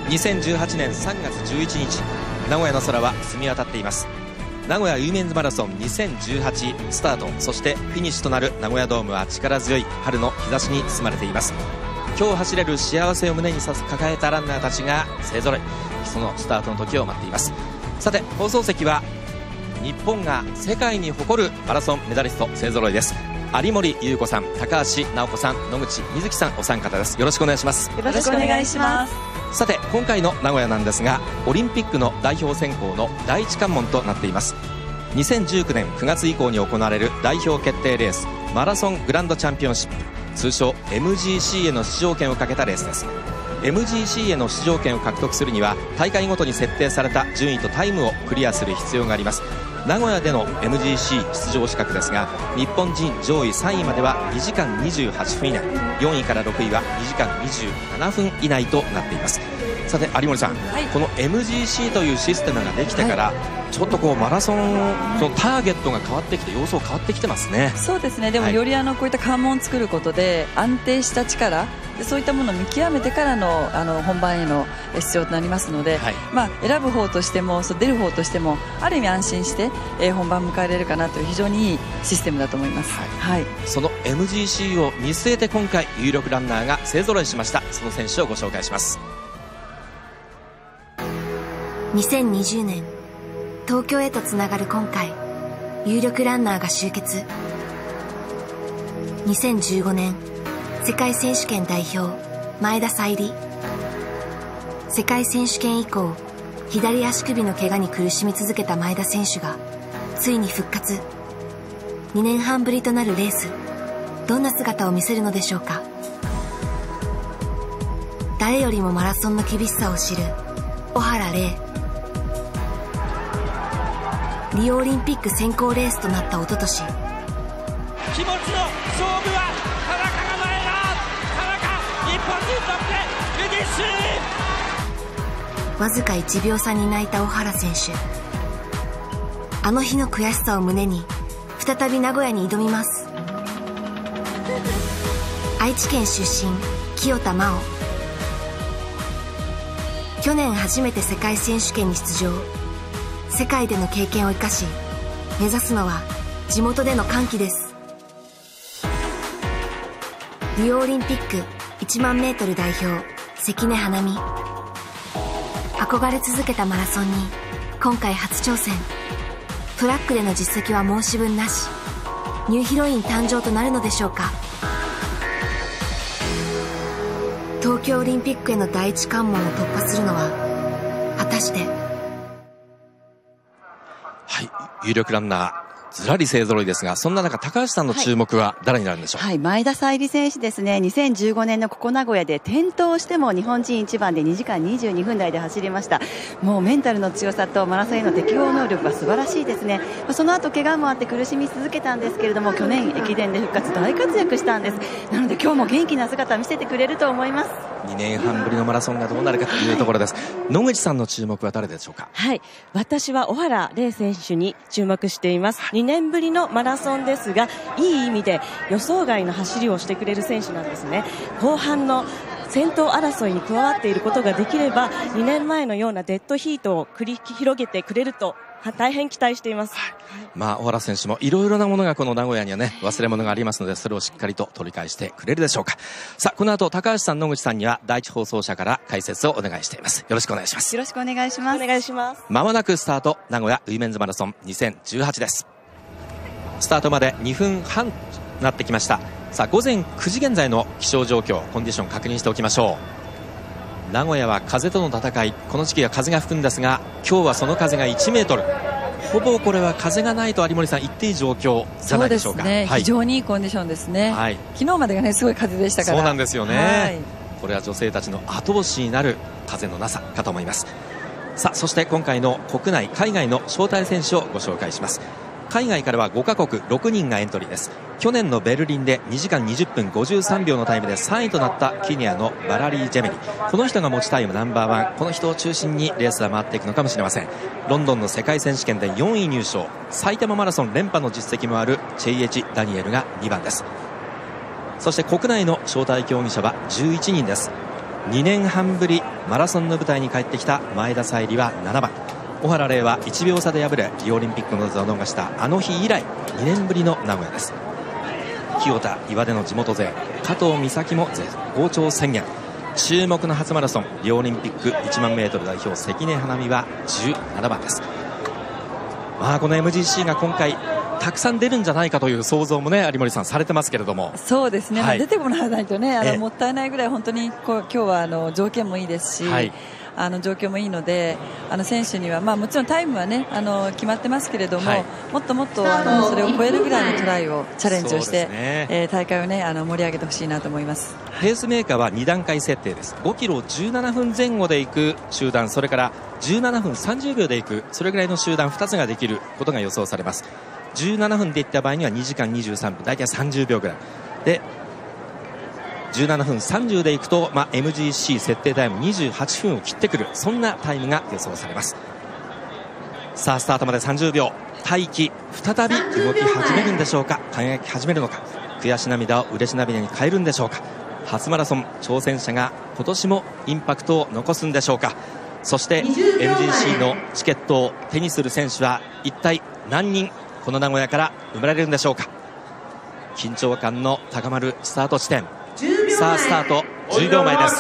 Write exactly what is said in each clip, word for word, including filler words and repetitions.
にせんじゅうはちねんさんがつじゅういちにち、名古屋の空は澄み渡っています。名古屋ウィメンズマラソンにせんじゅうはちスタート、そしてフィニッシュとなる名古屋ドームは力強い春の日差しに包まれています。今日走れる幸せを胸に抱えたランナーたちが勢ぞろい、そのスタートの時を待っています。さて、放送席は日本が世界に誇るマラソンメダリスト勢ぞろいです。有森裕子さん、高橋直子さん、野口みずきさん、お三方です。よろしくお願いします。 よろしくお願いします。 さて、今回の名古屋なんですが、オリンピックの代表選考の第一関門となっています。にせんじゅうきゅうねんくがつ以降に行われる代表決定レース、マラソングランドチャンピオンシップ、通称 エムジーシー への出場権をかけたレースです。 エムジーシー への出場権を獲得するには、大会ごとに設定された順位とタイムをクリアする必要があります。名古屋での エムジーシー 出場資格ですが、日本人上位さんいまではにじかんにじゅうはっぷん以内、よんいからろくいはにじかんにじゅうななふん以内となっています。さて、有森さん、はい、この エムジーシー というシステムができてから、はい、ちょっとこうマラソンのターゲットが変わってきて、様相変わってきてますね。 そうですね。でもよりあのこういった関門を作ることで安定した力で、そういったものを見極めてからのあの本番への出場となりますので、はい、まあ、選ぶ方としてもそう出る方としてもある意味安心して、えー、本番を迎えられるかなという非常にいいシステムだと思います。はいはい、そのエムジーシー を見据えて今回有力ランナーが勢ぞろいしました。その選手をご紹介します。 にせんにじゅうねん東京へとつながる今回、有力ランナーが集結。にせんじゅうごねん世界選手権代表前田彩里。世界選手権以降、左足首の怪我に苦しみ続けた前田選手がついに復活。にねんはんぶりとなるレース、どんな姿を見せるのでしょうか。誰よりもマラソンの厳しさを知る小原玲。リオオリンピック選考レースとなった一昨年、 気持ちの勝負は田中が前だ。田中、日本人トップでフィニッシュ。わずかいちびょう差に泣いた小原選手、あの日の悔しさを胸に再び名古屋に挑みます。愛知県出身、清田真央。去年初めて世界選手権に出場。世界での経験を生かし、目指すのは地元での歓喜です。リオオリンピックいちまんメートル代表、関根花美。憧れ続けたマラソンに今回初挑戦。トラックでの実績は申し分なし。ニューヒロイン誕生となるのでしょうか。東京オリンピックへの第一関門を突破するのは果たして。 はい、有力ランナーずらり勢ぞろいですが、そんな中、高橋さんの注目は誰になるんでしょう。 はい、前田彩里選手ですね。にせんじゅうごねんのここ名古屋で転倒しても日本人一番でにじかんにじゅうにふん台で走りました。もうメンタルの強さとマラソンへの適応能力が素晴らしいですね。その後怪我もあって苦しみ続けたんですけれども、去年駅伝で復活大活躍したんです。なので今日も元気な姿を見せてくれると思います。 にねんはんぶりのマラソンがどうなるかというところです。野口さんの注目は誰でしょうか。 はい、私は小原玲選手に注目しています。にねんぶりのマラソンですが、いい意味で予想外の走りをしてくれる選手なんですね。後半の先頭争いに加わっていることができれば、にねんまえのようなデッドヒートを繰り広げてくれると大変期待しています。はい、 まあ、小原選手もいろいろなものがこの名古屋にはね、忘れ物がありますので、それをしっかりと取り返してくれるでしょうか。さあ、この後高橋さん、野口さんには第一放送車から解説をお願いしています。よろしくお願いします。 よろしくお願いします。 お願いします。 まもなくスタート、名古屋ウィメンズマラソンにせんじゅうはちです。スタートまでにふんはんとなってきました。さあ、午前くじ現在の気象状況、コンディション確認しておきましょう。名古屋は風との戦い、この時期は風が吹くんですが、今日はその風がいちメートル。ほぼこれは風がないと有森さん言っていい状況じゃないでしょうか。 そうですね、はい、非常にいいコンディションですね。はい、昨日までがねすごい風でしたから。 そうなんですよね。はい、これは女性たちの後押しになる風のなさかと思います。さあ、そして今回の国内海外の招待選手をご紹介します。海外からはごカ国ろくにんがエントリーです。去年のベルリンでにじかんにじゅっぷんごじゅうさんびょうのタイムでさんいとなったケニアのバラリー・ジェメリ。この人が持ちタイムナンバーワン。この人を中心にレースは回っていくのかもしれません。ロンドンの世界選手権でよんい入賞、埼玉マラソン連覇の実績もあるチェイエチ・ダニエルがにばんです。そして国内の招待競技者はじゅういちにんです。 にねんはんぶりマラソンの舞台に帰ってきた前田彩里はななばん、小原玲はいちびょう差で敗れリオオリンピックの座を逃したあの日以来にねんぶりの名古屋です。清田、岩出の地元勢加藤美咲も絶好調宣言。注目の初マラソンリオオリンピックいちまんメートル代表関根花美はじゅうななばんです。まあ、この エムジーシー が今回たくさん出るんじゃないかという想像もね有森さんされてますけれども。 そうですね、はい、出てもらわないとねあの、 ええ、 もったいないぐらい本当にこう今日はあの条件もいいですし、はい、あの状況もいいのであの選手には、まあ、もちろんタイムは、ね、あの決まってますけれども、はい、もっともっとあのそれを超えるぐらいのトライをチャレンジをして、ねえー、大会を、ね、あの盛り上げてほしいなと思います。 ペースメーカーはにだんかい設定です。ごキロじゅうななふんぜん後で行く集団、それからじゅうななふんさんじゅうびょうで行くそれぐらいの集団ふたつができることが予想されます。じゅうななふんで行った場合にはにじかんにじゅうさんぷん、大体さんじゅうびょうぐらいでじゅうななふんさんじゅうでいくと、まあ、エムジーシー 設定タイムにじゅうはちふんを切ってくる、そんなタイムが予想されます。さあスタートまでさんじゅうびょう、大輝再び動き始めるんでしょうか、輝き始めるのか、悔し涙を嬉し涙に変えるんでしょうか。初マラソン挑戦者が今年もインパクトを残すんでしょうか。そして エムジーシー のチケットを手にする選手は一体何人この名古屋から生まれるんでしょうか。緊張感の高まるスタート地点、さあスタートじゅうびょうまえです。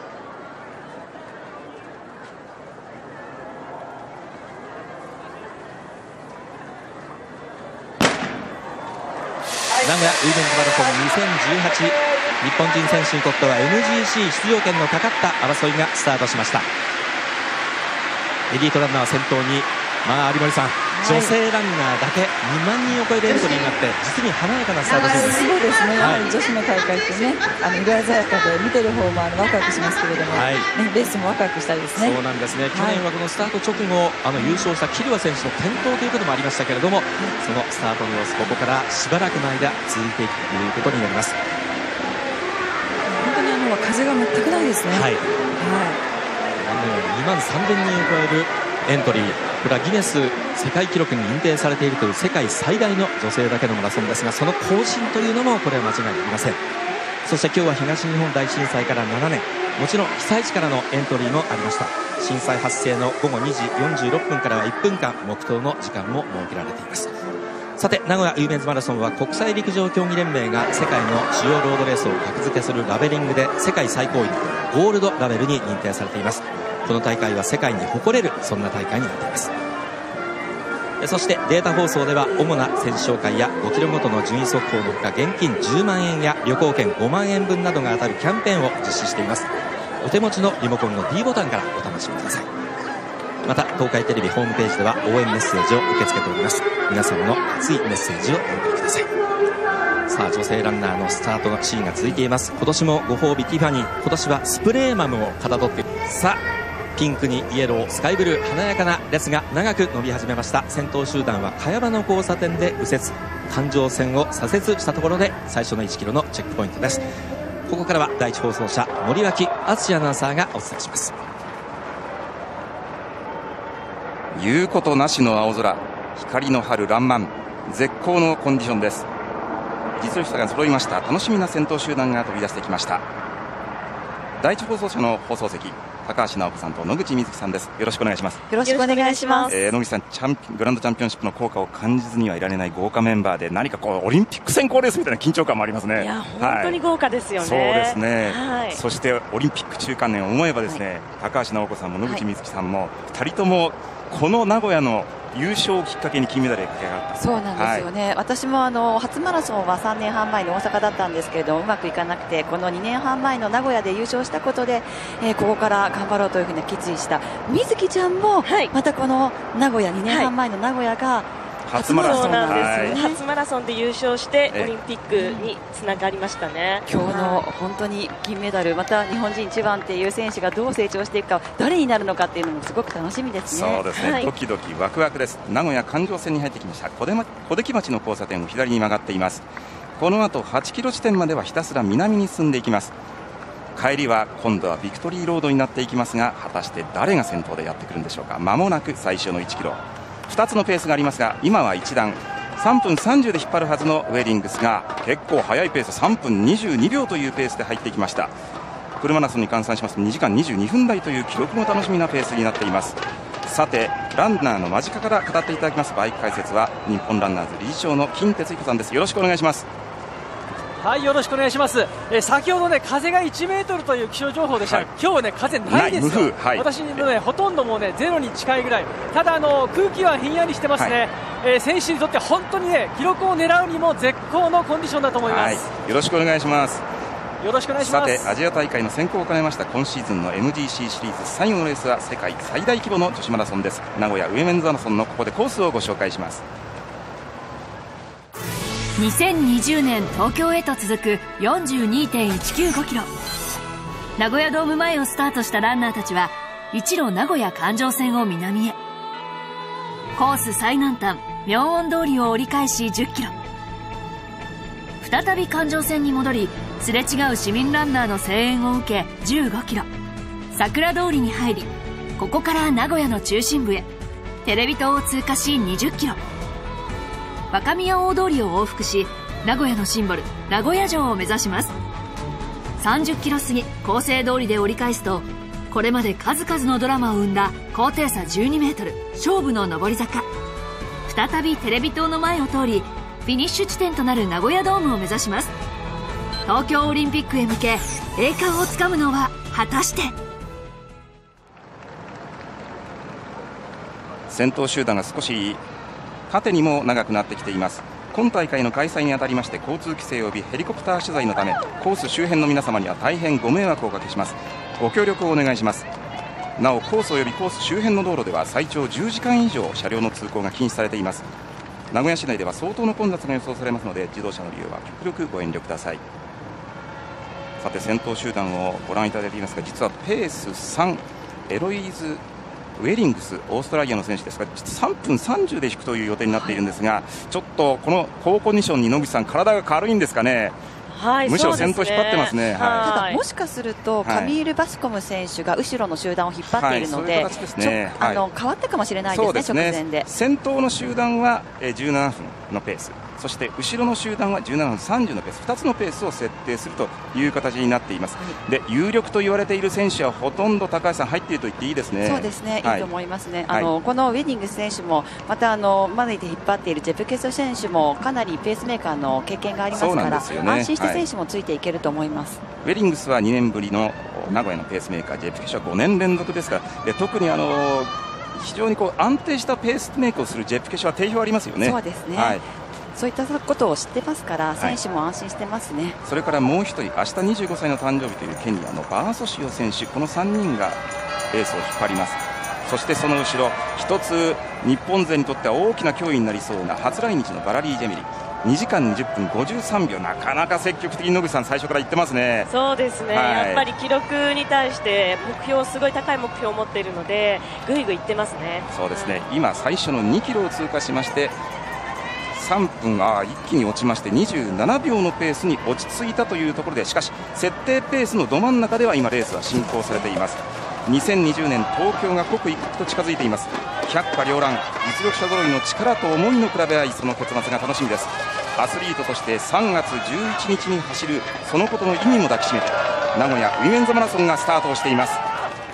名古屋ウィメンズマラソンにせんじゅうはち、日本人選手にとっては エムジーシー 出場権のかかった争いがスタートしました。エリートランナーは先頭に、まあ、有森さん、女性ランナーだけにまんにんを超えるエントリーになって実に華やかなスタートシーンです。 そうですね、はい、女子の大会ってねあの色鮮やかで見てる方もあのワクワクしますけれども、はい、ね、レースもワクワクしたいですね。 そうなんですね、去年はこのスタート直後あの優勝したキルワ選手の転倒ということもありましたけれども、そのスタートの様子ここからしばらくの間続いていくということになります。 本当にあの風が全くないですね。はい、はい、 にまんさんぜんにんを超えるエントリー、これはギネス世界記録に認定されているという世界最大の女性だけのマラソンですが、その更新というのもこれは間違いありません。そして今日は東日本大震災からななねん、もちろん被災地からのエントリーもありました。震災発生のごごにじよんじゅうろっぷんからはいっぷんかん黙祷の時間も設けられています。さて名古屋ウィメンズマラソンは国際陸上競技連盟が世界の主要ロードレースを格付けするラベリングで世界最高位のゴールドラベルに認定されています。この大会は世界に誇れるそんな大会になっています。そしてデータ放送では主な選手紹介やごキロごとの順位速報のほか現金じゅうまんえんや旅行券ごまんえんぶんなどが当たるキャンペーンを実施しています。お手持ちのリモコンの D ボタンからお楽しみください。また東海テレビホームページでは応援メッセージを受け付けております。皆様の熱いメッセージをお送りください。さあ女性ランナーのスタートのシーンが続いています。今年もご褒美ティファニー、今年はスプレーマムをかたどってさあピンクにイエロースカイブルー華やかな列が長く伸び始めました。先頭集団は茅場の交差点で右折、環状線を左折したところで最初のいちキロのチェックポイントです。ここからは第一放送車森脇敦アナウンサーがお伝えします。 言うことなしの青空、光の春爛漫、絶好のコンディションです。実力者が揃いました。楽しみな先頭集団が飛び出してきました。第一放送車の放送席、高橋直子さんと野口みずきさんです。よろしくお願いします。 よろしくお願いします。 えー、野口さん、チャンピグランドチャンピオンシップの効果を感じずにはいられない豪華メンバーで、何かこうオリンピック選考レースみたいな緊張感もありますね。 いや本当に豪華ですよね。 はい、そうですね、 はい、 そしてオリンピック中間年を思えばですね、はい、高橋直子さんも野口みずきさんもふたりともこの名古屋の優勝をきっかけに金メダルへ駆け上がった。 そうなんですよね、はい、私もあの初マラソンはさんねんはんまえに大阪だったんですけれどもうまくいかなくて、このにねんはんまえの名古屋で優勝したことで、えー、ここから頑張ろうというふうに決意したみずきちゃんも、はい、またこの名古屋にねんはんまえの名古屋が初マラソンなんですよね、はい、初マラソンで優勝してオリンピックにつながりましたね。 今日の本当に銀メダル、また日本人一番っていう選手がどう成長していくか、誰になるのかっていうのもすごく楽しみですね。 そうですね、はい、ドキドキワクワクです。名古屋環状線に入ってきました。小出来町の交差点を左に曲がっています。この後はちキロ地点まではひたすら南に進んでいきます。帰りは今度はビクトリーロードになっていきますが、果たして誰が先頭でやってくるんでしょうか。間もなく最初のいちキロ、ふたつのペースがありますが、今は一段さんぷんさんじゅうで引っ張るはずのウェディングスが結構速いペース、さんぷんにじゅうにびょうというペースで入ってきました。 フルマラソンに換算しますとにじかんにじゅうにふん台という記録も楽しみなペースになっています。さてランナーの間近から語っていただきますバイク解説は日本ランナーズ理事長の金哲彦さんです。よろしくお願いします。 はい、よろしくお願いします。えー、先ほどね風がいちメートルという気象情報でした、はい、今日はね風ないですよ。はい、私のねほとんどもうねゼロに近いぐらい。ただあの空気はひんやりしてますね。はい、えー、選手にとって本当にね記録を狙うにも絶好のコンディションだと思います。 はい、よろしくお願いします。 よろしくお願いします。 さてアジア大会の選考を兼ねました今シーズンの エムジーシー シリーズ最後のレースは世界最大規模の女子マラソンです。名古屋ウィメンズマラソンのここでコースをご紹介します。 にせんにじゅうねん東京へと続く よんじゅうにてんいちきゅうごキロ、名古屋ドーム前をスタートしたランナーたちは一路名古屋環状線を南へ、コース最南端妙音通りを折り返しじゅっキロ、再び環状線に戻りすれ違う市民ランナーの声援を受けじゅうごキロ、桜通りに入りここから名古屋の中心部へテレビ塔を通過しにじゅっキロ、若宮大通りを往復し名古屋のシンボル名古屋城を目指します。さんじゅっキロ過ぎ厚生通りで折り返すとこれまで数々のドラマを生んだ高低差じゅうにメートル勝負の上り坂、再びテレビ塔の前を通りフィニッシュ地点となる名古屋ドームを目指します。東京オリンピックへ向け栄冠をつかむのは果たして。 先頭集団が少し縦にも長くなってきています。今大会の開催にあたりまして交通規制及びヘリコプター取材のためコース周辺の皆様には大変ご迷惑をおかけします。ご協力をお願いします。なおコース及びコース周辺の道路では最長じゅうじかん以上車両の通行が禁止されています。名古屋市内では相当の混雑が予想されますので自動車の利用は極力ご遠慮ください。さて先頭集団をご覧いただいていますが実はペースさんエロイーズウェリングスオーストラリアの選手ですがさんぷんさんじゅうで引くという予定になっているんですが、ちょっとこの高コンディションに野口さん体が軽いんですかね。はい、むしろ先頭引っ張ってますね。はい、 ただもしかするとカミール・バスコム選手が後ろの集団を引っ張っているので、あの変わったかもしれないですね。そうですね、直前で先頭の集団はじゅうななふんのペース、そして後ろの集団はじゅうななふんさんじゅうのペース、ふたつのペースを設定するという形になっています。はい、で有力と言われている選手はほとんど高橋さん入っていると言っていいですね。 そうですね、はい、いいと思いますね。あの、はい、このウェディングス選手もまたあのマネで引っ張っているジェプケソ選手もかなりペースメーカーの経験がありますから、ね、安心して選手もついていけると思います。 はい、ウェディングスはにねんぶりの名古屋のペースメーカー、ジェプケソはごねん連続ですから、で特にあの非常にこう安定したペースメイクをするジェプケソは定評ありますよね。 そうですね、はい、そういったことを知ってますから選手も安心してますね。はい、 それからもう一人明日にじゅうごさいの誕生日というケニアのバーソシオ選手、このさんにんがレースを引っ張ります。そしてその後ろ一つ日本勢にとっては大きな脅威になりそうな初来日のバラリー・ジェミリ、にじかんにじゅっぷんごじゅうさんびょう、なかなか積極的に野口さん最初から言ってますね。 そうですね、はい、やっぱり記録に対して目標すごい高い目標を持っているのでぐいぐいいってますね。 そうですね、うん、今最初のにキロを通過しましてさんぷん、あ一気に落ちましてにじゅうななびょうのペースに落ち着いたというところで、しかし設定ペースのど真ん中では今レースは進行されています。にせんにじゅうねん東京が刻一刻と近づいています。百花繚乱、実力者揃いの力と思いの比べ合い、その結末が楽しみです。アスリートとしてさんがつじゅういちにちに走るそのことの意味も抱きしめて名古屋ウィメンズマラソンがスタートをしています。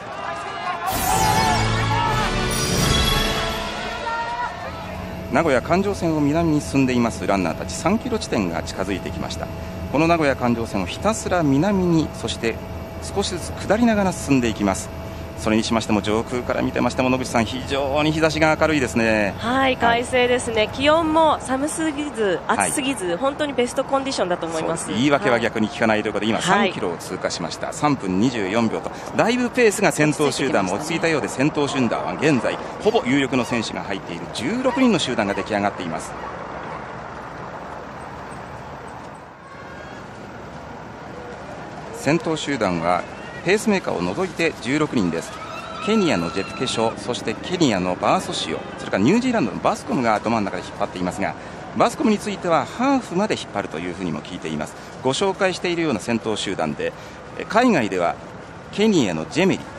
名古屋環状線を南に進んでいますランナーたち、さんキロ地点が近づいてきました。この名古屋環状線をひたすら南に、そして少しずつ下りながら進んでいきます。それにしましても上空から見てましても野口さん、非常に日差しが明るいですね。 はい、快晴ですね。気温も寒すぎず暑すぎず、はい、本当にベストコンディションだと思います。 言い訳は逆に聞かないということで、今さんキロを通過しました。はい、さんぷんにじゅうよんびょうとだいぶペースが先頭集団も落ち着いたようで、先頭集団は現在ほぼ有力の選手が入っているじゅうろくにんの集団が出来上がっています。先頭集団はペースメーカーを除いてじゅうろくにんです。ケニアのジェプケショ、そしてケニアのバーソシオ、それからニュージーランドのバスコムがど真ん中で引っ張っていますが、バスコムについてはハーフまで引っ張るというふうにも聞いています。ご紹介しているような先頭集団で、海外ではケニアのジェメリ、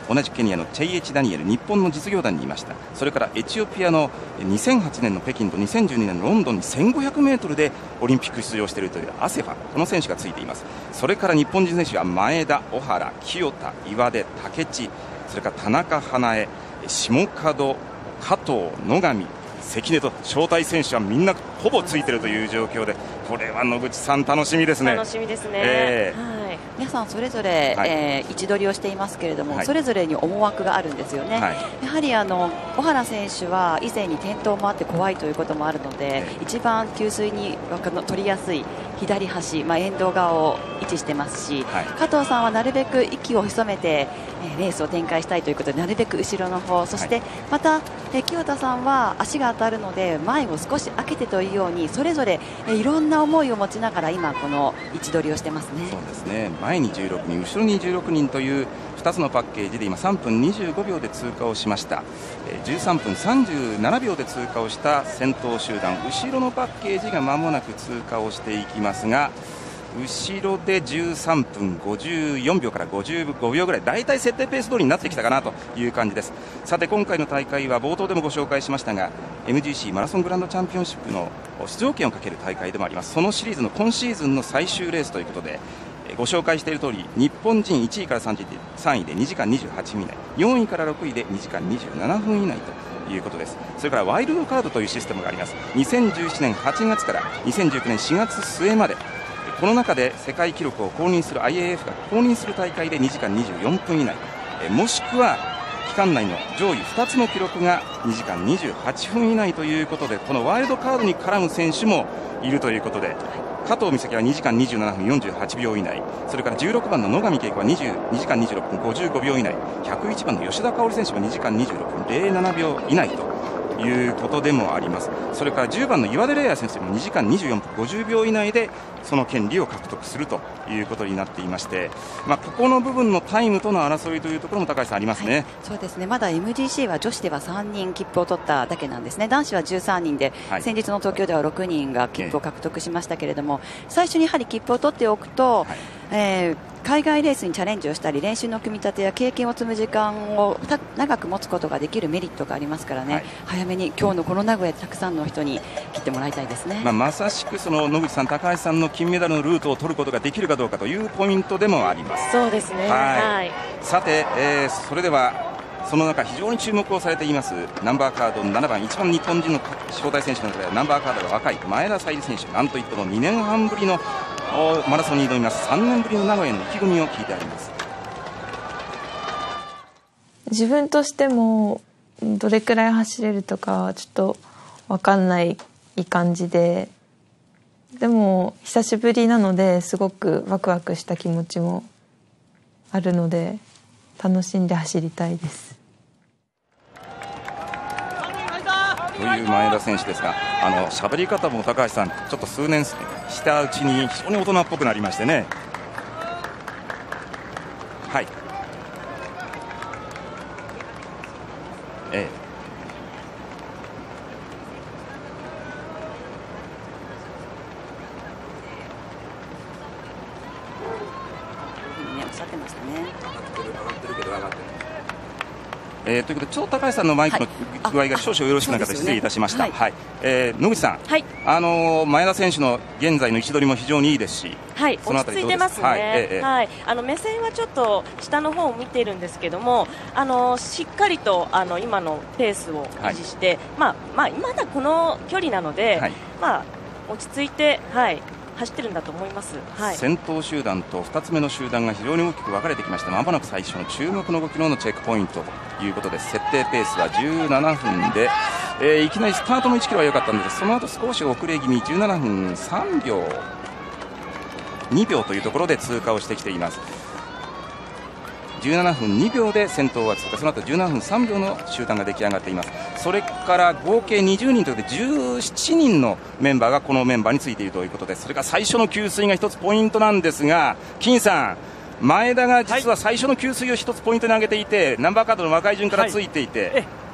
同じケニアのチェイエチ・ダニエル、日本の実業団にいました。それからエチオピアのにせんはちねんの北京とにせんじゅうにねんのロンドンに せんごひゃくメートル でオリンピック出場しているというアセファ、この選手がついています。それから日本人選手は前田、小原、清田、岩出、竹地、それから田中華絵、下門、加藤、野上、関根と招待選手はみんなほぼついているという状況で、これは野口さん楽しみですね。 楽しみですね、 えーはい、皆さんそれぞれ、はい、えー、位置取りをしていますけれども、はい、それぞれに思惑があるんですよね、はい、やはりあの小原選手は以前に転倒もあって怖いということもあるので、はい、一番給水に取りやすい左端、まあ、沿道側を位置してますし、はい、加藤さんはなるべく息を潜めて、えー、レースを展開したいということでなるべく後ろの方、そしてまた、えー、清田さんは足が当たるので前を少し開けてというようにそれぞれ、えー、いろんな思いを持ちながら今この位置取りをしてますね。 そうですね、前にじゅうろくにん、後ろにじゅうろくにんというふたつのパッケージで今さんぷんにじゅうごびょうで通過をしました。じゅうさんぷんさんじゅうななびょうで通過をした先頭集団、後ろのパッケージが間もなく通過をしていきますが、後ろでじゅうさんぷんごじゅうよんびょうからごじゅうごびょうぐらい、だいたい設定ペース通りになってきたかなという感じです。さて今回の大会は冒頭でもご紹介しましたが エムジーシー マラソングランドチャンピオンシップの出場権をかける大会でもあります。そのシリーズの今シーズンの最終レースということで、ご紹介している通り日本人いちいからさんいでにじかんにじゅうはちふん以内、よんいからろくいでにじかんにじゅうななふん以内ということです。それからワイルドカードというシステムがあります。にせんじゅうななねんはちがつからにせんじゅうきゅうねんしがつ末まで、この中で世界記録を公認する アイエーエフ が公認する大会でにじかんにじゅうよんぷん以内、もしくは期間内の上位ふたつの記録がにじかんにじゅうはちふん以内ということで、このワイルドカードに絡む選手もいるということで、加藤美咲はにじかんにじゅうななふんよんじゅうはちびょう以内、それからじゅうろくばんの野上恵子はにじかんにじゅうろっぷんごじゅうごびょう以内、ひゃくいちばんの吉田香織選手もにじかんにじゅうろっぷんぜろななびょう以内ということでもあります。それからじゅうばんの岩出玲亜選手もにじかんにじゅうよんぷんごじゅうびょう以内でその権利を獲得するということになっていまして、まあ、ここの部分のタイムとの争いというところも高橋さんありますね、はい、 そうですね。まだ エムジーシー は女子ではさんにん切符を取っただけなんですね。男子はじゅうさんにんで、はい、先日の東京ではろくにんが切符を獲得しましたけれども、えー、最初にやはり切符を取っておくと、はい、えー海外レースにチャレンジをしたり練習の組み立てや経験を積む時間を長く持つことができるメリットがありますからね、はい、早めに今日のこの名古屋でたくさんの人に切ってもらいたいですね。 まあ、まさしくその野口さん、高橋さんの金メダルのルートを取ることができるかどうかというポイントでもあります。 そうですね、 はいはい、 さて、えー、それではその中非常に注目をされていますナンバーカードななばん、一番日本人の招待選手の中ではナンバーカードが若い前田彩里選手、なんといってもにねんはんぶりのマラソンに挑みます。さんねんぶりの名古屋の意気込みを聞いてあります。 自分としてもどれくらい走れるとかはちょっと分かんない感じで、でも久しぶりなのですごくワクワクした気持ちもあるので楽しんで走りたいです。 という前田選手ですが、あの喋り方も高橋さん、ちょっと数年したうちに非常に大人っぽくなりましてね。はい、ええ、 おっしゃってましたね。 上がってるけど上がってる。えー、ということでちょっと高橋さんのマイクの具合が少々よろしくなかった、失礼いたしました。はいはい、えー、野口さん、はい、あのー、前田選手の現在の位置取りも非常にいいですし、 はい、落ち着いてますね。はい、えーはい、あの目線はちょっと下の方を見ているんですけども、あのー、しっかりとあの今のペースを維持して、はい、まあまあまだこの距離なので、はい、まあ落ち着いて、はい、走ってるんだと思います。はい、先頭集団とふたつめの集団が非常に大きく分かれてきました。まもなく最初の注目のごキロのチェックポイントということです。設定ペースはじゅうななふんで、えー、いきなりスタートのいちキロは良かったんですが、その後少し遅れ気味じゅうななふんさんびょうにびょうというところで通過をしてきています。じゅうななふんにびょうで先頭は通過、その後じゅうななふんさんびょうの集団が出来上がっています。それから合計にじゅうにんということでじゅうななにんのメンバーがこのメンバーについているということです。それから最初の給水が一つポイントなんですが、金さん、前田が実は最初の給水を一つポイントに挙げていて、ナンバーカードの若い順からついていて、はい、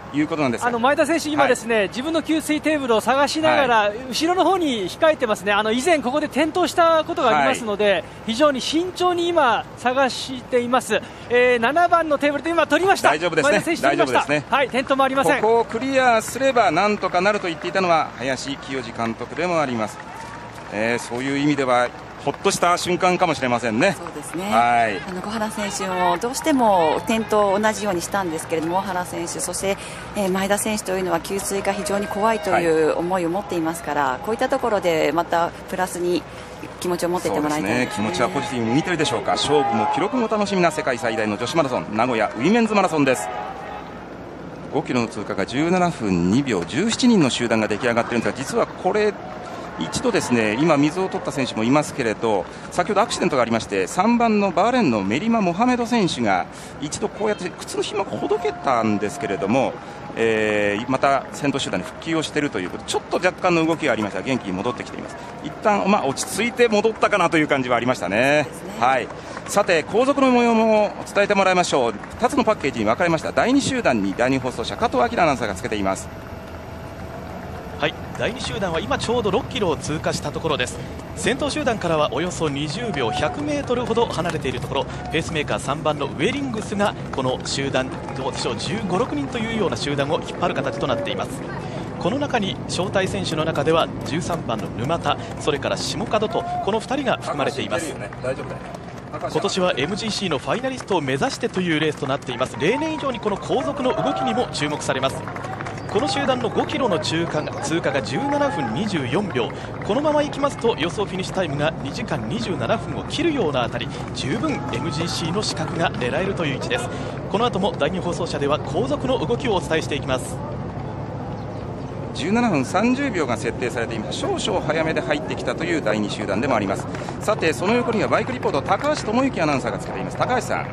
いうことなんです。 あの前田選手、今ですね、はい、自分の給水テーブルを探しながら、はい、後ろの方に控えてますね。あの以前ここで転倒したことがありますので、はい、非常に慎重に今探しています。えー、ななばんのテーブルで今取りました。 大丈夫ですね。大丈夫ですね。 はい、転倒もありません。 ここをクリアすればなんとかなると言っていたのは林清司監督でもあります。えー、そういう意味ではほっとした瞬間かもしれませんね。 そうですね。 はい、 あの小原選手もどうしても転倒同じようにしたんですけれども、小原選手そして、えー、前田選手というのは給水が非常に怖いという思いを持っていますから、はい、こういったところでまたプラスに気持ちを持っていってもらいたいですね。 気持ちはポジティブに見てるでしょうか。勝負も記録も楽しみな世界最大の女子マラソン、名古屋ウィメンズマラソンです。ごキロの通過がじゅうななふんにびょう、じゅうななにんの集団が出来上がっているんですが、実はこれ一度ですね、今水を取った選手もいますけれど、先ほどアクシデントがありまして、さんばんのバーレーンのメリマ・モハメド選手が一度こうやって靴の紐がほどけたんですけれども、えー、また先頭集団に復帰をしているということで、ちょっと若干の動きがありましたが元気に戻ってきています。一旦、まあ、落ち着いて戻ったかなという感じはありましたね。はい、さて後続の模様も伝えてもらいましょう。ふたつのパッケージに分かれました。だいに集団にだいに放送車加藤明アナウンサーがつけています。 はい、だいに集団は今ちょうどろっキロを通過したところです。先頭集団からはおよそにじゅうびょう、ひゃくメートルほど離れているところ、ペースメーカーさんばんのウェリングスがこの集団どうでしょう、じゅうご、ろくにんというような集団を引っ張る形となっています。この中に招待選手の中ではじゅうさんばんの沼田、それから下門とこのふたりが含まれています。今年は エムジーシー のファイナリストを目指してというレースとなっています。例年以上にこの後続の動きにも注目されます。この集団のごキロの中間通過がじゅうななふんにじゅうよんびょう、このままいきますと予想フィニッシュタイムがにじかんにじゅうななふんを切るようなあたり、十分 エムジーシー の資格が狙えるという位置です。この後もだいに放送車では後続の動きをお伝えしていきます。 じゅうななふんさんじゅうびょうが設定されています。少々早めで入ってきたというだいに集団でもあります。さてその横にはバイクリポート高橋智之アナウンサーがつけています。高橋さん。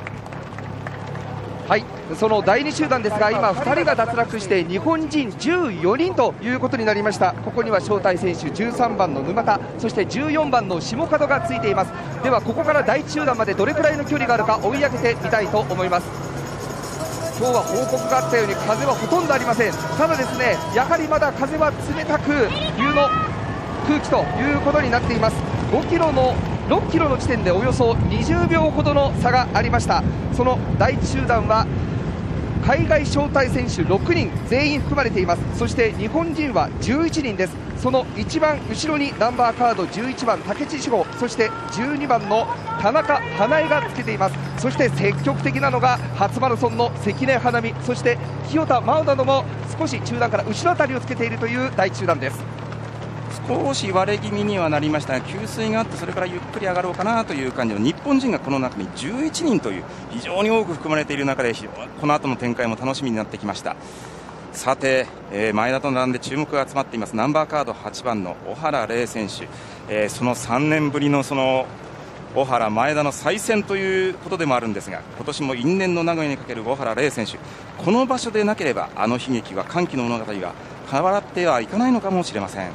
はい、そのだいに集団ですが今ふたりが脱落して日本人じゅうよにんということになりました。ここには招待選手じゅうさんばんの沼田、そしてじゅうよんばんの下門がついています。ではここからだいいち集団までどれくらいの距離があるか追い上げてみたいと思います。今日は報告があったように風はほとんどありません。ただですね、やはりまだ風は冷たく冬の空気ということになっています。ごキロのろっキロの地点でおよそにじゅうびょうほどの差がありました。そのだいいち集団は海外招待選手ろくにん全員含まれています。そして日本人はじゅういちにんです。その一番後ろにナンバーカードじゅういちばん武智志保、そしてじゅうにばんの田中花江がつけています。そして積極的なのが初マラソンの関根花美、そして清田真央なども少し中団から後ろあたりをつけているというだいいち集団です。 少し割れ気味にはなりましたが給水があって、それからゆっくり上がろうかなという感じの日本人がこの中にじゅういちにんという非常に多く含まれている中で、この後の展開も楽しみになってきました。さて、えー、前田と並んで注目が集まっていますナンバーカードはちばんの小原玲選手、えー、そのさんねんぶりのその小原前田の再戦ということでもあるんですが、今年も因縁の名古屋にかける小原玲選手、この場所でなければあの悲劇は歓喜の物語が変わってはいかないのかもしれません。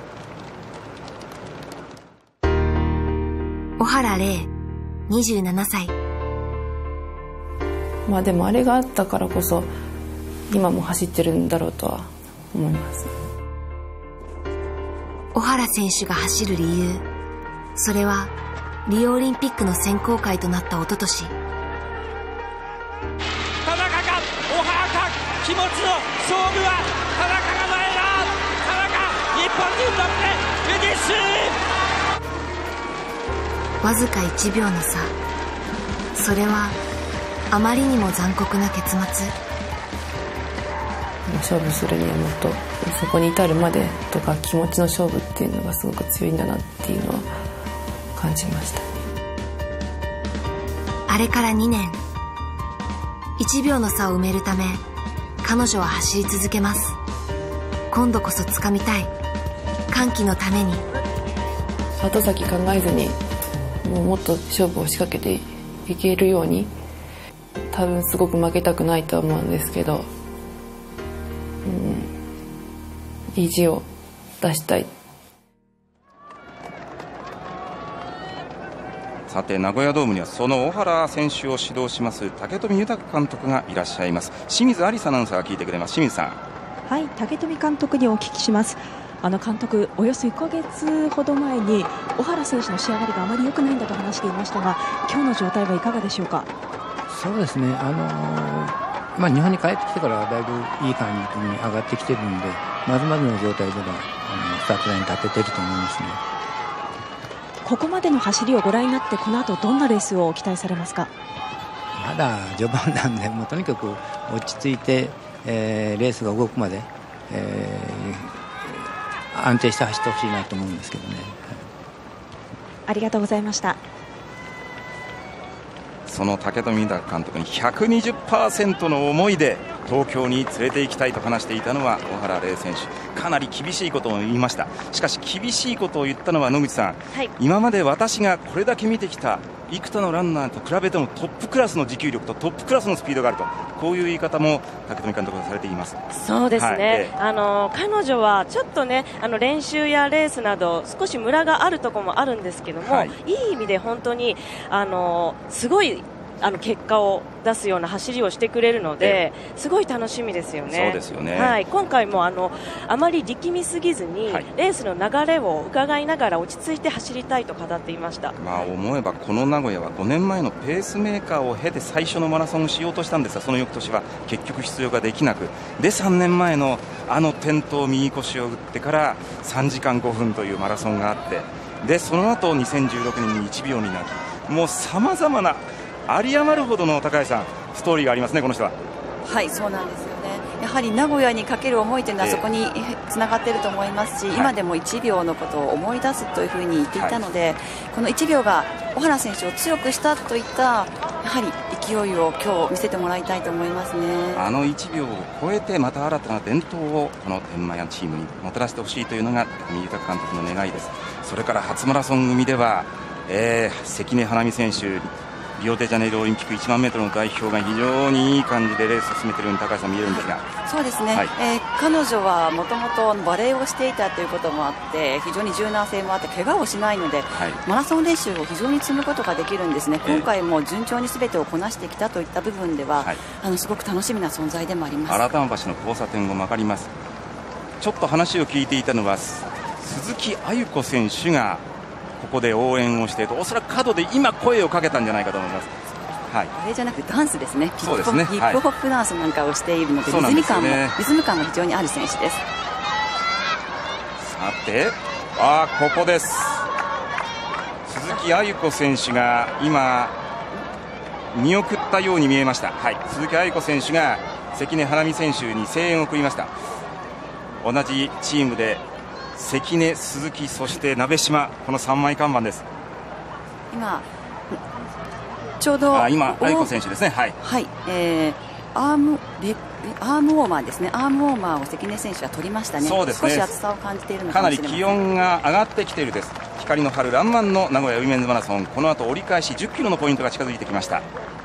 小原玲にじゅうななさい。 まあでもあれがあったからこそ今も走ってるんだろうとは思います。 小原選手が走る理由、それはリオオリンピックの選考会となった一昨年。 田中か小原か、気持ちの勝負は田中が前だ。田中日本人トップでフィニッシュ。 わずかいちびょうの差、それはあまりにも残酷な結末。 勝負するにはもっとそこに至るまでとか気持ちの勝負っていうのがすごく強いんだなっていうのは感じました。 あれからにねん、いちびょうの差を埋めるため彼女は走り続けます。今度こそ掴みたい歓喜のために。 後先考えずにもうもっと勝負を仕掛けていけるように、多分すごく負けたくないとは思うんですけど、うん、意地を出したい。 さて名古屋ドームにはその小原選手を指導します武富豊監督がいらっしゃいます。清水有沙アナウンサーが聞いてくれます。清水さん。 はい、武富監督にお聞きします。あの監督、およそいっかげつほど前に小原選手の仕上がりがあまり良くないんだと話していましたが、今日の状態はいかがでしょうか。 そうですね、あのーまあ、日本に帰ってきてからはだいぶいい感じに上がってきているので、まずまずの状態ではあのスタートラインに立てていると思いますね。 ここまでの走りをご覧になって、この後どんなレースを期待されますか。 まだ序盤なんで、もうとにかく落ち着いて、えー、レースが動くまで、えー、安定して走ってほしいなと思うんですけどね。 ありがとうございました。 その武富豊監督に ひゃくにじゅっパーセント の思いで東京に連れて行きたいと話していたのは小原玲選手。かなり厳しいことを言いました。しかし厳しいことを言ったのは野口さん、はい、今まで私がこれだけ見てきた幾多のランナーと比べてもトップクラスの持久力とトップクラスのスピードがあると、こういう言い方も武富監督がされています。 そうですね、はい、ええ、あの彼女はちょっとね、あの練習やレースなど少しムラがあるところもあるんですけども、はい、いい意味で本当にあのすごいあの結果を出すような走りをしてくれるので、すごい楽しみですよね。 そうですよね、 はい、今回もあのあまり力みすぎずに、はい、レースの流れを伺いながら落ち着いて走りたいと語っていました。 まあ、思えばこの名古屋はごねんまえのペースメーカーを経て最初のマラソンをしようとしたんですが、その翌年は結局出場ができなく、でさんねんまえのあの転倒右腰を打ってからさんじかんごふんというマラソンがあって、でその後にせんじゅうろくねんにいちびょうになり、もうさまざまな有り余るほどの高橋さんストーリーがありますね、この人は。 はい、そうなんですよね。やはり名古屋にかける思いというのはそこにつながっていると思いますし、えー、今でもいちびょうのことを思い出すというふうに言っていたので、はい、このいちびょうが小原選手を強くしたといったやはり勢いを今日見せてもらいたいと思いますね。 あのいちびょうを超えてまた新たな伝統をこの天満屋チームにもたらしてほしいというのが武豊監督の願いです。それから初マラソン組では、えー、関根花美選手、リオデジャネイロオリンピックいちまんメートルの代表が非常にいい感じでレースを進めているように高橋さん見えるんですが、 そうですね、はい、えー、彼女はもともとバレーをしていたということもあって非常に柔軟性もあって怪我をしないので、はい、マラソン練習を非常に積むことができるんですね。今回も順調に全てをこなしてきたといった部分では、はい、あのすごく楽しみな存在でもあります。 新玉橋の交差点を曲がります。ちょっと話を聞いていたのは鈴木亜由子選手がここで応援をしていると、おそらく角で今声をかけたんじゃないかと思います。はい、 あれじゃなくてダンスですね。 そうですね、 ヒップホップダンスなんかをしているので、リズム感も、リズム感が非常にある選手です。 さて、あここです。鈴木亜由子選手が今見送ったように見えました。はい、鈴木亜由子選手が関根花美選手に声援を送りました。同じチームで関根、鈴木、そして鍋島、このさんまい看板です。 今ちょうどあ今愛子選手ですね。はい、 はい、えー、アームレアームウォーマーですね。アームウォーマーを関根選手は取りましたね。 そうですね、 少し暑さを感じているのかもしれません。 かなり気温が上がってきているです。光の春らんまんの名古屋ウィメンズマラソン、この後折り返しじゅっキロのポイントが近づいてきました。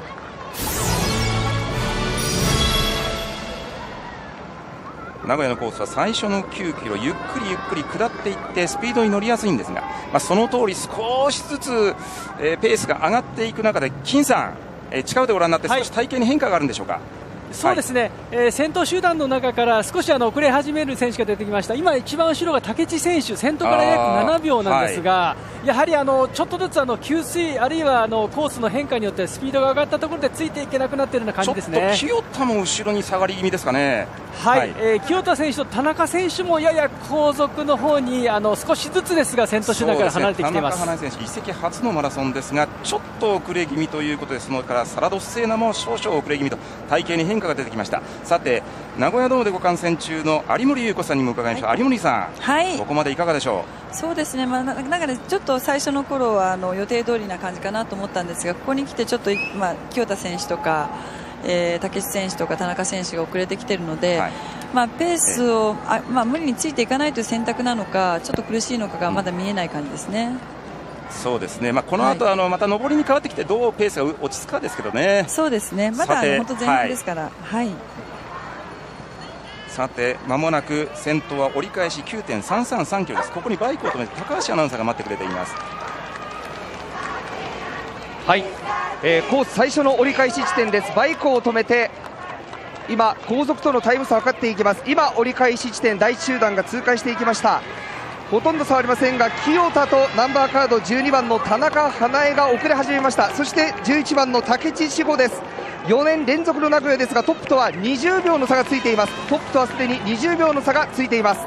名古屋のコースは最初のきゅうキロゆっくりゆっくり下っていってスピードに乗りやすいんですが、まあ、その通り少しずつ、えー、ペースが上がっていく中で金さん、えー、近くでご覧になって少し体型に変化があるんでしょうか。はい、 そうですね、えー、先頭集団の中から少しあの遅れ始める選手が出てきました。今一番後ろが武智選手、先頭から約ななびょうなんですが、はい、やはりあのちょっとずつあの給水あるいはあのコースの変化によってスピードが上がったところでついていけなくなっているような感じですね。 ちょっと清田も後ろに下がり気味ですかね。 はい、はい、えー、清田選手と田中選手もやや後続の方にあの少しずつですが先頭集団から離れてきています。 田中選手移籍初のマラソンですがちょっと遅れ気味ということで、そのからサラドスセーナも少々遅れ気味と体型に変化が出てきました。さて名古屋ドームでご観戦中の有森裕子さんにも伺いました。はい、有森さん、はい、ここまでいかがでしょう。そうですね、まあ、なんかねちょっと最初の頃はあの予定通りな感じかなと思ったんですが、ここに来てちょっと、まあ、清田選手とか、えー、武智選手とか田中選手が遅れてきているので、はい、まあ、ペースを、あ、まあ、無理についていかないという選択なのかちょっと苦しいのかがまだ見えない感じですね。うん、 そうですね、まあ、この後、はい、あのまた上りに変わってきてどうペースが落ち着くかですけどね。 そうですね、まだ本当前半ですから。はい、はい、 さて間もなく先頭は折り返し きゅうてんさんさんさんキロです。ここにバイクを止めて高橋アナウンサーが待ってくれています。 はい、えー、コース最初の折り返し地点です。バイクを止めて今後続とのタイム差を測っていきます。今折り返し地点第一集団が通過していきました。ほとんど差はありませんが清田とナンバーカードじゅうにばんの田中花江が遅れ始めました。そしてじゅういちばんの武智志保です。よねん連続の名古屋ですがトップとはにじゅうびょうの差がついています。トップとはすでににじゅうびょうの差がついています。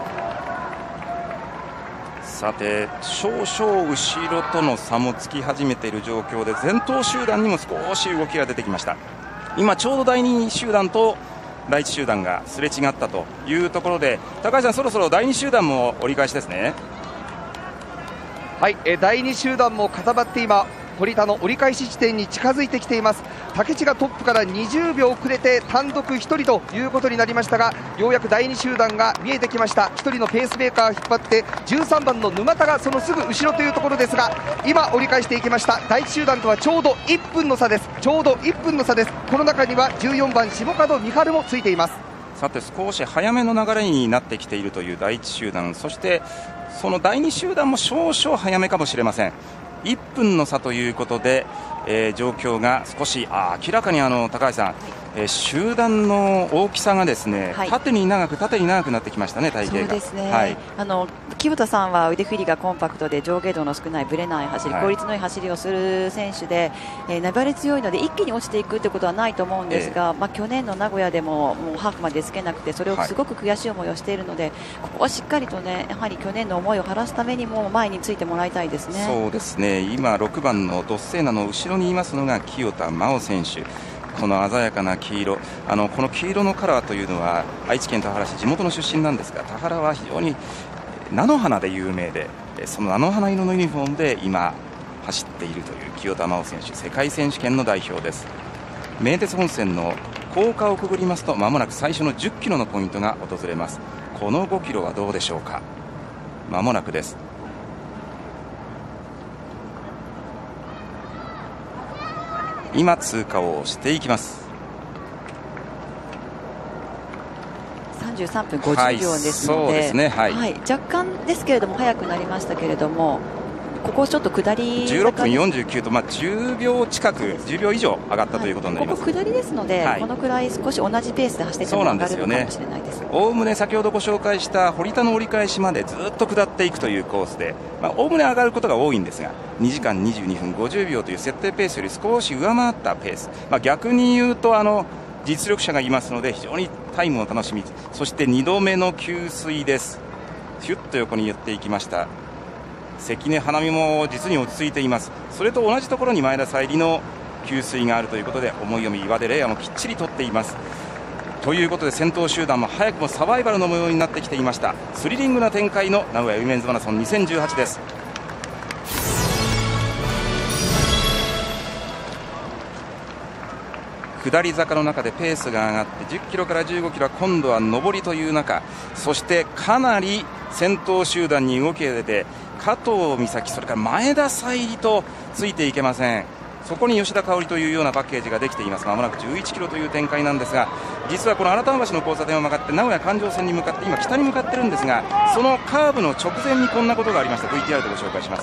さて少々後ろとの差もつき始めている状況で先頭集団にも少し動きが出てきました。今ちょうどだいに集団とだいいち集団がすれ違ったというところで高橋さん、そろそろだいに集団も折り返しですね。 はい、えだいに集団も固まって今堀田の折り返し地点に近づいてきています。武智がトップからにじゅうびょう遅れて単独ひとりということになりましたがようやくだいに集団が見えてきました。ひとりのペースメーカーを引っ張ってじゅうさんばんの沼田がそのすぐ後ろというところですが今折り返していきました。だいいち集団とはちょうどいっぷんの差です。ちょうどいっぷんの差です。この中にはじゅうよんばん下門美晴もついています。 さて少し早めの流れになってきているというだいいち集団、そしてそのだいに集団も少々早めかもしれません。いっぷんの差ということで、えー、状況が少しあ明らかにあの高橋さん、はい、えー、集団の大きさがですね、はい、縦に長く縦に長くなってきましたね、体型が。 そうですね、 はい、 あの清田さんは腕振りがコンパクトで上下動の少ないぶれない走り、はい、効率のいい走りをする選手で、えー、粘り強いので一気に落ちていくということはないと思うんですが、えーまあ、去年の名古屋でももうハーフまでつけなくてそれをすごく悔しい思いをしているので、はい、ここはしっかりとねやはり去年の思いを晴らすためにも前についてもらいたいですね。 そうですね、今ろくばんのドッセーナの後ろにいますのが清田真央選手。この鮮やかな黄色、あのこの黄色のカラーというのは愛知県田原市地元の出身なんですが田原は非常に菜の花で有名でその菜の花色のユニフォームで今走っているという清田真央選手、世界選手権の代表です。名鉄本線の高架をくぐりますと間もなく最初のじゅっキロのポイントが訪れます。このごキロはどうでしょうか。間もなくです。今通過をしていきます。 さんじゅうさんぷんごじゅうびょうですので、はい、そうですね、はいはい、若干ですけれども速くなりましたけれどもここちょっと下りじゅうろっぷんよんじゅうきゅうと、まあ、じゅうびょう近くじゅうびょう以上上がったということになります、 はい、ここ下りですので、はい、このくらい少し同じペースで走っていても上がるのかもしれないです。 おおむね先ほどご紹介した堀田の折り返しまでずっと下っていくというコースでおおむね上がることが多いんですがにじかんにじゅうにふんごじゅうびょうという設定ペースより少し上回ったペース、まあ、逆に言うとあの実力者がいますので非常にタイムを楽しみ、そしてにどめの給水です。ヒュッと横に寄っていきました。関根花見も実に落ち着いています。それと同じところに前田彩里の給水があるということで思い読み岩出玲亜もきっちり取っています。ということで先頭集団も早くもサバイバルの模様になってきていました。スリリングな展開の名古屋ウィメンズマラソンにせんじゅうはちです。下り坂の中でペースが上がってじゅっキロからじゅうごキロは今度は上りという中、そしてかなり先頭集団に動きが出て加藤美咲、それから前田彩里とついていけません。そこに吉田香織というようなパッケージができています。まもなくじゅういちキロという展開なんですが実はこの新玉橋の交差点を曲がって名古屋環状線に向かって今北に向かっているんですがそのカーブの直前にこんなことがありました。 ブイティーアール でご紹介します。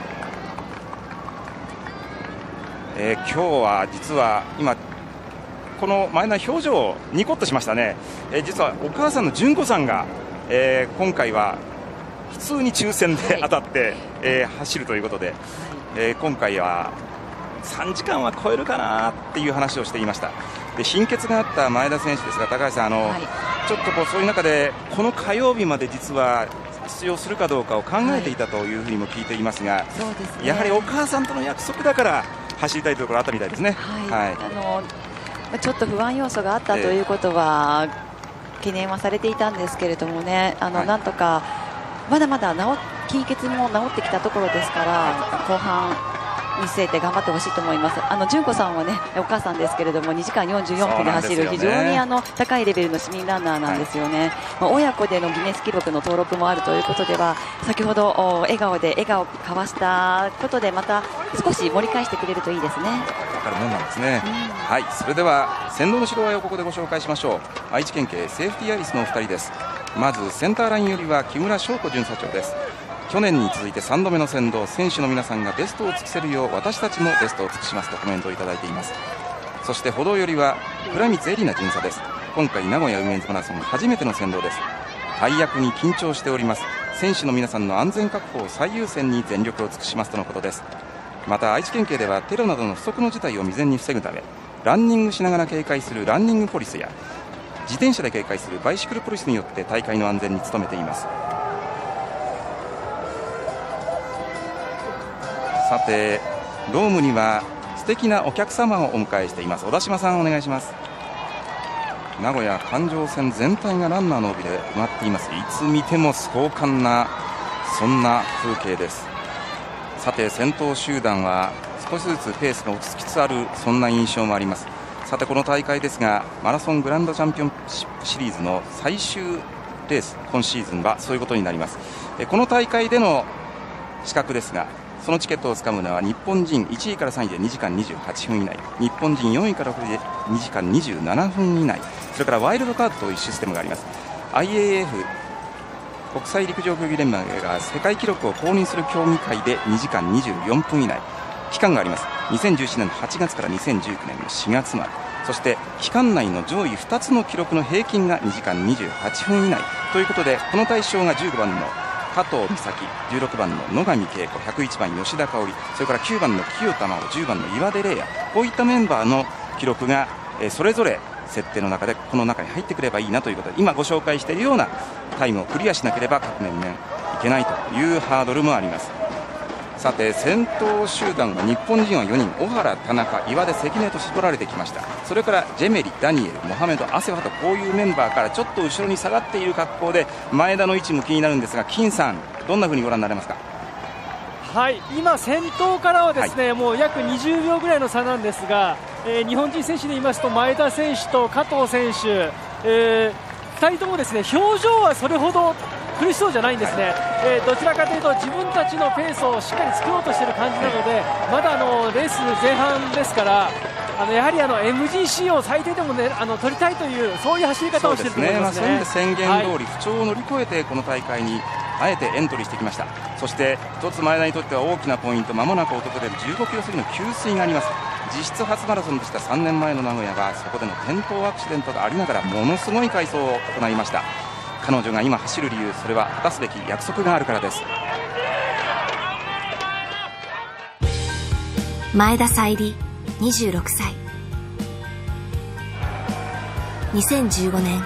えー、今日は実は今この前の表情ニコッとしましたね。えー、実はお母さんの純子さんが、えー、今回は普通に抽選で当たって、はい、えー、走るということで、えー、今回はさんじかんは超えるかなっていう話をしていました。で貧血があった前田選手ですが高橋さんあの、はい、ちょっとこうそういう中でこの火曜日まで実は出場するかどうかを考えていたというふうにも聞いていますが、はい、そうですね、やはりお母さんとの約束だから走りたいところあったみたいですね。 はい、はい、あのちょっと不安要素があったということは懸念はされていたんですけれどもね、あの、はい、なんとかまだまだ治貧血も治ってきたところですから後半見据えて頑張ってほしいと思います。あの純子さんはねお母さんですけれどもにじかんよんじゅうよんぷんで走る、ね、非常にあの高いレベルの市民ランナーなんですよね。はい、まあ、親子でのギネス記録の登録もあるということでは先ほど笑顔で笑顔を交わしたことでまた少し盛り返してくれるといいですね。 分かるものなんですね。うん、はい、それでは先導の白バイをここでご紹介しましょう。愛知県警セーフティーアリスのお二人です。まずセンターラインよりは木村翔子巡査長です。 去年に続いてさんどめの先導、選手の皆さんがベストを尽くせるよう私たちもベストを尽くしますとコメントをいただいています。そして歩道寄りは倉光恵里奈巡査です。今回名古屋ウィメンズマラソン初めての先導です。大役に緊張しております。選手の皆さんの安全確保を最優先に全力を尽くしますとのことです。また愛知県警ではテロなどの不測の事態を未然に防ぐためランニングしながら警戒するランニングポリスや自転車で警戒するバイシクルポリスによって大会の安全に努めています。さてドームには素敵なお客様をお迎えしています。小田島さんお願いします。名古屋環状線全体がランナーの帯で埋まっています。いつ見ても壮観なそんな風景です。さて先頭集団は少しずつペースが落ち着きつつあるそんな印象もあります。さてこの大会ですがマラソングランドチャンピオンシップシリーズの最終レース、今シーズンはそういうことになります。この大会での資格ですがそのチケットをつかむのは日本人いちいからさんいでにじかんにじゅうはっぷん以内、日本人よんいからろくいでにじかんにじゅうななふん以内、それからワイルドカードというシステムがあります。 アイエーエフ 国際陸上競技連盟が世界記録を公認する競技会でにじかんにじゅうよんぷん以内、期間があります。にせんじゅうななねんのはちがつからにせんじゅうきゅうねんのしがつまで、そして期間内の上位ふたつの記録の平均がにじかんにじゅうはっぷん以内ということで、この対象がじゅうごばんの加藤美咲、じゅうろくばんの野上恵子、ひゃくいちばん吉田香織、それからきゅうばんの清田真央、じゅうばんの岩出玲也、こういったメンバーの記録がそれぞれ設定の中でこの中に入ってくればいいなということで、今ご紹介しているようなタイムをクリアしなければ各年々いけないというハードルもあります。さて先頭集団は日本人はよにん、小原、田中、岩出、関根と絞られてきました。それからジェメリ、ダニエル、モハメド、アセファとこういうメンバーからちょっと後ろに下がっている格好で前田の位置も気になるんですが、金さんどんなふうにご覧になれますか。 はい、今先頭からはですね、はい、もう約にじゅうびょうぐらいの差なんですが、えー、日本人選手で言いますと前田選手と加藤選手、えー、ふたりともですね表情はそれほど苦しそうじゃないんですね、えー、どちらかというと自分たちのペースをしっかり作ろうとしている感じなので、まだあのレース前半ですから、あのやはりあの エムジーシー を最低でも、ね、あの取りたいというそういう走り方をしていると思いますね。 そうですね、まあ、宣言通り不調を乗り越えてこの大会にあえてエントリーしてきました。そして一つ前田にとっては大きなポイント、間もなく訪れるじゅうごキロ過ぎの給水があります。実質初マラソンでしたさんねんまえの名古屋はそこでの転倒アクシデントがありながらものすごい快走を行いました。彼女が今走る理由、それは果たすべき約束があるからです。 前田彩里にじゅうろくさい、にせんじゅうごねん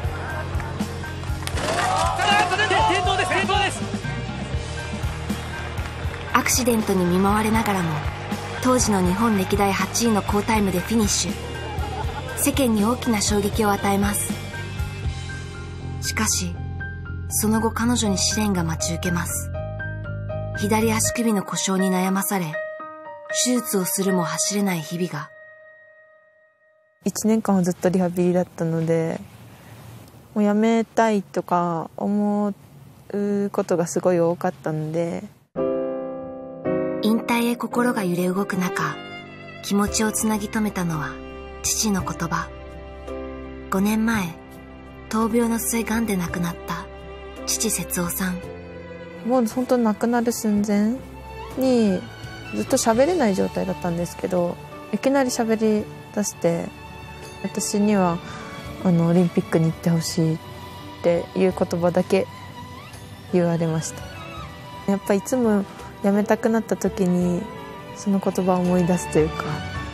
アクシデントに見舞われながらも当時の日本歴代はちいの好タイムでフィニッシュ、世間に大きな衝撃を与えます。しかしその後彼女に試練が待ち受けます。左足首の故障に悩まされ手術をするも走れない日々が。 いちねんかんはずっとリハビリだったので、もうやめたいとか思うことがすごい多かったので、 引退へ心が揺れ動く中、気持ちをつなぎ止めたのは父の言葉。ごねんまえ闘病の末がんで亡くなった父節夫さん。 もう本当に亡くなる寸前にずっと喋れない状態だったんですけど、いきなり喋り出して、私にはあのオリンピックに行ってほしいっていう言葉だけ言われました。やっぱいつも辞めたくなった時にその言葉を思い出すというか。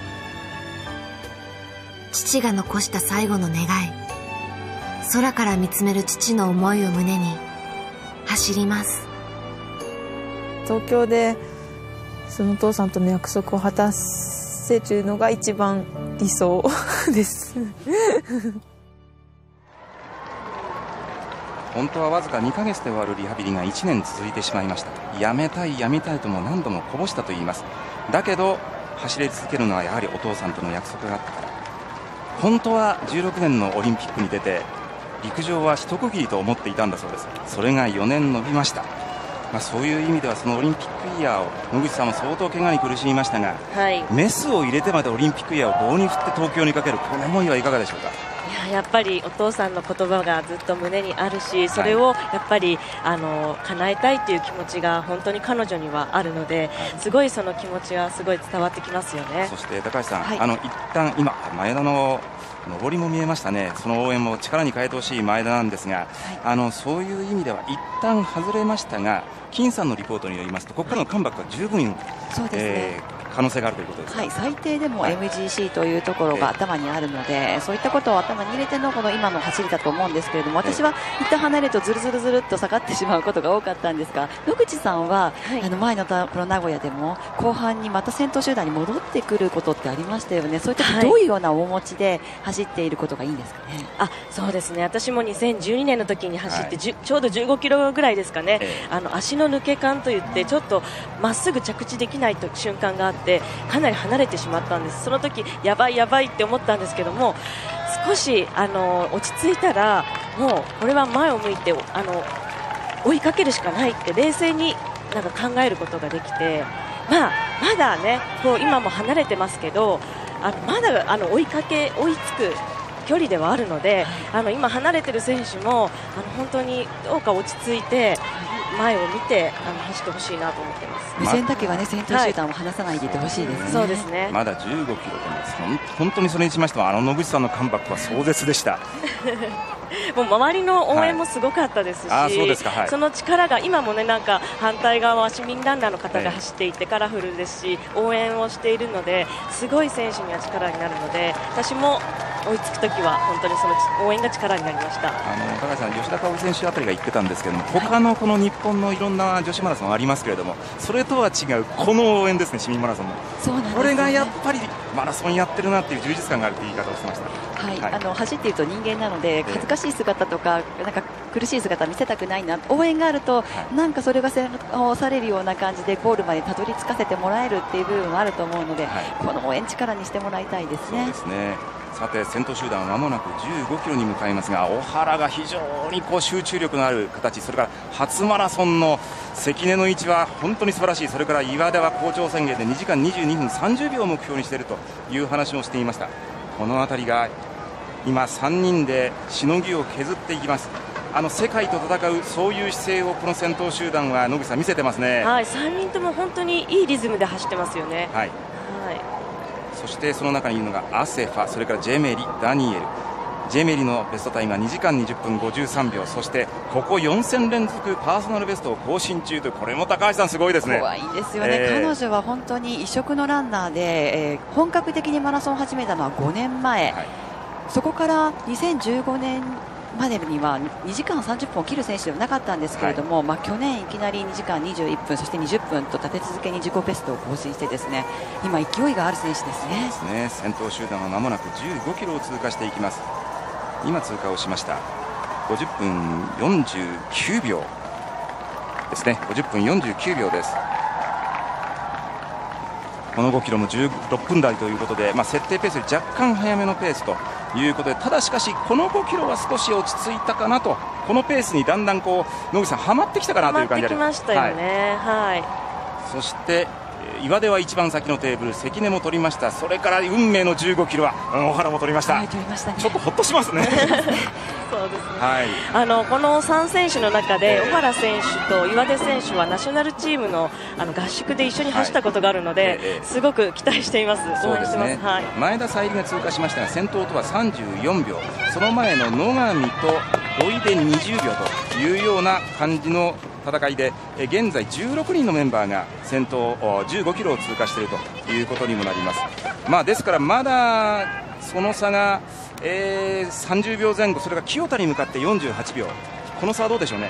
父が残した最後の願い、空から見つめる父の思いを胸に走ります。 東京でそのお父さんとの約束を果たせるのが一番理想です本当はわずかにかげつで終わるリハビリがいちねん続いてしまいました。やめたいやめたいとも何度もこぼしたと言います。だけど走り続けるのはやはりお父さんとの約束があったから。本当はじゅうろくねんのオリンピックに出て陸上は一区切りと思っていたんだそうです。それがよねん延びました。まあ、そういう意味ではそのオリンピックイヤーを野口さんも相当怪我に苦しみましたが、はい、メスを入れてまでオリンピックイヤーを棒に振って東京にかけるこの思いはいかがでしょうか。 いや、やっぱりお父さんの言葉がずっと胸にあるし、それをやっぱりあの叶えたいという気持ちが本当に彼女にはあるので、すごいその気持ちはすごい伝わってきますよね。 そして高橋さん、 はい、 あの一旦今前田の上りも見えましたね。その応援も力に変えてほしい前田なんですが、はい、あのそういう意味では一旦外れましたが、金さんのリポートによりますとここからのカムバックは十分、 そうですね、 えー可能性があるということですか。 はい、最低でも エムジーシー というところが頭にあるので、そういったことを頭に入れてのこの今の走りだと思うんですけれども、私は一旦離れるとずるずるずるっと下がってしまうことが多かったんですが、野口さんは、はい、あの前のこの名古屋でも後半にまた先頭集団に戻ってくることってありましたよね。そういったどういうような面持ちで走っていることがいいんですかね。 あ、そうですね、私もにせんじゅうにねんの時に走って、はい、ちょうどじゅうごキロぐらいですかね、えー、あの足の抜け感といってちょっとまっすぐ着地できないと瞬間があって、かなり離れてしまったんです。その時やばいやばいって思ったんですけども、少しあの落ち着いたらもうこれは前を向いてあの追いかけるしかないって冷静になんか考えることができて、まあ、まだねこう今も離れてますけど、あのまだあの追いかけ追いつく距離ではあるので、あの今離れてる選手もあの本当にどうか落ち着いて前を見てあの走ってほしいなと思ってます。 目線だけはね先頭集団を離さないでいてほしいですね。 そうですね。 まだじゅうごキロでも本当にそれにしましてはあの野口さんのカムバックは壮絶でした。 もう周りの応援もすごかったですし、はい、 そうですか、はい、 その力が今もねなんか反対側は市民ランナーの方が走っていてカラフルですし、応援をしているのですごい選手には力になるので、私も追いつくときは本当にその応援が力になりました。 あの高橋さん、吉田香織選手あたりが言ってたんですけども、他のこの日本のいろんな女子マラソンありますけれども、それとは違うこの応援ですね、市民マラソンの。 そうなんですね、 これがやっぱりマラソンやってるなっていう充実感があるという言い方をしてました。 はい、はい、あの走っていると人間なので恥ずかしい姿とかなんか苦しい姿見せたくないな、応援があると、はい、なんかそれが背中を押されるような感じでゴールまでたどり着かせてもらえるっていう部分もあると思うので、はい、この応援力にしてもらいたいですね。 そうですね。さて先頭集団は間もなくじゅうごキロに向かいますが、小原が非常にこう集中力のある形、それから初マラソンの関根の位置は本当に素晴らしい。それから岩出は好調宣言でにじかんにじゅうにふんさんじゅうびょうを目標にしているという話をしていました。この辺りが今さんにんでしのぎを削っていきます。あの世界と戦うそういう姿勢をこの先頭集団は野口さん見せてますね。 はい、さんにんとも本当にいいリズムで走ってますよね。 はい、はい、そしてその中にいるのがアセファ、それからジェメリ、ダニエル。ジェメリのベストタイムはにじかんにじゅっぷんごじゅうさんびょう、そしてここよん戦連続パーソナルベストを更新中という、これも高橋さんすごいですね。 怖いですよね、えー、彼女は本当に異色のランナーで、えー、本格的にマラソンを始めたのはごねんまえ、はい、そこからにせんじゅうごねんまでにはにじかんさんじゅっぷんを切る選手ではなかったんですけれども、はい、まあ、去年いきなりにじかんにじゅういっぷんそしてにじゅっぷんと立て続けに自己ベストを更新してですね、今勢いがある選手ですね。 そうですね。先頭集団は間もなくじゅうごキロを通過していきます。今通過をしました。ごじゅっぷんよんじゅうきゅうびょうですね。ごじゅっぷんよんじゅうきゅうびょうです。このごキロもじゅうろっぷん台ということで、まあ、設定ペースより若干早めのペースということで、ただしかしこのごキロは少し落ち着いたかなと、このペースにだんだんこう野口さんはまってきたかなという感じで、 はまってきましたよね。はい、はい、 そして岩出は一番先のテーブル、関根も取りました。それから運命のじゅうごキロは小原も取りました。 はい、取りましたね。 ちょっとほっとしますね。 そうですね、 はい、 あのこのさん選手の中で小原選手と岩出選手はナショナルチーム の, あの合宿で一緒に走ったことがあるので、はい、すごく期待しています。 そうですね、はい、前田彩里が通過しましたが先頭とはさんじゅうよんびょう、その前の野上と土井でにじゅうびょうというような感じの戦いで、現在じゅうろくにんのメンバーが先頭じゅうごキロを通過しているということにもなります。まあ、ですからまだその差が、えー、さんじゅうびょうぜん後、それが清田に向かってよんじゅうはちびょう、この差はどうでしょうね。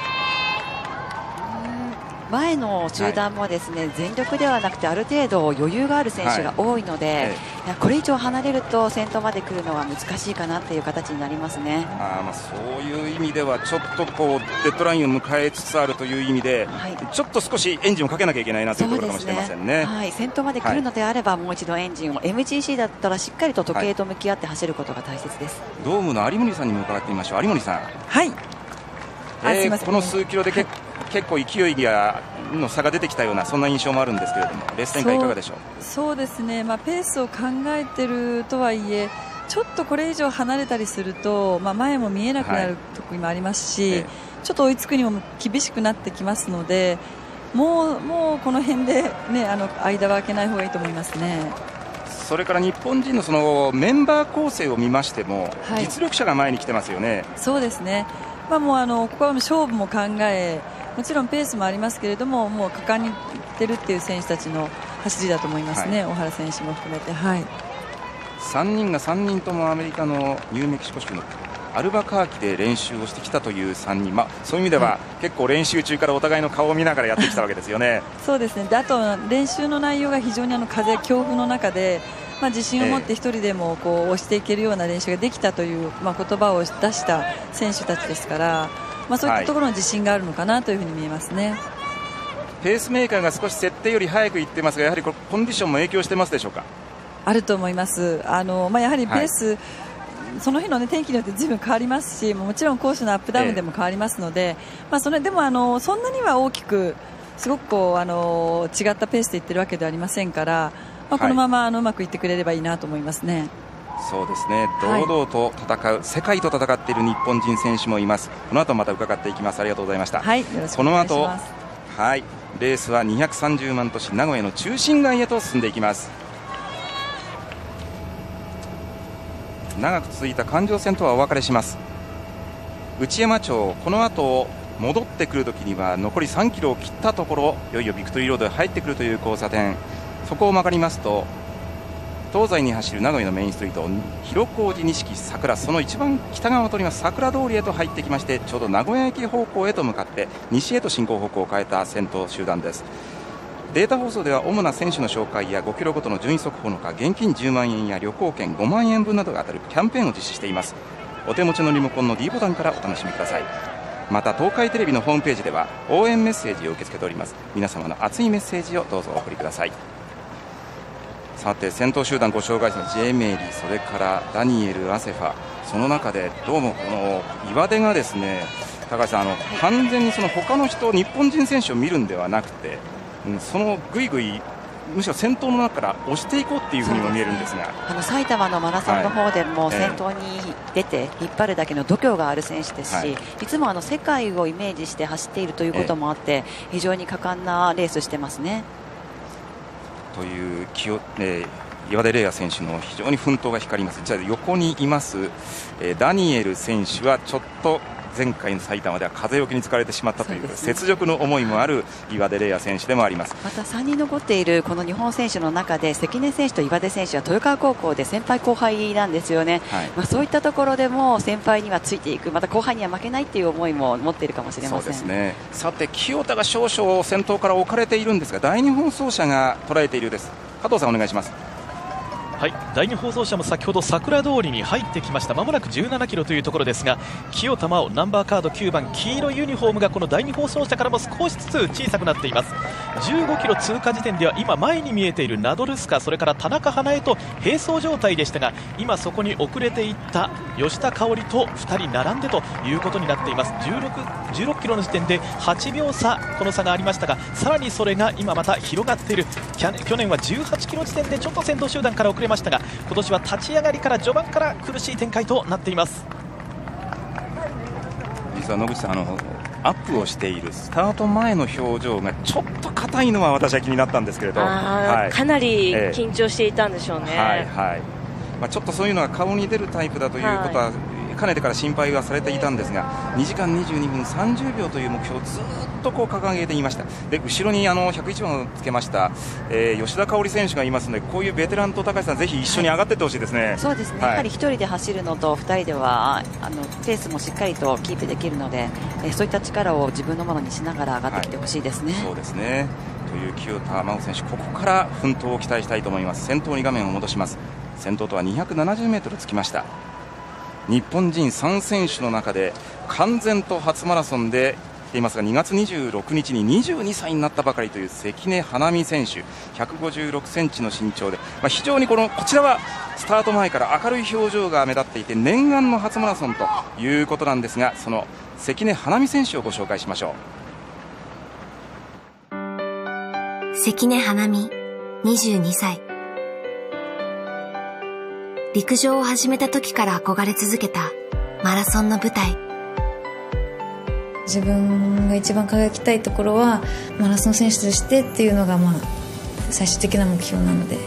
前の集団もですね、はい、全力ではなくてある程度余裕がある選手が多いので、はい、いやこれ以上離れると先頭まで来るのは難しいかなという形になりますね。 あまあそういう意味ではちょっとこうデッドラインを迎えつつあるという意味で、はい、ちょっと少しエンジンをかけなきゃいけないなというところかもしれませんね。 はい、先頭まで来るのであれば、はい、もう一度エンジンを エムジーシー だったらしっかりと時計と向き合って走ることが大切です。 はい、ドームの有森さんにも伺ってみましょう。有森さん、 はい、 えー、この数キロでけ、はい、結構勢いがの差が出てきたようなそんな印象もあるんですけれども、レース展開いかがでしょう。 そう、そうですね、まあ、ペースを考えているとはいえちょっとこれ以上離れたりすると、まあ、前も見えなくなる時もありますし、はい、ちょっと追いつくにも厳しくなってきますので、もう、もうこの辺で、ね、あの間は空けない方がいいと思いますね。 それから日本人のそのメンバー構成を見ましても、はい、実力者が前に来てますよね。 そうですね、まあ、もうあのここは勝負も考え、もちろんペースもありますけれども、もう果敢にいってるっていう選手たちの走りだと思いますね、はい、小原選手も含めて、はい、 さんにんがさんにんともアメリカのニューメキシコ州のアルバカーキで練習をしてきたというさんにん、まあ、そういう意味では、はい、結構練習中からお互いの顔を見ながらやってきたわけですよね。 そうですね。で、あと練習の内容が非常にあの風、強風の中で、まあ、自信を持って一人でもこう押していけるような練習ができたという、まあ、言葉を出した選手たちですから、まあ、そういったところの自信があるのかなというふうに見えますね。はい、 ペースメーカーが少し設定より早くいってますが、やはりこれコンディションも影響してますでしょうか。 あると思います。あの、まあ、やはりペース、はい、その日の、ね、天気によってずいぶん変わりますし、もちろんコースのアップダウンでも変わりますので、ええ、まあ、それでもあのそんなには大きくすごくこうあの違ったペースでいってるわけではありませんから、まあ、このままあのうまくいってくれればいいなと思いますね。 そうですね、堂々と戦う、はい、世界と戦っている日本人選手もいます。この後また伺っていきます。ありがとうございました。 はい、よろしくお願いします。 この後、はい、レースはにひゃくさんじゅうまん都市名古屋の中心街へと進んでいきます。長く続いた環状線とはお別れします。内山町、この後戻ってくるときには残りさんキロを切ったところ、いよいよビクトリーロードへ入ってくるという交差点、そこを曲がりますと東西に走る名古屋のメインストリート、広小路錦桜、その一番北側を通ります桜通りへと入ってきまして、ちょうど名古屋駅方向へと向かって西へと進行方向を変えた先頭集団です。データ放送では主な選手の紹介やごキロごとの順位速報のほか、現金じゅうまんえんや旅行券ごまんえん分などが当たるキャンペーンを実施しています。お手持ちのリモコンの D ボタンからお楽しみください。また東海テレビのホームページでは応援メッセージを受け付けております。皆様の熱いメッセージをどうぞお送りください。さて先頭集団ご紹介した J メイリー、それからダニエル・アセファ、その中でどうもこの岩出がですね、高橋さん、あの完全にその他の人、日本人選手を見るんではなくて、うん、そのぐいぐいむしろ先頭の中から押していこうっていうふうにも見えるんですが、 あの埼玉のマラソンの方でも先頭に出て引っ張るだけの度胸がある選手ですし、はい、いつもあの世界をイメージして走っているということもあって非常に果敢なレースしてますね。 という清、えー、岩出玲亜選手の非常に奮闘が光ります。じゃあ横にいます、えー、ダニエル選手はちょっと前回の埼玉では風よけに疲れてしまったという、雪辱の思いもある岩出玲亜選手でもあります。 またさんにん残っているこの日本選手の中で関根選手と岩出選手は豊川高校で先輩後輩なんですよね。はい、まあ、そういったところでも先輩にはついていく、また後輩には負けないという思いも持っているかもしれません。 そうですね。さて清田が少々先頭から置かれているんですが、第二放送車が捉えているようです。加藤さんお願いします。 はい、だいに放送車も先ほど桜通りに入ってきました。まもなくじゅうななキロというところですが、清田真央ナンバーカードきゅうばん、黄色いユニフォームがこのだいに放送車からも少しずつ小さくなっています。じゅうごキロ通過時点では今前に見えているナドルスカ、それから田中華絵と並走状態でしたが、今そこに遅れていった吉田香織とふたり並んでということになっています。じゅうろく、じゅうろくキロの時点ではちびょう差、この差がありましたが、さらにそれが今また広がっている。去年はじゅうはちキロ時点でちょっと先頭集団から遅れましたが、今年は立ち上がりから序盤から苦しい展開となっています。 実は野口さん、あのアップをしているスタート前の表情がちょっと硬いのは私は気になったんですけれど、 はい、かなり緊張していたんでしょうね。 えーはいはい、まあ、ちょっとそういうのが顔に出るタイプだということは、はい、かねてから心配はされていたんですが、にじかんにじゅうにふんさんじゅうびょうという目標をずっとこう掲げていました。で後ろにあのひゃくいちばんをつけました、えー、吉田香織選手がいますので、こういうベテランと高橋さんぜひ一緒に上がっていってほしいですね。はい、 そうですね、はい、やはりひとりで走るのとふたりではあのペースもしっかりとキープできるので、えー、そういった力を自分のものにしながら上がってきてほしいですね。はい、 そうですね。という清田真央選手、ここから奮闘を期待したいと思います。先頭に画面を戻します。先頭とはにひゃくななじゅうメートルつきました。日本人さん選手の中で完全と初マラソンで来ていますが、にがつにじゅうろくにちににじゅうにさいになったばかりという関根花美選手、ひゃくごじゅうろくセンチの身長で、まあ、非常にこのこちらはスタート前から明るい表情が目立っていて念願の初マラソンということなんですが、その関根花美選手をご紹介しましょう。関根花美にじゅうにさい、 陸上を始めた時から憧れ続けたマラソンの舞台。 自分が一番輝きたいところはマラソン選手としてっていうのがまあ最終的な目標なので。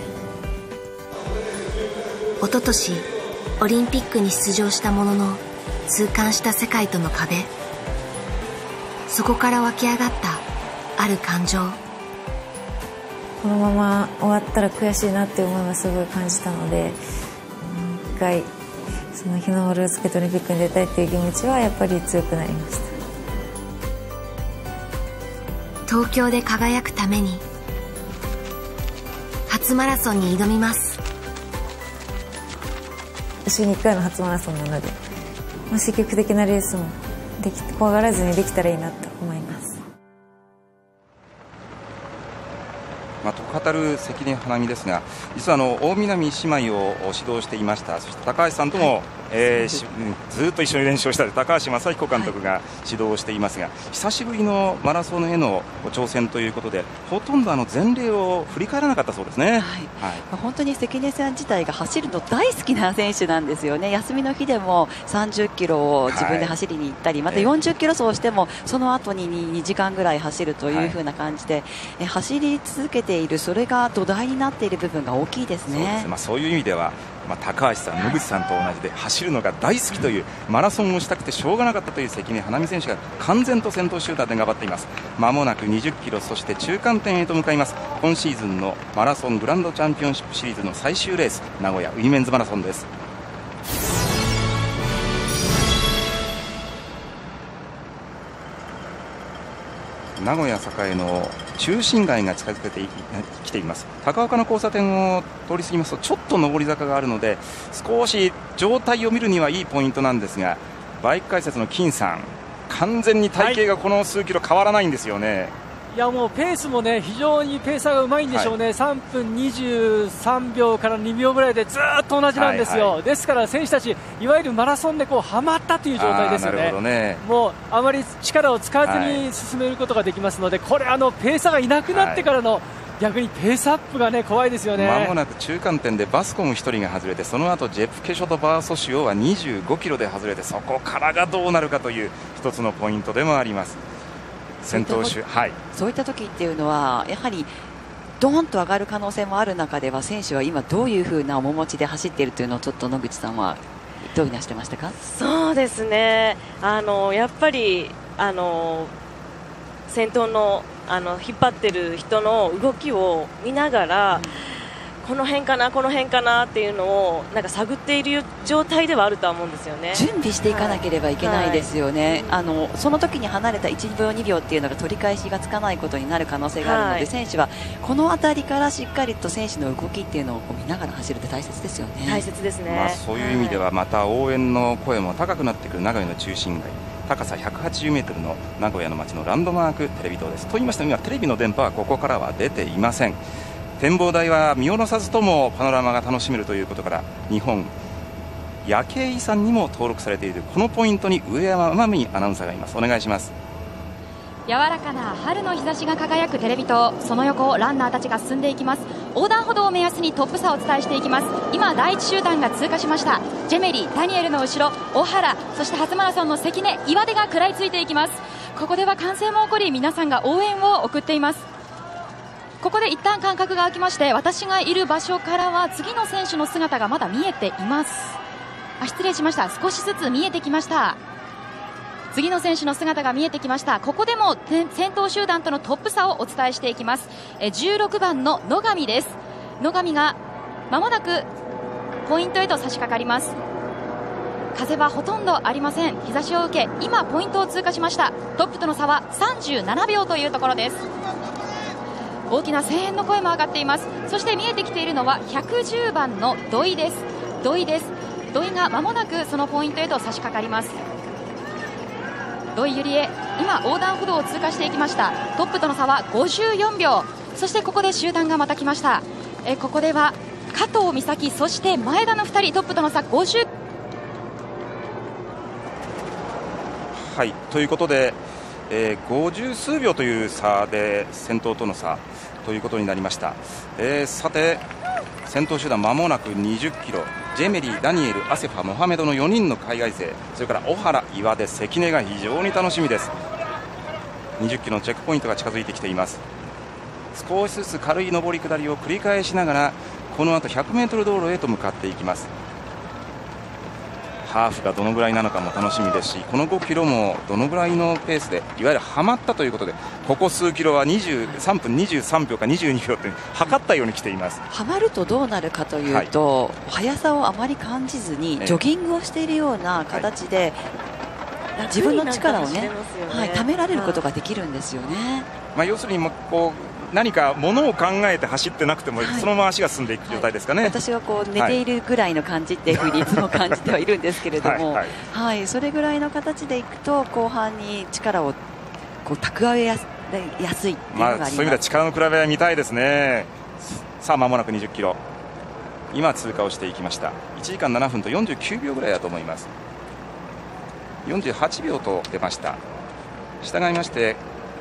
一昨年オリンピックに出場したものの痛感した世界との壁。そこから湧き上がったある感情。 このまま終わったら悔しいなっていう思いがすごい感じたので、一回その日の丸をつけてオリンピックに出たいっていう気持ちはやっぱり強くなりました。 東京で輝くために初マラソンに挑みます。 週にいっかいの初マラソンなので、まあ、積極的なレースもでき怖がらずにできたらいいなと思います。 まあ、と語る関根花美ですが、実はあの大南姉妹を指導していました。そして高橋さんとも、はい、えー、ずっと一緒に練習をした高橋正彦監督が指導をしていますが、はい、久しぶりのマラソンへの挑戦ということで、ほとんどあの前例を振り返らなかったそうですね。はいはい、 本当に関根さん自体が走るの大好きな選手なんですよね。休みの日でもさんじゅっキロを自分で走りに行ったり、はい、またよんじゅっキロ走してもその後ににじかんぐらい走るという風な感じで、はい、え走り続けている、それが土台になっている部分が大きいですね。 そうですね、まあ、そういう意味では、まあ、高橋さん、野口さんと同じで走るのが大好きという、マラソンをしたくてしょうがなかったという関根花美選手が完全と先頭集団で頑張っています。まもなくにじゅっキロ、そして中間点へと向かいます。今シーズンのマラソングランドチャンピオンシップシリーズの最終レース、名古屋ウィメンズマラソンです。名古屋栄の中心街が近づけてきています。高岡の交差点を通り過ぎますとちょっと上り坂があるので、少し状態を見るにはいいポイントなんですが、バイク解説の金さん、完全に体型がこの数キロ変わらないんですよね。はい、 いやもうペースもね、非常にペーサーがうまいんでしょうね。はい、さんぷんにじゅうさんびょうからにびょうぐらいでずっと同じなんですよ。はいはい、ですから選手たち、いわゆるマラソンでこうはまったという状態ですよね。なるほどね。もうあまり力を使わずに進めることができますので、はい、これあのペーサーがいなくなってからの、はい、逆にペースアップがね怖いですよね。 まもなく中間点でバスコムひとりが外れて、その後ジェプケショとバーソシオはにじゅうごキロで外れて、そこからがどうなるかという一つのポイントでもあります。先頭手、はい、そういった時っていうのはやはりドーンと上がる可能性もある中では、選手は今どういうふうな面持ちで走っているというのをちょっと野口さんはどう見なしてましたか？ そうですね、あのやっぱりあの先頭のあの引っ張ってる人の動きを見ながら、うん、この辺かなこの辺かなっていうのをなんか探っている状態ではあるとは思うんですよね。 準備していかなければいけないですよね。はい、あのその時に離れたいちびょうにびょうっていうのが取り返しがつかないことになる可能性があるので、はい、選手はこの辺りからしっかりと選手の動きっていうのを見ながら走るって大切ですよね。 大切ですね。 まあ、そういう意味ではまた応援の声も高くなってくる名古屋の中心街、高さひゃくはちじゅうメートルの名古屋の街のランドマークテレビ塔です。と言いましても今テレビの電波はここからは出ていません。展望台は見下ろさずともパノラマが楽しめるということから、日本夜景遺産にも登録されているこのポイントに上山真美アナウンサーがいます。お願いします。 柔らかな春の日差しが輝くテレビ塔、その横をランナーたちが進んでいきます。横断歩道を目安にトップ差をお伝えしていきます。今第一集団が通過しました。ジェメリ、ダニエルの後ろ小原、そして初マラソンの関根、岩出が食らいついていきます。ここでは歓声も起こり、皆さんが応援を送っています。ここで一旦間隔が空きまして、私がいる場所からは次の選手の姿がまだ見えています。あ、失礼しました。少しずつ見えてきました。次の選手の姿が見えてきました。ここでも先頭集団とのトップ差をお伝えしていきます。えじゅうろくばんの野上です。野上が間もなくポイントへと差し掛かります。風はほとんどありません。日差しを受け今ポイントを通過しました。トップとの差はさんじゅうななびょうというところです。大きな声援の声も上がっています。そして見えてきているのはひゃくじゅうばんの土井です。土井です土井が間もなくそのポイントへと差し掛かります。土井ゆりえ、今横断歩道を通過していきました。トップとの差はごじゅうよんびょう。そしてここで集団がまた来ました。えここでは加藤美咲、そして前田のふたり、トップとの差ごじゅう。 はい、ということで、えー、ごじゅうすうびょうという差で先頭との差ということになりました。えー、さて先頭集団間もなくにじゅっキロ、ジェメリー、ダニエル、アセファ、モハメドのよにんの海外勢、それから小原、岩出、関根が非常に楽しみです。にじゅっキロのチェックポイントが近づいてきています。少しずつ軽い上り下りを繰り返しながらこの後 ひゃくメートル 道路へと向かっていきます。ハーフがどのぐらいなのかも楽しみですし、このごキロもどのぐらいのペースでいわゆるはまったということで、ここ数キロはにじゅうさんぷんにじゅうさんびょうかにじゅうにびょうと測ったように来ています。 はまるとどうなるかというと、はい、速さをあまり感じずにジョギングをしているような形で、はい、自分の力をね、はい、貯められることができるんですよね。 まあ、要するにこう何かものを考えて走ってなくても、はい、そのまま足が進んでいく状態ですかね。はい、 私はこう寝ているぐらいの感じっていうふうにいつも感じてはいるんですけれども、はい、はい、それぐらいの形でいくと後半に力をこう蓄えやす、やすいっていうのがあります。まあ、そういう意味では力の比べは見たいですね。さあ間もなくにじゅっキロ、今通過をしていきました。いちじかんななふんとよんじゅうきゅうびょうぐらいだと思います。よんじゅうはちびょうと出ました。したがいまして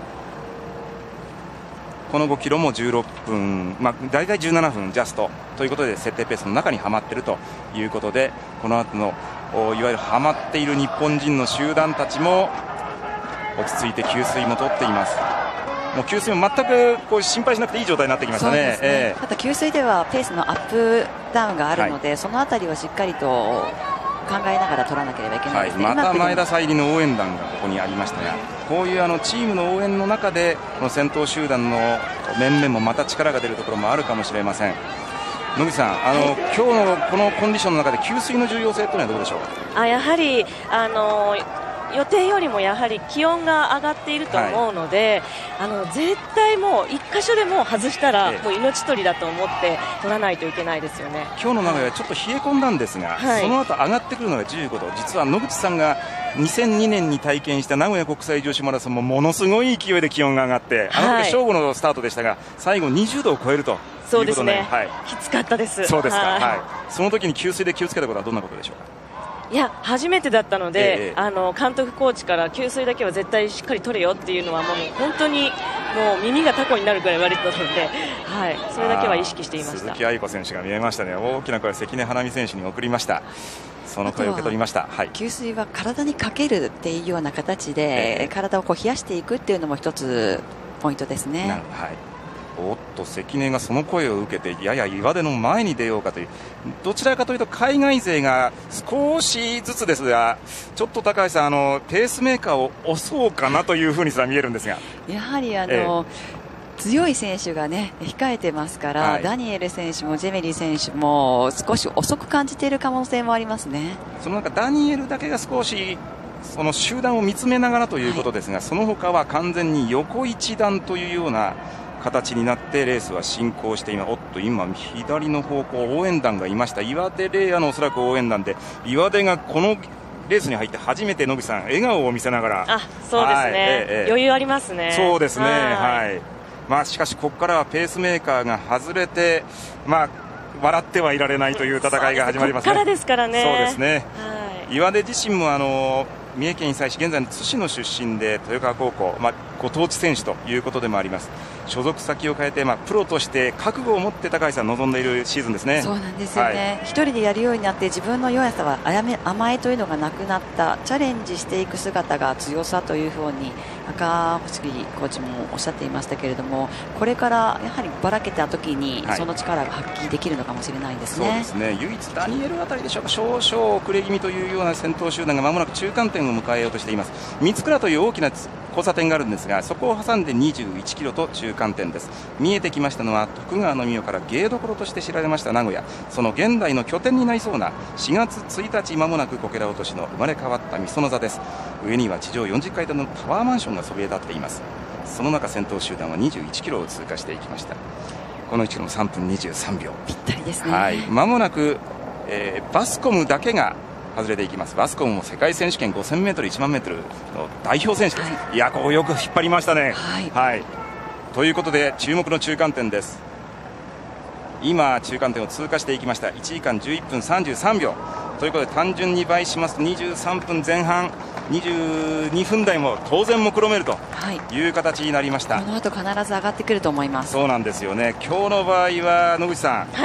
このごキロもじゅうろっぷん、まあ、大体じゅうななふんジャストということで設定ペースの中にはまっているということで、この後のいわゆるはまっている日本人の集団たちも落ち着いて給水も取っています。もう給水も全くこう心配しなくていい状態になってきましたね。そうですね、えー、また給水ではペースのアップダウンがあるので、はい、そのあたりはしっかりと考えながら取らなければいけないですね。はい、また前田彩里の応援団がここにありましたが、こういうあのチームの応援の中でこの先頭集団の面々もまた力が出るところもあるかもしれません。野口さん、あの、はい、今日のこのコンディションの中で給水の重要性というのはどうでしょうか。 あ、やはりあの予定よりもやはり気温が上がっていると思うので、はい、あの絶対もういっ箇所でも外したらもう命取りだと思って取らないといけないですよね。 今日の名古屋はちょっと冷え込んだんですが、はい、その後上がってくるのがじゅうごど、実は野口さんがにせんにねんに体験した名古屋国際女子マラソンもものすごい勢いで気温が上がって、あの時正午のスタートでしたが最後にじゅうどを超えるということで、 そうですね、 はい、 きつかったです。 そうですか、はいはい、その時に給水で気をつけたことはどんなことでしょうか。 いや初めてだったので、ええ、あの監督コーチから給水だけは絶対しっかり取れよっていうのはもう本当にもう耳がタコになるくらい言われてたので、はい、それだけは意識していました。 鈴木愛子選手が見えましたね。大きな声を関根花美選手に送りました。その声を受け取りました。はい、 給水は体にかけるっていうような形で、ええ、体をこう冷やしていくっていうのも一つポイントですね。 なるほど、はい。おっと関根がその声を受けてやや岩出の前に出ようかという、どちらかというと海外勢が少しずつですが、ちょっと高橋さん、あのペースメーカーを押そうかなというふうにすら見えるんですが、 やはりあの、えー、強い選手が、ね、控えてますから、はい、ダニエル選手もジェメリー選手も少し遅く感じている可能性もありますね。 その中ダニエルだけが少しその集団を見つめながらということですが、はい、その他は完全に横一段というような形になってレースは進行しています。おっと今左の方向応援団がいました。岩出玲亜のおそらく応援団で、岩出がこのレースに入って初めて野口さん笑顔を見せながら、 あ、そうですね、はい、ええ、余裕ありますね。 そうですね、はい、はい、まあ、しかしここからはペースメーカーが外れて、まあ、笑ってはいられないという戦いが始まりますね。 ここからですからね。 そうですね、はい、岩出自身もあの三重県伊勢市現在の津市の出身で豊川高校、まあ、ご当地選手ということでもあります。所属先を変えて、まあ、プロとして覚悟を持って高橋さん望んでいるシーズンですね。 そうなんですよね、はい、一人でやるようになって自分の弱さは甘えというのがなくなった、チャレンジしていく姿が強さというふうに赤星コーチもおっしゃっていましたけれども、これからやはりばらけた時にその力が発揮できるのかもしれないですね。 はい、そうですね、唯一ダニエルあたりでしょうか、少々遅れ気味というような先頭集団がまもなく中間点を迎えようとしています。三倉という大きな交差点があるんですが、そこを挟んでにじゅういちキロと中間点です。見えてきましたのは徳川の御代から芸どころとして知られました名古屋、その現代の拠点になりそうなしがつついたちまもなくこけら落としの生まれ変わった御園座です。上には地上よんじゅっかい建てのタワーマンションがそびえ立っています。その中先頭集団はにじゅういちキロを通過していきました。このいちキロもさんぷんにじゅうさんびょう、 ぴったりですね。 はい、まもなく、えー、バスコムだけが外れていきます。バスコムも世界選手権 ごせんメートル、いちまんメートルの代表選手です。はい、いや、ここよく引っ張りましたね。はい、はい、ということで注目の中間点です。今中間点を通過していきました。いちじかんじゅういっぷんさんじゅうさんびょうということで単純に倍しますとにじゅうさんぷんぜん半、にじゅうにふん台も当然目論めるという形になりました。 この後必ず上がってくると思います。 そうなんですよね。今日の場合は野口さん、 はい、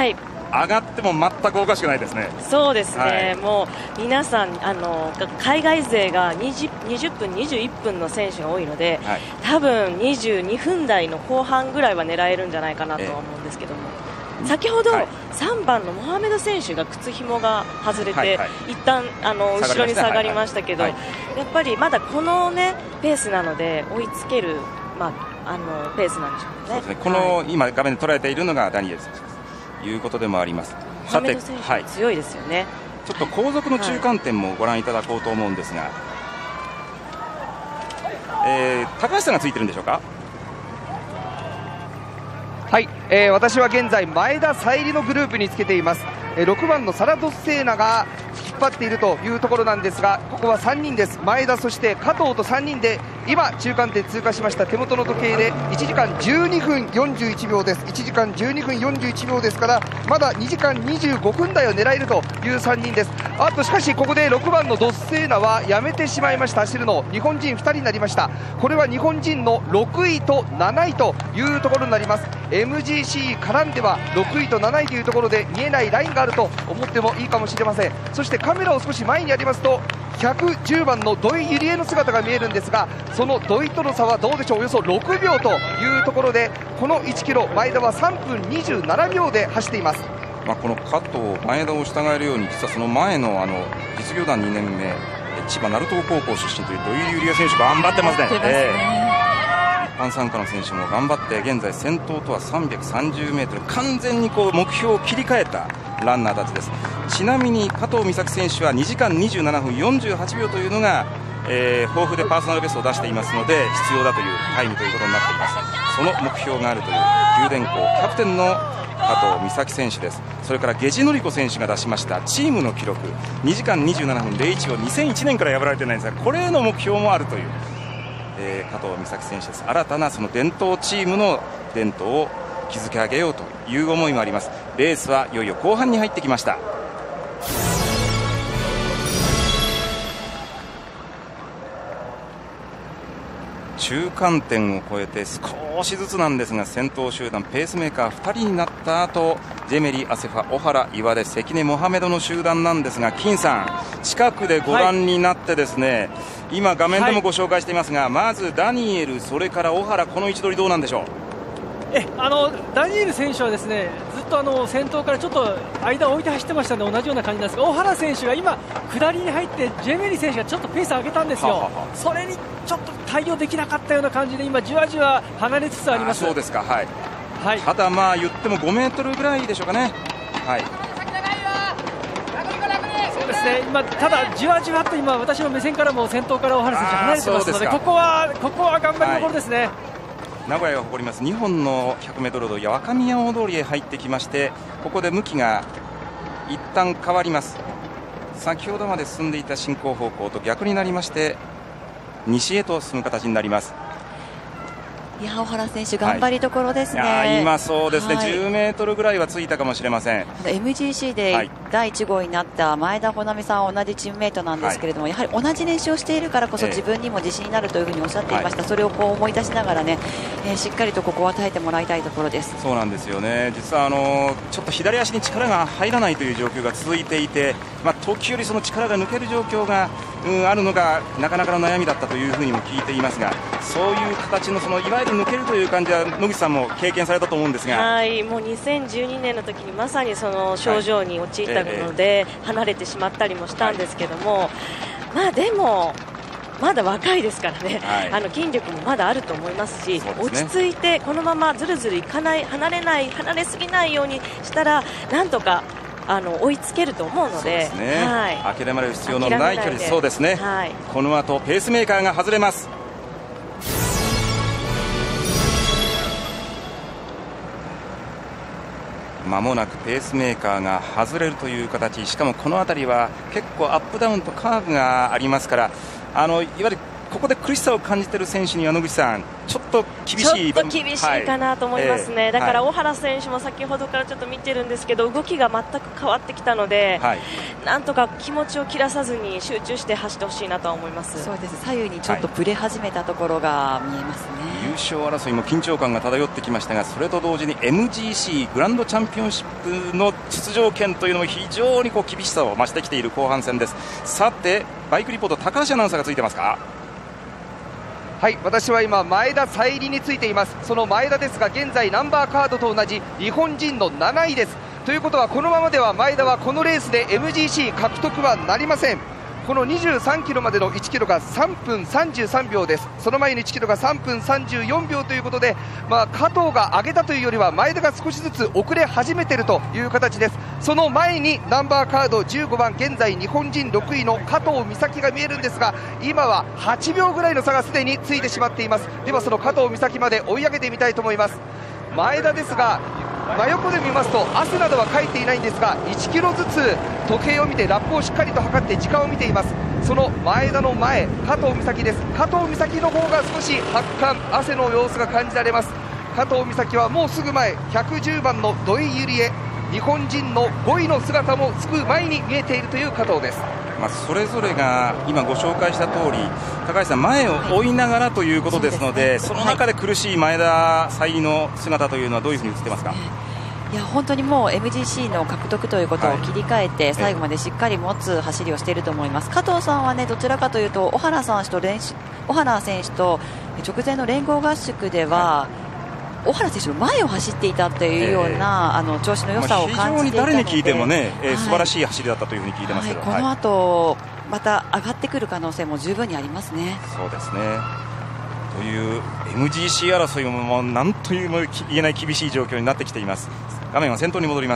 上がっても全くおかしくないですね。 そうですね、 はい、 もう皆さんあの海外勢が 20, にじゅっぷんにじゅういっぷんの選手が多いので、はい、多分にじゅうにふん台の後半ぐらいは狙えるんじゃないかなとは思うんですけども、えー、先ほど、はい、さんばんのモハメド選手が靴ひもが外れて、はいはい、一旦あの後ろに下がりましたけど、はいはい、やっぱりまだこの、ね、ペースなので追いつける、まあ、あのペースなんでしょうね。そうですね、 この、はい、今画面で捉えているのがダニエル選手ということでもあります。 モハメド選手は強いですよね、はい、 ちょっと後続の中間点もご覧いただこうと思うんですが、はい、えー、高橋さんがついてるんでしょうか。 はい、えー、私は現在前田彩里のグループにつけています。えー、ろくばんのサラドスセーナが引っ張っているというところなんですが、ここはさんにんです。前田、そして加藤とさんにんで今中間点通過しました。手元の時計でいちじかんじゅうにふんよんじゅういちびょうです。いちじかんじゅうにふんよんじゅういちびょうですから、まだにじかんにじゅうごふん台を狙えるというさんにんです。あとしかしここでろくばんのドッセーナはやめてしまいました。走るの日本人ふたりになりました。これは日本人のろくいとなないというところになります。 エムジーシー 絡んではろくいとなないというところで見えないラインがあると思ってもいいかもしれません。そしてカメラを少し前にやりますとひゃくじゅうばんの土井ゆりえの姿が見えるんですが、その土井との差はどうでしょう、およそろくびょうというところで、このいちキロ前田はさんぷんにじゅうななびょうで走っています。 まあ、この加藤、前田を従えるように、実はその前のあの実業団にねんめ、千葉鳴門高校出身という土井ゆりえ選手頑張ってますね。えー、一般参加の選手も頑張って現在先頭とはさんびゃくさんじゅうメートル、完全にこう目標を切り替えたランナーたちです。ちなみに加藤美咲選手はにじかんにじゅうななふんよんじゅうはちびょうというのが、えー、豊富でパーソナルベストを出していますので必要だというタイムということになっています。その目標があるという九電工キャプテンの加藤美咲選手です。それから下地典子選手が出しましたチームの記録にじかんにじゅうななふんぜろいちをにせんいちねんから破られていないんですが、これへの目標もあるという、えー、加藤美咲選手です。新たなその伝統チームの伝統を築き上げようという思いもあります。レースはいよいよ後半に入ってきました。中間点を超えて少しずつなんですが、先頭集団ペースメーカーふたりになった後、ジェメリ、アセファ、小原、岩出、関根、モハメドの集団なんですが、金さん近くでご覧になってですね、はい、今画面でもご紹介していますが、はい、まずダニエル、それから小原、この位置取りどうなんでしょう。 えあのダニエル選手はですねずっとあの先頭からちょっと間を置いて走ってましたので同じような感じなんですが、小原選手が今下りに入ってジェメリ選手がちょっとペース上げたんですよ。はははそれにちょっと対応できなかったような感じで今じわじわ離れつつあります。 そうですか、はい、はい、ただまあ言ってもごメートルぐらいでしょうかね。はい、 そうですね、今ただじわじわと今私の目線からも先頭から小原選手離れてますので、ここはここは頑張りどころですね。はい、 名古屋が誇りますにほんの ひゃくメートル ロード若宮大通りへ入ってきまして、ここで向きが一旦変わります。先ほどまで進んでいた進行方向と逆になりまして西へと進む形になります。 いや小原選手頑張りどころですね。 いや今そうですね、はい、じゅうメートルぐらいはついたかもしれません。 エムジーシー でだいいち号になった前田穂波さんは同じチームメートなんですけれども、はい、やはり同じ練習をしているからこそ自分にも自信になるというふうにおっしゃっていました。はい、それをこう思い出しながらね、えー、しっかりとここは耐えてもらいたいところです。 そうなんですよね。実はあのちょっと左足に力が入らないという状況が続いていて、まあ、時折その力が抜ける状況が、うん、あるのがなかなかの悩みだったというふうにも聞いていますが、そういう形のそのいわゆる抜けるという感じは野口さんも経験されたと思うんですが、 はい、もうにせんじゅうにねんの時にまさにその症状に陥ったので、はい、離れてしまったりもしたんですけども、はい、まあでもまだ若いですからね、はい、あの筋力もまだあると思いますし、ね、落ち着いてこのままずるずるいかない、離れない離れすぎないようにしたらなんとかあの追いつけると思うので、そうですね、はい、 諦める必要のない距離、そうですね、はい、この後ペースメーカーが外れます。間もなくペースメーカーが外れるという形、しかもこの辺りは結構アップダウンとカーブがありますから、あのいわゆるここで苦しさを感じている選手には野口さん、ちょっと厳しい、 ちょっと厳しいかなと思いますね、はい、だから小原選手も先ほどからちょっと見てるんですけど、動きが全く変わってきたので、はい、なんとか気持ちを切らさずに集中して走ってほしいなとは思います。 そうです、左右にちょっとぶれ始めたところが見えますね、 はい、優勝争いも緊張感が漂ってきましたが、それと同時に エムジーシー グランドチャンピオンシップの出場権というのも非常にこう厳しさを増してきている後半戦です。さてバイクリポート、高橋アナウンサーがついてますか。 はい、私は今前田彩里についています。その前田ですが現在ナンバーカードと同じ日本人のなないです。ということはこのままでは前田はこのレースで エムジーシー 獲得はなりません。このにじゅうさんキロまでのいちキロがさんぷんさんじゅうさんびょうです。その前のいちキロがさんぷんさんじゅうよんびょうということで、まあ、加藤が上げたというよりは前田が少しずつ遅れ始めているという形です。その前にナンバーカードじゅうごばん、現在日本人ろくいの加藤美咲が見えるんですが、今ははちびょうぐらいの差がすでについてしまっています。ではその加藤美咲まで追い上げてみたいと思います。前田ですが真横で見ますと汗などはかいていないんですが、いちキロずつ時計を見てラップをしっかりと測って時間を見ています。その前田の前、加藤美咲です。加藤美咲の方が少し発汗、汗の様子が感じられます。加藤美咲はもうすぐ前、ひゃくじゅうばんの土井ゆりえ、日本人のごいの姿もつく前に見えているという加藤です。 まあ、それぞれが今ご紹介した通り、高橋さん、前を追いながらということですので、はい、その中で苦しい前田彩里の姿というのはどういうふうに映ってますか。 いや本当にもう エムジーシー の獲得ということを切り替えて、最後までしっかり持つ走りをしていると思います。加藤さんはね、どちらかというと小原さんと練習小原選手と直前の連合合宿では、はい、小原選手の前を走っていたというような、えー、あの調子の良さを感じていたので、まあ、非常に誰に聞いてもね、えー、素晴らしい走りだったというふうに聞いてますけど、 はいはい、この後、また上がってくる可能性も十分にありますね。 そうですね。という エムジーシー 争いももう何というも言えない厳しい状況になってきています。画面は先頭に戻ります。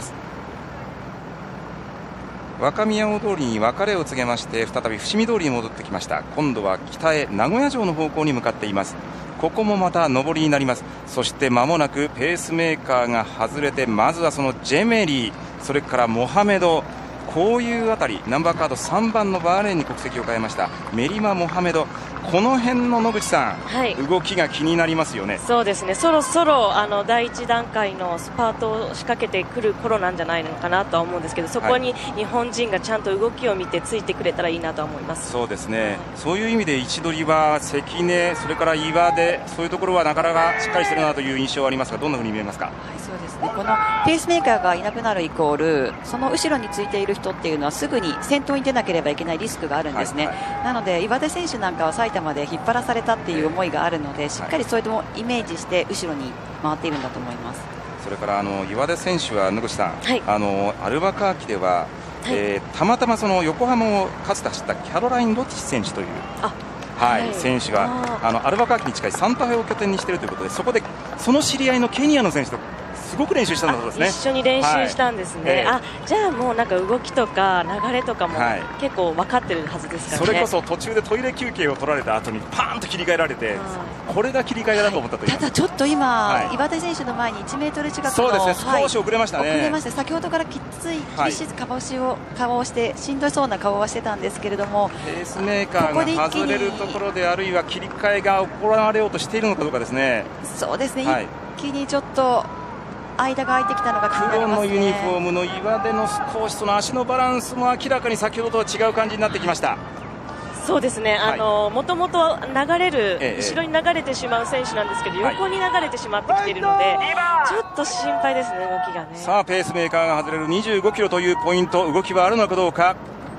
若宮大通りに別れを告げまして、再び伏見通りに戻ってきました。今度は北へ名古屋城の方向に向かっています。ここもまた上りになります。そして間もなくペースメーカーが外れて、まずはそのジェメリー、それからモハメド、こういうあたり、ナンバーカードさんばんのバーレーンに国籍を変えましたメリマ・モハメド、この辺の野口さん、はい、動きが気になりますよね。 そうですね、そろそろあの第一段階のスパートを仕掛けてくる頃なんじゃないのかなとは思うんですけど、そこに日本人がちゃんと動きを見てついてくれたらいいなと思います。 そうですね、はい、そういう意味で位置取りは関根、それから岩出、そういうところはなかなかしっかりしてるなという印象はありますが、どんなふうに見えますか。 はい、そうですね、このペースメーカーがいなくなるイコール、その後ろについている人っていうのはすぐに先頭に出なければいけないリスクがあるんですね。はいはい、なので岩出選手なんかは埼玉で引っ張らされたっていう思いがあるので、しっかりそれもイメージして後ろに回っているんだと思います。 それからあの岩出選手は野口さん、はい、あのアルバカーキでは、はい、えー、たまたまその横浜をかつて走ったキャロライン・ロティ選手というはいはい、選手があのアルバカーキに近いサンタフェを拠点にしているということで、そこでその知り合いのケニアの選手とすごく練習したんだそうですね。 一緒に練習したんですね。はい、えー、あ、じゃあもうなんか動きとか流れとかも結構分かってるはずですからね。 それこそ途中でトイレ休憩を取られた後にパーンと切り替えられて、これが切り替えだと思ったという、はい、 ただちょっと今、はい、岩手選手の前にいちメートル近くの、 そうですね、少し遅れましたね。 遅れまして、先ほどからきつい厳しい顔しを顔をしてしんどそうな顔はしてたんですけれども、 ペースメーカーが外れるところで、あるいは切り替えが行われようとしているのかどうかですね。 そうですね、はい、一気にちょっと間が空いてきたのが気になりますね。 黒のユニフォームの岩出の少しその足のバランスも明らかに先ほどとは違う感じになってきました。 そうですね、あのもともと流れる、ええ、後ろに流れてしまう選手なんですけど、はい、横に流れてしまってきているので、ちょっと心配ですね、動きがね。 さあペースメーカーが外れるにじゅうごキロというポイント、動きはあるのかどうか。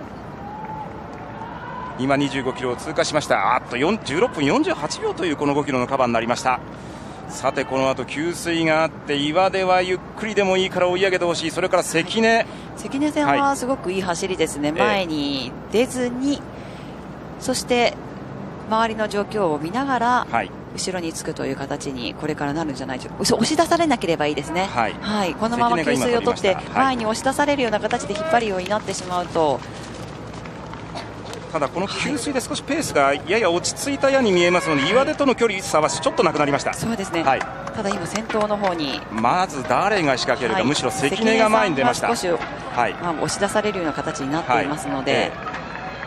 今にじゅうごキロを通過しました。あっとじゅうろっぷんよんじゅうはちびょうというこのごキロのカバーになりました。さてこの後給水があって、岩出はゆっくりでもいいから追い上げてほしい。それから関根、はい、 関根戦はすごくいい走りですね、はい、前に出ずに、そして周りの状況を見ながら、はい、後ろにつくという形にこれからなるんじゃないでしょうか。押し出されなければいいですね、はいはい、このまま給水を取って前に押し出されるような形で引っ張るようになってしまうと、 ただこの給水で少しペースがやや落ち着いたように見えますので、岩出との距離差はちょっとなくなりました。 そうですね、はい、ただ今先頭の方にまず誰が仕掛けるか、はい、むしろ関根が前に出ました。 少し、はい、まあ、押し出されるような形になっていますので、はい、え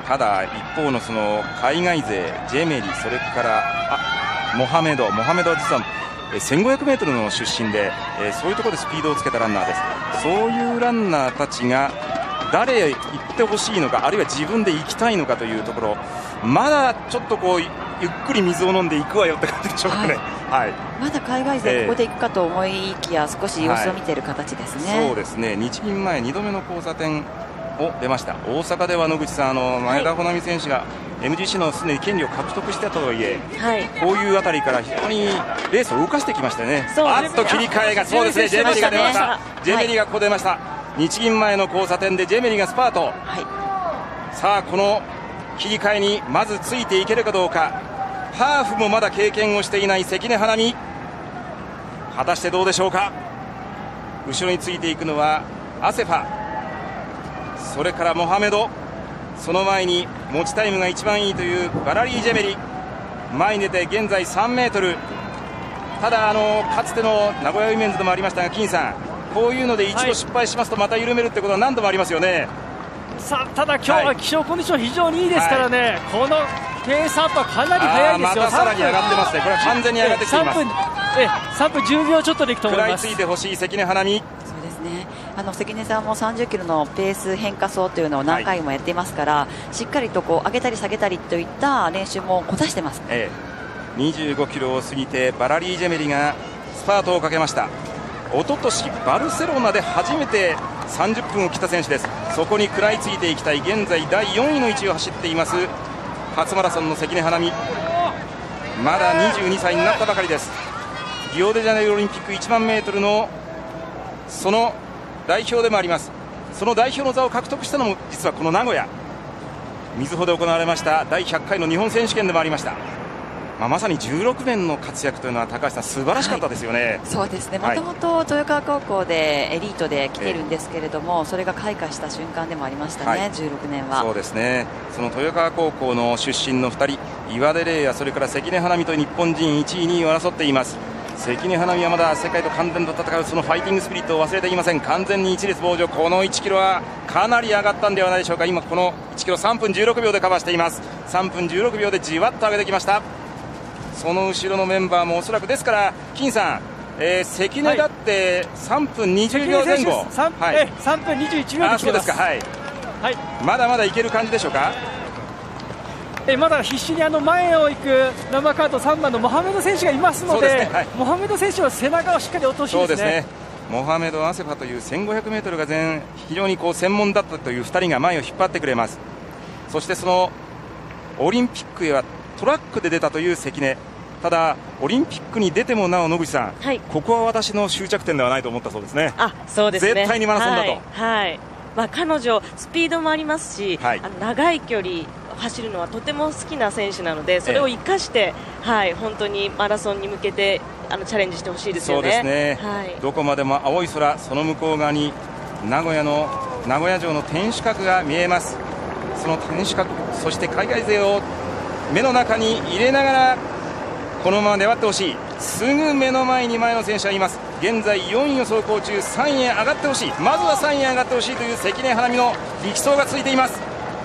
ただ一方のその海外勢ジェメリ、それからあモハメドモハメドは実はせんごひゃくメートルの出身で、えー、そういうところでスピードをつけたランナーです。そういうランナーたちが誰へ行ってほしいのか、あるいは自分で行きたいのかというところ、まだちょっとこうゆっくり水を飲んでいくわよって感じでしょうかね。はい、 まだ海外勢ここで行くかと思いきや、少し様子を見ている形ですね。 はい、そうですね。日銀前にどめの交差点を出ました。大阪では野口さん、あの前田穂南選手が エムジーシー のすでに権利を獲得してたとはいえ、はい、こういうあたりから非常にレースを動かしてきましたよね。あっと切り替えが、そうですね、ジェメリが出ました。ジェメリがここ出ました。はい、日銀前の交差点でジェメリがスパート。はい、さあこの切り替えにまずついていけるかどうか。ハーフもまだ経験をしていない関根花美、果たしてどうでしょうか。後ろについていくのはアセファ、それからモハメド、その前に持ちタイムが一番いいというバラリー・ジェメリ、前に出て現在さんメートル。ただあのかつての名古屋ウィメンズでもありましたが、金さん、こういうので一度失敗しますとまた緩めるってことは何度もありますよね。 さあただ今日は気象コンディション非常にいいですからね、はい、このペースアップはかなり速いですよ。 またさらに上がってますね。これは完全に上がってきています。さんぷん、 えさんぷんじゅうびょうちょっとでいくと思います。 食らいついてほしい関根花美。 そうですね、あの関根さんもさんじゅっキロのペース変化走というのを何回もやっていますから、はい、しっかりとこう上げたり下げたりといった練習もこなしてます、 ええ、にじゅうごキロを過ぎてバラリー・ジェメリがスパートをかけました。一昨年バルセロナで初めてさんじゅっぷんを切った選手です。そこに食らいついていきたい、現在だいよんいの位置を走っています初マラソンの関根花美、まだにじゅうにさいになったばかりです。リオデジャネイロオリンピックいちまんメートルのその代表でもあります。その代表の座を獲得したのも実はこの名古屋瑞穂で行われましただいひゃっかいの日本選手権でもありました。まあ、まさにじゅうろくねんの活躍というのは高橋さん素晴らしかったですよね。はい、 そうですね、もともと豊川高校でエリートで来ているんですけれども、えー、それが開花した瞬間でもありましたね、はい、じゅうろくねんは。 そうですね、その豊川高校の出身のふたり、岩出玲也、それから関根花美と日本人いちいにいを争っています。関根花美はまだ世界と完全と戦うそのファイティングスピリットを忘れていません。完全に一列傍上、このいちキロはかなり上がったんではないでしょうか。今このいちキロさんぷんじゅうろくびょうでカバーしています。さんぷんじゅうろくびょうでじわっと上げてきました。その後ろのメンバーもおそらくですから、金さん、えー、関根だってさんぷんにじゅうびょうぜん後、はい、 さんぷんにじゅういちびょうで来てます。 あ、そうですか、はい、はい、まだまだいける感じでしょうか。 えまだ必死にあの前を行くナンバーカードさんばんのモハメド選手がいますの で, で、ね、はい、モハメド選手は背中をしっかり落としてほしいですね。そうですね、 モハメド・アセファという せんごひゃくメートル が全非常にこう専門だったというふたりが前を引っ張ってくれます。そしてそのオリンピックへはトラックで出たという関根、ただオリンピックに出てもなお野口さん、はい、ここは私の終着点ではないと思ったそうですね。 あ、そうですね、 絶対にマラソンだと、 はいはい、まあ、彼女スピードもありますし、はい、あの長い距離走るのはとても好きな選手なので、それを生かして、ええ、はい、本当にマラソンに向けてあのチャレンジしてほしいですよね。 そうですね、はい、どこまでも青い空、その向こう側に名古屋の名古屋城の天守閣が見えます。その天守閣、そして海外勢を目の中に入れながらこのまま粘ってほしい。すぐ目の前に前の選手がいます。現在よんいを走行中、さんいへ上がってほしい、まずはさんいへ上がってほしいという関根花美の力走が続いています。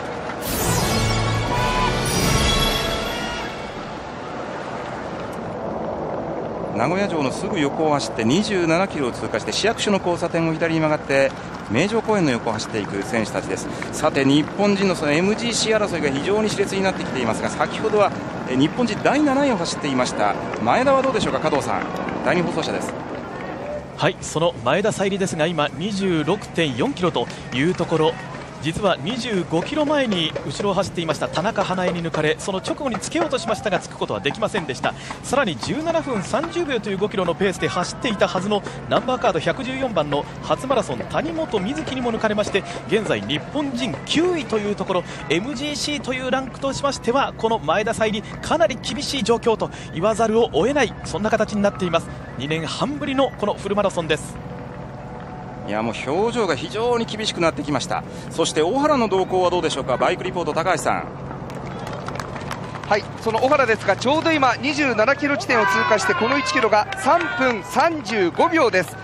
名古屋城のすぐ横を走ってにじゅうななキロを通過して市役所の交差点を左に曲がって名城公園の横を走っていく選手たちです。さて日本人のその エムジーシー 争いが非常に熾烈になってきていますが、先ほどは日本人だいなないを走っていました前田はどうでしょうか。加藤さん、だいに放送車です。 はい、その前田彩里ですが今 にじゅうろくてんよんキロというところ、実はにじゅうごキロまえに後ろを走っていました田中華絵に抜かれ、その直後につけようとしましたがつくことはできませんでした。さらにじゅうななふんさんじゅうびょうというごキロのペースで走っていたはずのナンバーカードひゃくじゅうよんばんの初マラソン谷本瑞希にも抜かれまして、現在日本人きゅういというところ、 エムジーシー というランクとしましてはこの前田彩里かなり厳しい状況と言わざるを得えない、そんな形になっています。にねんはんぶりのこのフルマラソンです。 いやもう表情が非常に厳しくなってきました。そして小原の動向はどうでしょうか。バイクリポート高橋さん。 はい、その小原ですがちょうど今にじゅうななキロ地点を通過してこのいちキロがさんぷんさんじゅうごびょうです。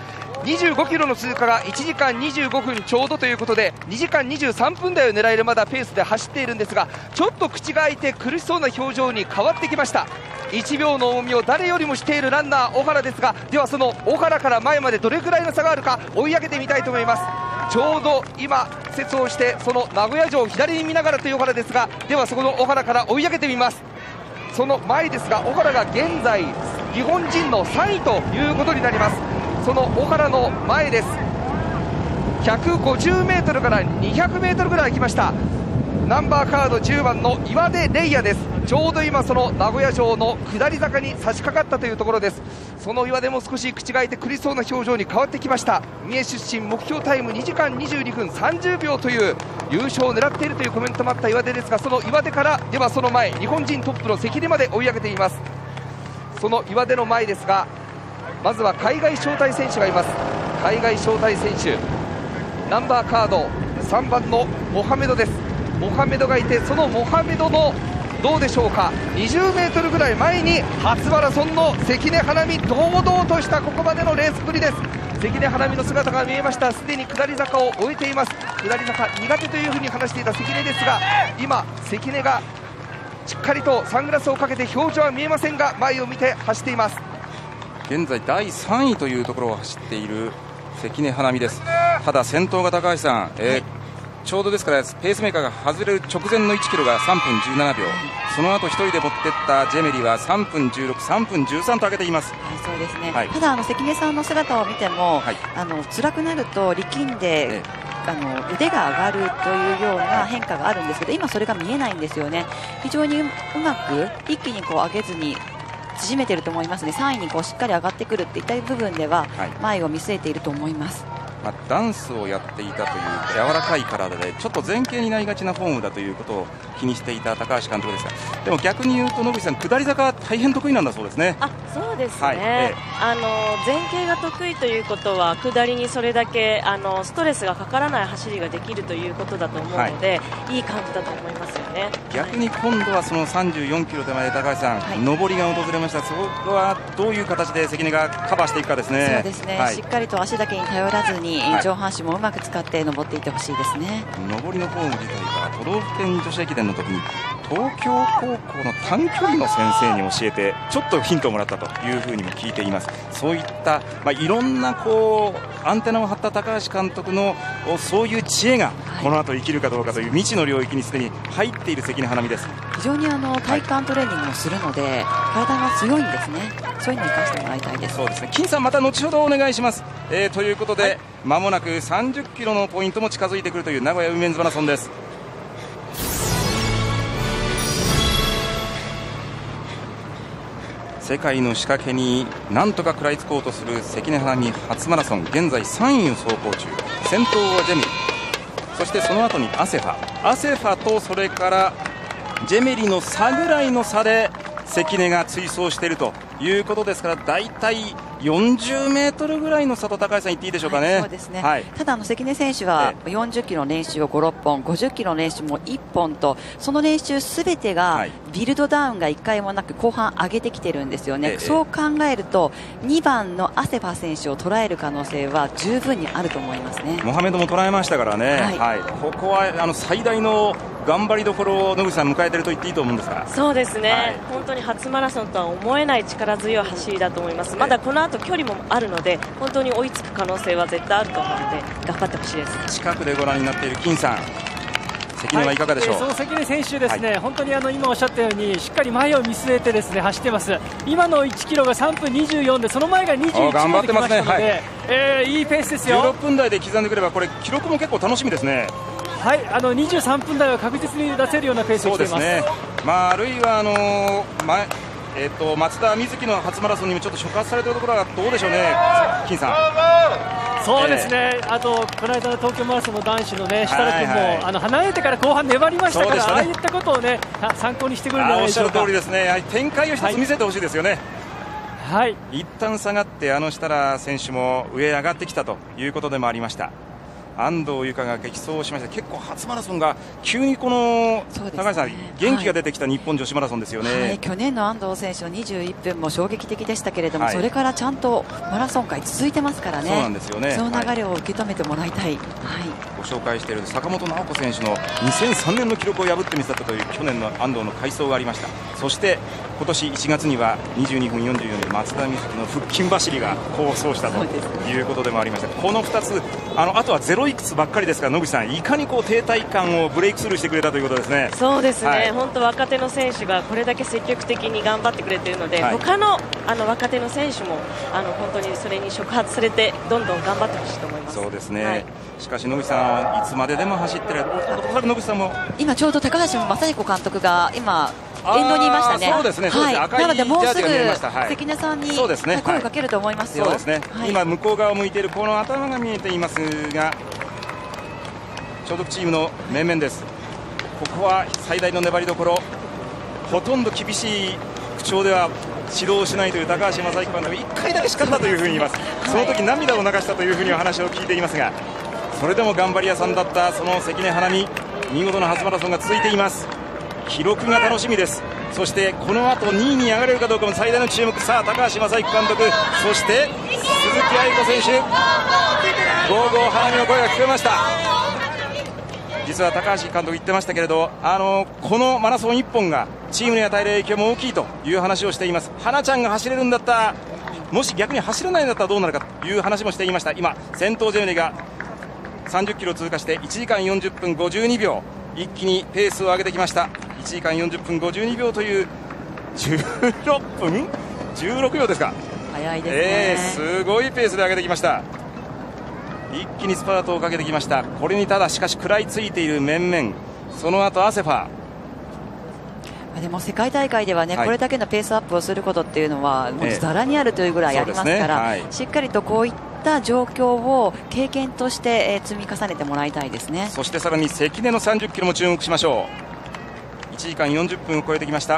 にじゅうごキロの通過がいちじかんにじゅうごふんちょうどということで、にじかんにじゅうさんぷん台を狙えるまだペースで走っているんですが、ちょっと口が開いて苦しそうな表情に変わってきました。いちびょうの重みを誰よりもしているランナー小原ですが、ではその小原から前までどれくらいの差があるか追い上げてみたいと思います。ちょうど今右折をしてその名古屋城を左に見ながらという小原ですが、ではそこの小原から追い上げてみます。その前ですが、小原が現在日本人のさんいということになります。その小原の前です。ひゃくごじゅうメートルからにひゃくメートルぐらい来ました。ナンバーカードじゅうばんの岩出玲也です。ちょうど今その名古屋城の下り坂に差し掛かったというところです。その岩出も少し口が開いて苦しそうな表情に変わってきました。三重出身、目標タイムにじかんにじゅうにふんさんじゅうびょうという優勝を狙っているというコメントもあった岩出ですが、その岩出からではその前、日本人トップの関根まで追い上げています。その岩出の前ですが、まずは海外招待選手がいます。海外招待選手、ナンバーカードさんばんのモハメドです。モハメドがいて、そのモハメドのどうでしょうか、にじゅうメートルぐらい前に初マラソンの関根花見、堂々としたここまでのレースぶりです。関根花見の姿が見えました。すでに下り坂を終えています。下り坂苦手というふうに話していた関根ですが、今関根がしっかりとサングラスをかけて表情は見えませんが前を見て走っています。 現在だいさんいというところを走っている関根花見です。ただ先頭が高橋さん、えーはい、ちょうどですからペースメーカーが外れる直前のいちキロがさんぷんじゅうななびょう、その後一人で持っていったジェメリはさんぷんじゅうろく、さんぷんじゅうさんと上げています。 はい、そうですね、 はい、 ただあの関根さんの姿を見ても、はい、あの辛くなると力んで、ええ、あの腕が上がるというような変化があるんですけど、今それが見えないんですよね。非常にうまく一気にこう上げずに縮めていると思いますね。さんいにこうしっかり上がってくるっていった部分では前を見据えていると思います。 まあ、ダンスをやっていたという柔らかい体でちょっと前傾になりがちなフォームだということを気にしていた高橋監督ですが、でも逆に言うと野口さん、下り坂は大変得意なんだそうですね。 あ、そうですね、 はい、ええ、 あの前傾が得意ということは下りにそれだけあのストレスがかからない走りができるということだと思うので、はい、いい感じだと思いますよね。 逆に今度はそのさんじゅうよんキロ手前で高橋さん、はい、上りが訪れました。そこはどういう形で関根がカバーしていくかですね。 そうですね、 はい、 しっかりと足だけに頼らずに、はい、上半身もうまく使って登っていってほしいですね。 上りのフォーム自体は都道府県女子駅伝の時に東京高校の短距離の先生に教えてちょっとヒントをもらったというふうにも聞いています。そういった、まあ、いろんなこうアンテナを張った高橋監督のそういう知恵がこの後生きるかどうかという未知の領域にすでに入っている関根花見です。 非常にあの体幹トレーニングもするので、はい、体が強いんですね。そういうのを生かしてもらいたいです。 そうですね、金さんまた後ほどお願いします。えー、ということで、はい、間もなくさんじゅっキロのポイントも近づいてくるという名古屋ウィメンズマラソンです。世界の仕掛けになんとか食らいつこうとする関根花見初マラソン、現在さんいを走行中。先頭はジェメリ、そしてその後にアセファアセファとそれからジェメリの差ぐらいの差で関根が追走しているということですから、だいたいよんじゅうメートルぐらいの差と高橋さん言っていいでしょうかね。 はい、そうですね、はい、ただあの関根選手はよんじゅっキロの練習をご、ろっぽん、ごじゅっキロの練習もいっぽんと、その練習すべてがビルドダウンがいっかいもなく後半上げてきてるんですよね。ええ、そう考えるとにばんのアセファ選手を捉える可能性は十分にあると思いますね。 モハメドも捉えましたからね。はいはい、ここはあの最大の頑張りどころを野口さん迎えていると言っていいと思うんですが。 そうですね、はい、本当に初マラソンとは思えない力強い走りだと思います。まだこの後距離もあるので本当に追いつく可能性は絶対あると思うので頑張ってほしいです。 近くでご覧になっている金さん、関根はいかがでしょう。 はい、その関根選手ですね、はい、本当にあの今おっしゃったようにしっかり前を見据えてですね走ってます。今のいちキロがさんぷんにじゅうよんで、その前がにじゅういち秒で来ましたので、はい、えー、いいペースですよ。 じゅうろっぷん台で刻んでくればこれ記録も結構楽しみですね。 はい、あのにじゅうさんぷん台は確実に出せるようなペースで来ています。そうですね、 まあ、あるいはあのー前えー、と松田瑞生の初マラソンにもちょっと触発されているところはどうでしょうね、金さん。 そうですね、えー、あとこの間の東京マラソンの男子のね設楽君も、はいはい、あの離れてから後半粘りましたから、ね、ああいったことをね参考にしてくるんじゃないでしょうか。 おっしゃる通りですね。やはり展開を一つ見せてほしいですよね。はい、一旦下がってあの設楽選手も上へ上がってきたということでもありました。 安藤友香が激走しました。結構初マラソンが急にこの、ね、高橋さん元気が出てきた日本女子マラソンですよね、 はい、去年の安藤選手のにじゅういっぷんも衝撃的でしたけれども、 はい、 それからちゃんとマラソン界続いてますからね。 そうなんですよね。 その流れを受け止めてもらいたい、はい、 ご紹介している坂本直子選手のにせんさんねんの記録を破ってみせたという去年の安藤の快走がありました。そして今年いちがつにはにじゅうにふんよんじゅうよんで松田瑞生の腹筋走りが好走したということでもありました。このふたつ、あのあとはゼロいくつばっかりですから、野口さん、いかにこう停滞感をブレイクスルーしてくれたということですね。 そうですね、 はい、 本当若手の選手がこれだけ積極的に頑張ってくれているので、はい、他のあの若手の選手もあの本当にそれに触発されてどんどん頑張ってほしいと思います。 そうですね、はい、しかし野口さん、いつまででも走ってる、野口さんも今ちょうど高橋正彦監督が今沿道にいましたね。 そうですね、そうですね、 はい、 赤いジャージが見えました。 なのでもうすぐ関根さんに、 そうですね、 声をかけると思いますよ。 そうですね、 はい、 今向こう側を向いているこの頭が見えていますが、所属チームの面々です。ここは最大の粘りどころ、ほとんど厳しい口調では指導しないという高橋正彦監督、いっかいだけ叱ったというふうに言います、はい、その時涙を流したというふうに話を聞いていますが、それでも頑張り屋さんだったその関根花見、見事な初マラソンが続いています。記録が楽しみです。そしてこの後にいに上がれるかどうかも最大の注目。さあ高橋正彦監督、そして鈴木愛子選手、ゴーゴー花見の声が聞こえました。実は高橋監督言ってましたけれど、あのこのマラソンいっぽんがチームに与える影響も大きいという話をしています。花ちゃんが走れるんだったら、もし逆に走れないんだったらどうなるかという話もしていました。今先頭ジェネリがさんじゅっキロ通過していちじかんよんじゅっぷんごじゅうにびょう、一気にペースを上げてきました。いちじかんよんじゅっぷんごじゅうにびょうというじゅうろっぷんじゅうろくびょうですか。 早いですね、 えー、すごいペースで上げてきました。一気にスパートをかけてきました。これにただしかし食らいついている面々、その後アセファー、でも世界大会ではね、はい、これだけのペースアップをすることっていうのはもうざらにあるというぐらいありますから、えーねはい、しっかりとこういった状況を経験として積み重ねてもらいたいですね。 そしてさらに関根のさんじゅっキロも注目しましょう。いちじかんよんじゅっぷんを超えてきました。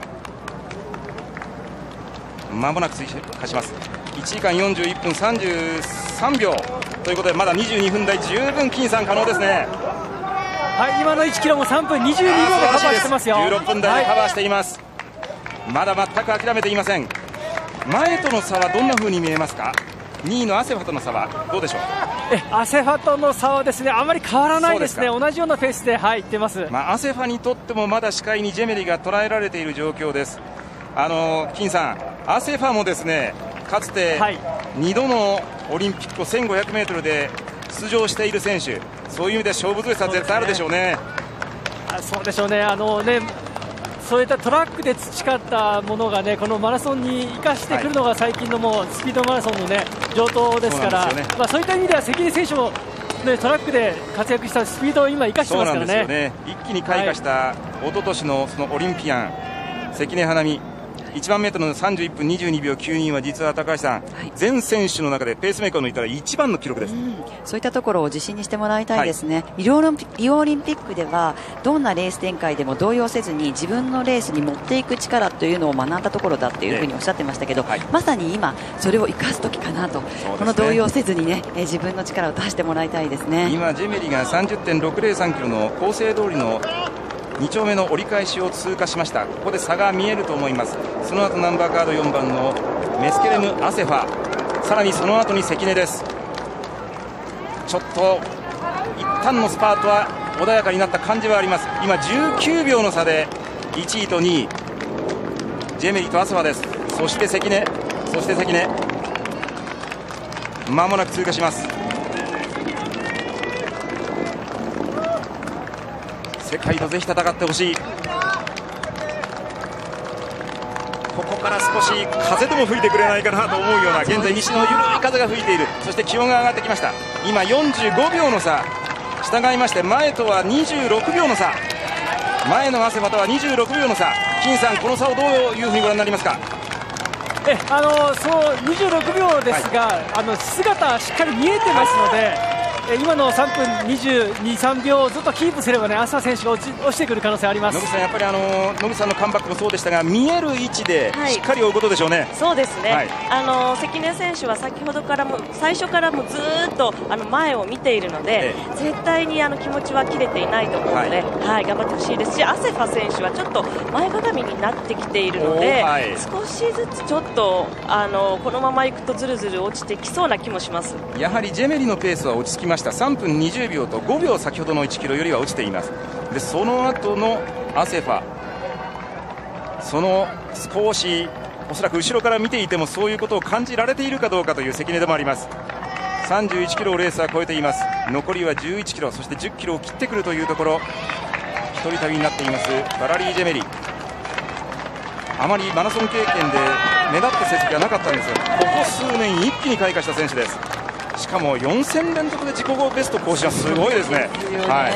まもなく追加します。いちじかんよんじゅういっぷんさんじゅうさんびょうということで、まだにじゅうにふん台十分金さん可能ですね。 はい、今のいちキロもさんぷんにじゅうにびょうでカバーしてますよ。 じゅうろっぷん台でカバーしています、はい、まだ全く諦めていません。前との差はどんな風に見えますか。にいのアセファとの差はどうでしょう。 えアセファとの差はですね、あまり変わらないですね。同じようなペースで、はい、いってます。 まあ、アセファにとってもまだ視界にジェメリが捉えられている状況です。あの金さん、アセファもですね、かつてにどのオリンピックをせんごひゃくメートルで出場している選手、そういう意味で勝負強さは絶対あるでしょうね。 あそうでしょうね。あのね、そういったトラックで培ったものがね、このマラソンに生かしてくるのが最近のもうスピードマラソンのね上等ですから、そう、ね、まあ、そういった意味では関根選手も、ね、トラックで活躍したスピードを今生かしてますからね。 そうなんですよね。一気に開花した、はい、一昨年のそのオリンピアン関根花見いちまんメートルのさんじゅういっぷんにじゅうにびょうきゅうには実は高橋さん、はい、全選手の中でペースメーカーのいたら一番の記録です、うん、 そういったところを自信にしてもらいたいですね、はい、リオオリンピックではどんなレース展開でも動揺せずに自分のレースに持っていく力というのを学んだところだというふうにおっしゃってましたけど、はい、まさに今それを生かす時かなと、ね、この動揺せずにね自分の力を出してもらいたいですね。 今ジェメリが さんじゅってんろくぜろさんキロの構成通りのに丁目の折り返しを通過しました。ここで差が見えると思います。その後ナンバーカードよんばんのメスケレム・アセファ、さらにその後に関根です。ちょっと一旦のスパートは穏やかになった感じはあります。今じゅうきゅうびょうの差でいちいとにい、ジェメリとアセファです。そして関根、そして関根、まもなく通過します。世界とぜひ戦ってほしい。ここから少し風でも吹いてくれないかなと思うような、現在西の緩い風が吹いている。そして気温が上がってきました。今よんじゅうごびょうの差、従いまして前とはにじゅうろくびょうの差、前のアセファとはにじゅうろくびょうの差。金さん、この差をどういうふうにご覧になりますか。 えあのそうにじゅうろくびょうですが、はい、あの姿しっかり見えてますので、 今のさんぷんにじゅうに、さんびょうをずっとキープすればね、アサフ選手が落ち、落ちてくる可能性あります。 野口さん、やっぱりあの野口さんのカムバックもそうでしたが、見える位置でしっかり追うことでしょうね。はい、 そうですね、 はい、 あの関根選手は先ほどからも最初からもずっとあの前を見ているので、ええ、絶対にあの気持ちは切れていないと思うので、はいはい、頑張ってほしいですし、アセファ選手はちょっと前かがみになってきているので、はい、少しずつちょっとあのこのままいくとずるずる落ちてきそうな気もします。 やはりジェメリのペースは落ち着きました。さんぷんにじゅうびょうとごびょう先ほどのいちキロよりは落ちています。でその後のアセファ、その少しおそらく後ろから見ていてもそういうことを感じられているかどうかという関根でもあります。さんじゅういちキロをレースは超えています。残りはじゅういちキロ、そしてじゅっキロを切ってくるというところ、一人旅になっていますバラリー・ジェメリ。あまりマラソン経験で目立った成績はなかったんですが、ここ数年一気に開花した選手です。しかもよん戦連続で自己ベスト更新はすごいですね。はい、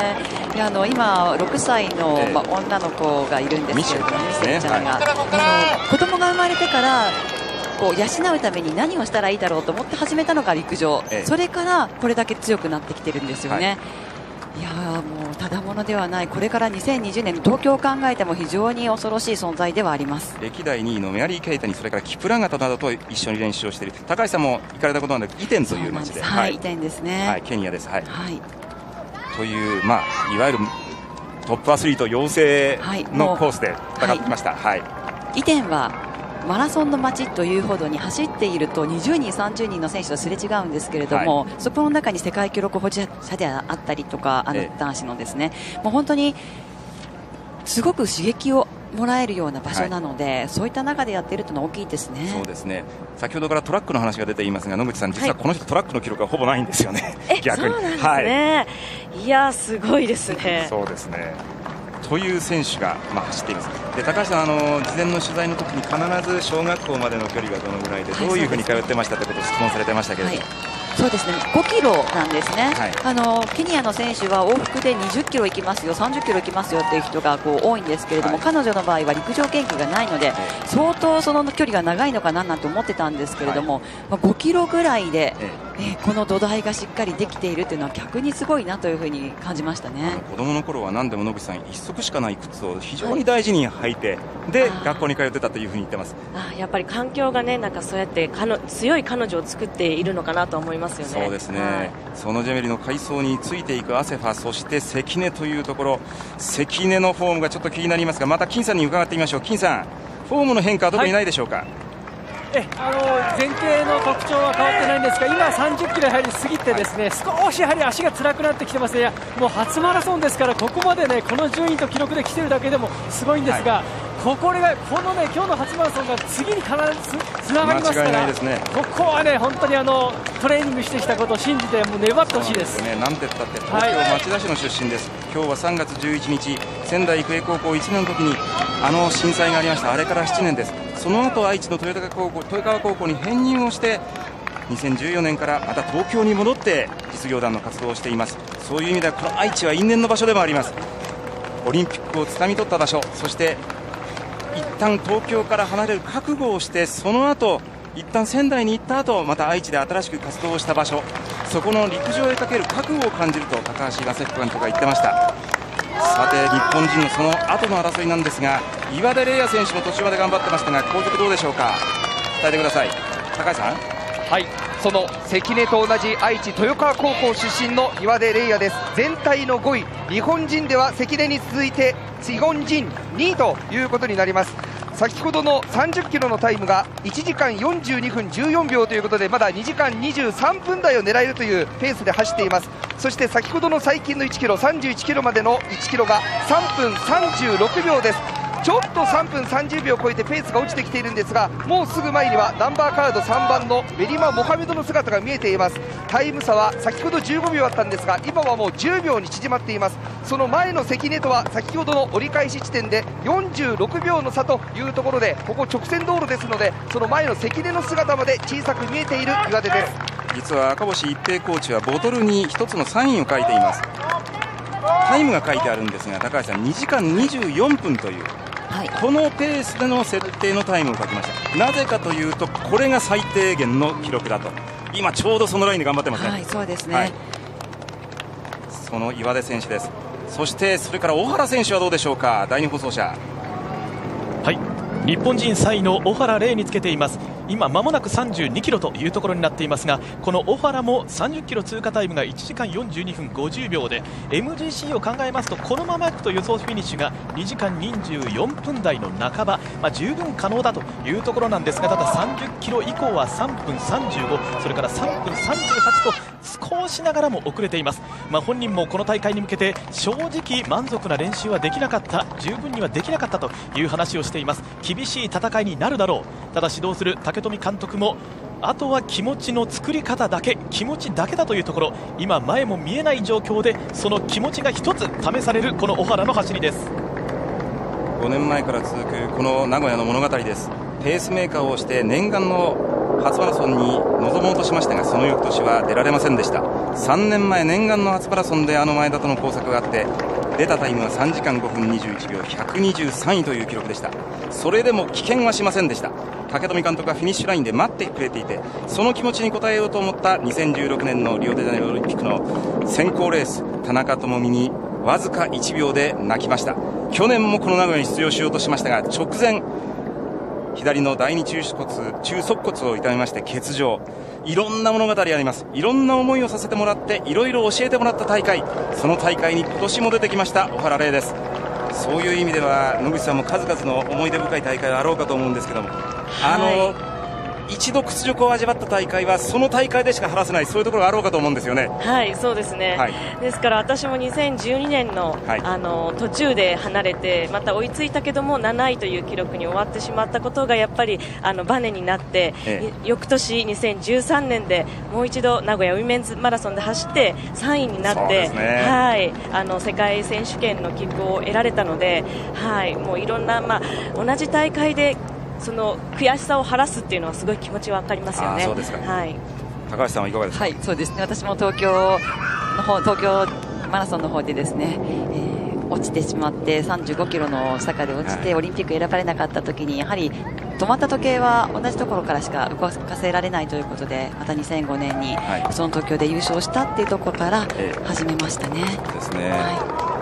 いやあの今ろくさいの、えーまあ、女の子がいるんですけれども、ミセちゃんが、はい、あの子供が生まれてからこう養うために何をしたらいいだろうと思って始めたのが陸上、えー、それからこれだけ強くなってきてるんですよね。はい、いやもうただものではない。これからにせんにじゅうねんの東京を考えても非常に恐ろしい存在ではあります。 歴代にいのメアリー・ケイタに、それからキプラガトなどと一緒に練習をしている。高橋さんも行かれたことなんで、イテンという町で、 はい、イテンですね。 はい、ケニアです。はい、 はい、 という、まあ、いわゆるトップアスリート養成のコースで戦ってきました。はいはい、 イテンはマラソンの街というほどに走っているとにじゅうにん、さんじゅうにんの選手とすれ違うんですけれども、はい、そこの中に世界記録保持者であったりとか、あの男子のですね、ええ、もう本当にすごく刺激をもらえるような場所なので、はい、そういった中でやっているというのは大きいですね。 そうですね。先ほどからトラックの話が出ていますが、野口さん、実はこの人、はい、トラックの記録はほぼないんですよね。逆に。 そうなんですね。はい、いやすごいですね。 そうですね。という選手が、まあ、走っています。で高橋さん、あの事前の取材の時に必ず小学校までの距離がどのぐらいで、はい、どういうふうに通ってましたということを質問されてましたけれども、はい、 そうですね、ごキロなんですね。はい、あのケニアの選手は往復でにじゅっキロ行きますよ、さんじゅっキロ行きますよっていう人がこう多いんですけれども、はい、彼女の場合は陸上研究がないので、はい、相当その距離が長いのかななんて思ってたんですけれども、はい、まあ、ごキロぐらいで、えー、この土台がしっかりできているというのは逆にすごいなというふうに感じましたね。 子供の頃は何でも野口さん、一足しかない靴を非常に大事に履いて、はい、で学校に通ってたというふうに言ってます。 あやっぱり環境がね、なんかそうやってかの強い彼女を作っているのかなと思いますよね。 そうですね、はい、そのジェメリの快走についていくアセファ、そして関根というところ、関根のフォームがちょっと気になりますが、また金さんに伺ってみましょう。金さん、フォームの変化は特にないでしょうか。はい、 えあの前傾の特徴は変わってないんですが、今さんじゅっキロやはり過ぎてですね、はい、少しやはり足が辛くなってきてますね。もう初マラソンですから、ここまでねこの順位と記録で来てるだけでもすごいんですが、はい、ここがこのね今日の初マラソンが次に必ずつながりますから、間違いないですね。ここはね本当にあのトレーニングしてきたことを信じてもう粘ってほしいです。 そうですね、なんて言ったって東京町田市の出身です。はい、今日はさんがつじゅういちにち、仙台育英高校いちねんの時にあの震災がありました。あれからななねんです。その後愛知の豊川高校、豊川高校に編入をしてにせんじゅうよねんからまた東京に戻って実業団の活動をしています。そういう意味ではこの愛知は因縁の場所でもあります。オリンピックをつかみ取った場所、そして一旦東京から離れる覚悟をして、その後一旦仙台に行った後また愛知で新しく活動をした場所、そこの陸上へかける覚悟を感じると高橋正彦監督が言ってました。さて日本人のその後の争いなんですが、岩出玲亜選手も途中まで頑張ってましたが、後続どうでしょうか、伝えてください。高橋さん。 はい、その関根と同じ愛知豊川高校出身の岩出玲亜です。全体のごい、日本人では関根に続いて日本人にいということになります。先ほどのさんじゅっキロのタイムがいちじかんよんじゅうにふんじゅうよんびょうということで、まだにじかんにじゅうさんぷんだいを狙えるというペースで走っています。そして先ほどの最近のいちキロ、さんじゅういちキロまでのいちキロがさんぷんさんじゅうろくびょうです。ちょっとさんぷんさんじゅうびょうを超えてペースが落ちてきているんですが、もうすぐ前にはナンバーカードさんばんのベリマ・モハメドの姿が見えています。タイム差は先ほどじゅうごびょうあったんですが、今はもうじゅうびょうに縮まっています。その前の関根とは先ほどの折り返し地点でよんじゅうろくびょうの差というところで、ここ直線道路ですので、その前の関根の姿まで小さく見えている岩出です。 実は赤星一平コーチはボトルに一つのサインを書いています。タイムが書いてあるんですが、高橋さんにじかんにじゅうよんぷんという、はい、このペースでの設定のタイムを書きました。なぜかというと、これが最低限の記録だと。今ちょうどそのラインで頑張ってますね。 はい、そうですね、 はい、 その岩出選手です。そしてそれから小原選手はどうでしょうか。だいに放送車。 はい、日本人さんいの小原玲につけています。今間もなくさんじゅうにキロというところになっていますが、この小原もさんじゅっキロ通過タイムがいちじかんよんじゅうにふんごじゅうびょうで エムジーシー を考えますとこのままいくと予想フィニッシュがにじかんにじゅうよんぷんだいの半ば、まあ、十分可能だというところなんですが、たださんじゅっキロ以降はさんぷんさんじゅうご、それからさんぷんさんじゅうはちと少しながらも遅れています。まあ、本人もこの大会に向けて正直満足な練習はできなかった、十分にはできなかったという話をしています。厳しい戦いになるだろう。ただ指導する武富監督もあとは気持ちの作り方だけ、気持ちだけだというところ、今前も見えない状況でその気持ちが一つ試されるこの小原の走りです。 ごねんまえから続くこの名古屋の物語です。ペースメーカーをして念願の初マラソンに臨もうとしましたが、その翌年は出られませんでした。さんねんまえ念願の初マラソンであの前田との交錯があって出たタイムはさんじかんごふんにじゅういちびょう、ひゃくにじゅうさんいという記録でした。それでも棄権はしませんでした。武富監督がフィニッシュラインで待ってくれていて、その気持ちに応えようと思ったにせんじゅうろくねんのリオデジャネイロオリンピックの選考レース、田中智美にわずかいちびょうで泣きました。去年もこの名古屋に出場しようとしましたが、直前左の第二中骨中足骨を痛めまして欠場。いろんな物語あります。いろんな思いをさせてもらっていろいろ教えてもらった大会、その大会に今年も出てきました小原玲です。そういう意味では野口さんも数々の思い出深い大会があろうかと思うんですけども、はい、あの一度屈辱を味わった大会はその大会でしか晴らせない、そういうところがあろうかと思うんですよね。 はい、そうですね、はい、ですから私もにせんじゅうにねん の,、はい、あの途中で離れてまた追いついたけどもなないという記録に終わってしまったことがやっぱりあのバネになって、ええ、翌年にせんじゅうさんねんでもう一度名古屋ウィメンズマラソンで走ってさんいになって、ね、はい、あの世界選手権の切符を得られたので、はい、もういろんな、まあ、同じ大会でその悔しさを晴らすっていうのはすごい気持ちは分かりますよね。 そうですか、 はい、 高橋さんはいかがですか。 はい、そうですね、私も東京の方東京マラソンの方でですね、えー、落ちてしまってさんじゅうごキロの坂で落ちて、はい、オリンピック選ばれなかった時にやはり止まった時計は同じところからしか動かせられないということで、またにせんごねんにその東京で優勝したっていうところから始めましたね。 えー、そうですね、はい、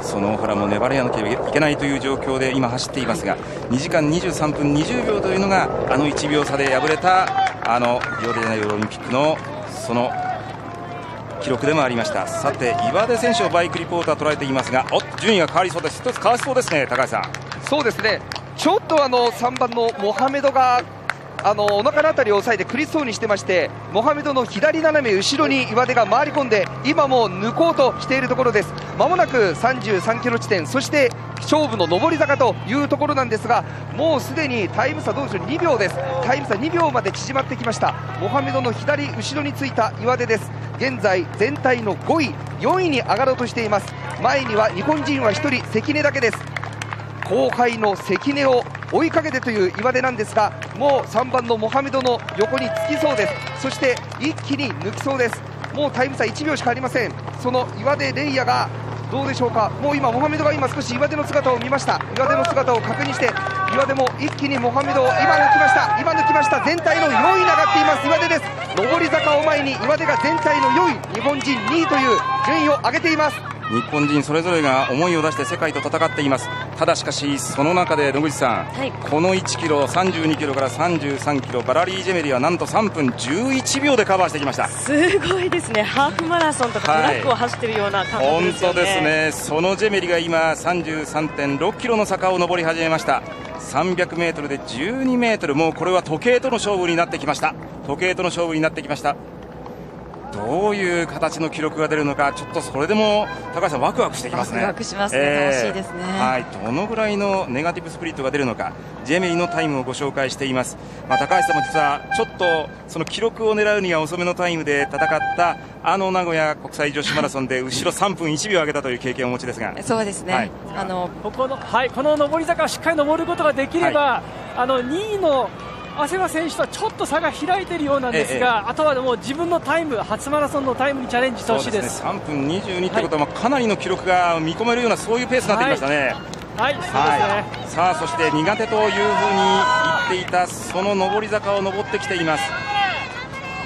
その小原も粘りやなければいけないという状況で今走っていますが、にじかんにじゅうさんぷんにじゅうびょうというのがあのいちびょう差で敗れたあのリオデジャネイロオリンピックのその記録でもありました。さて岩出選手をバイクリポーター捉えていますが、お順位が変わりそうです。一つ変わりそうですね、高橋さん。 そうですね、ちょっとあのさんばんのモハメドがあのお腹のあたりを押さえて苦しそうにしてまして、モハメドの左斜め後ろに岩出が回り込んで今も抜こうとしているところです。まもなくさんじゅうさんキロ地点、そして勝負の上り坂というところなんですが、もうすでにタイム差どうでしょう、にびょうです。タイム差にびょうまで縮まってきました。モハメドの左後ろについた岩出です。現在全体のごいよんいに上がろうとしています。前には日本人はひとり関根だけです。後輩の関根を追いかけてという岩出なんですが、もうさんばんのモハメドの横につきそうです。そして一気に抜きそうです。もうタイム差いちびょうしかありません。その岩出レイヤがどうでしょうか。もう今モハメドが今少し岩出の姿を見ました。岩出の姿を確認して岩出も一気にモハメドを今抜きました。今抜きました。全体のよんいに上がっています岩出です。上り坂を前に岩出が全体のよんい、日本人にいという順位を上げています。 日本人それぞれが思いを出して世界と戦っています。ただしかしその中で野口さん、はい、このいちキロさんじゅうにキロからさんじゅうさんキロバラリー・ジェメリはなんとさんぷんじゅういちびょうでカバーしてきました。 すごいですね。ハーフマラソンとかトラックを走っているような感覚ですよね。 本当ですね。そのジェメリが今 さんじゅうさんてんろっキロの坂を上り始めました。さんびゃくメートルでじゅうにメートル、もうこれは時計との勝負になってきました。時計との勝負になってきました。どういう形の記録が出るのか、ちょっとそれでも高橋さんワクワクしてきますね。 ワクワクしますね、えー、楽しいですね。 はい、どのぐらいのネガティブスプリットが出るのか、ジェメリのタイムをご紹介しています。まあ、高橋さんも実はちょっとその記録を狙うには遅めのタイムで戦ったあの名古屋国際女子マラソンで後ろさんぷんいちびょう上げたという経験をお持ちですが、 そうですね、はい、あのここの、はい、この上り坂をしっかり上ることができれば、はい、あのにいの長谷川選手とはちょっと差が開いているようなんですが、ええ、あとはもう自分のタイム、初マラソンのタイムにチャレンジしてほしいです。 そうですね、さんぷんにじゅうにということは、はい、かなりの記録が見込めるようなそういうペースになってきましたね。 はい、はい、そうですね。 さあそして苦手というふうに言っていたその上り坂を上ってきています。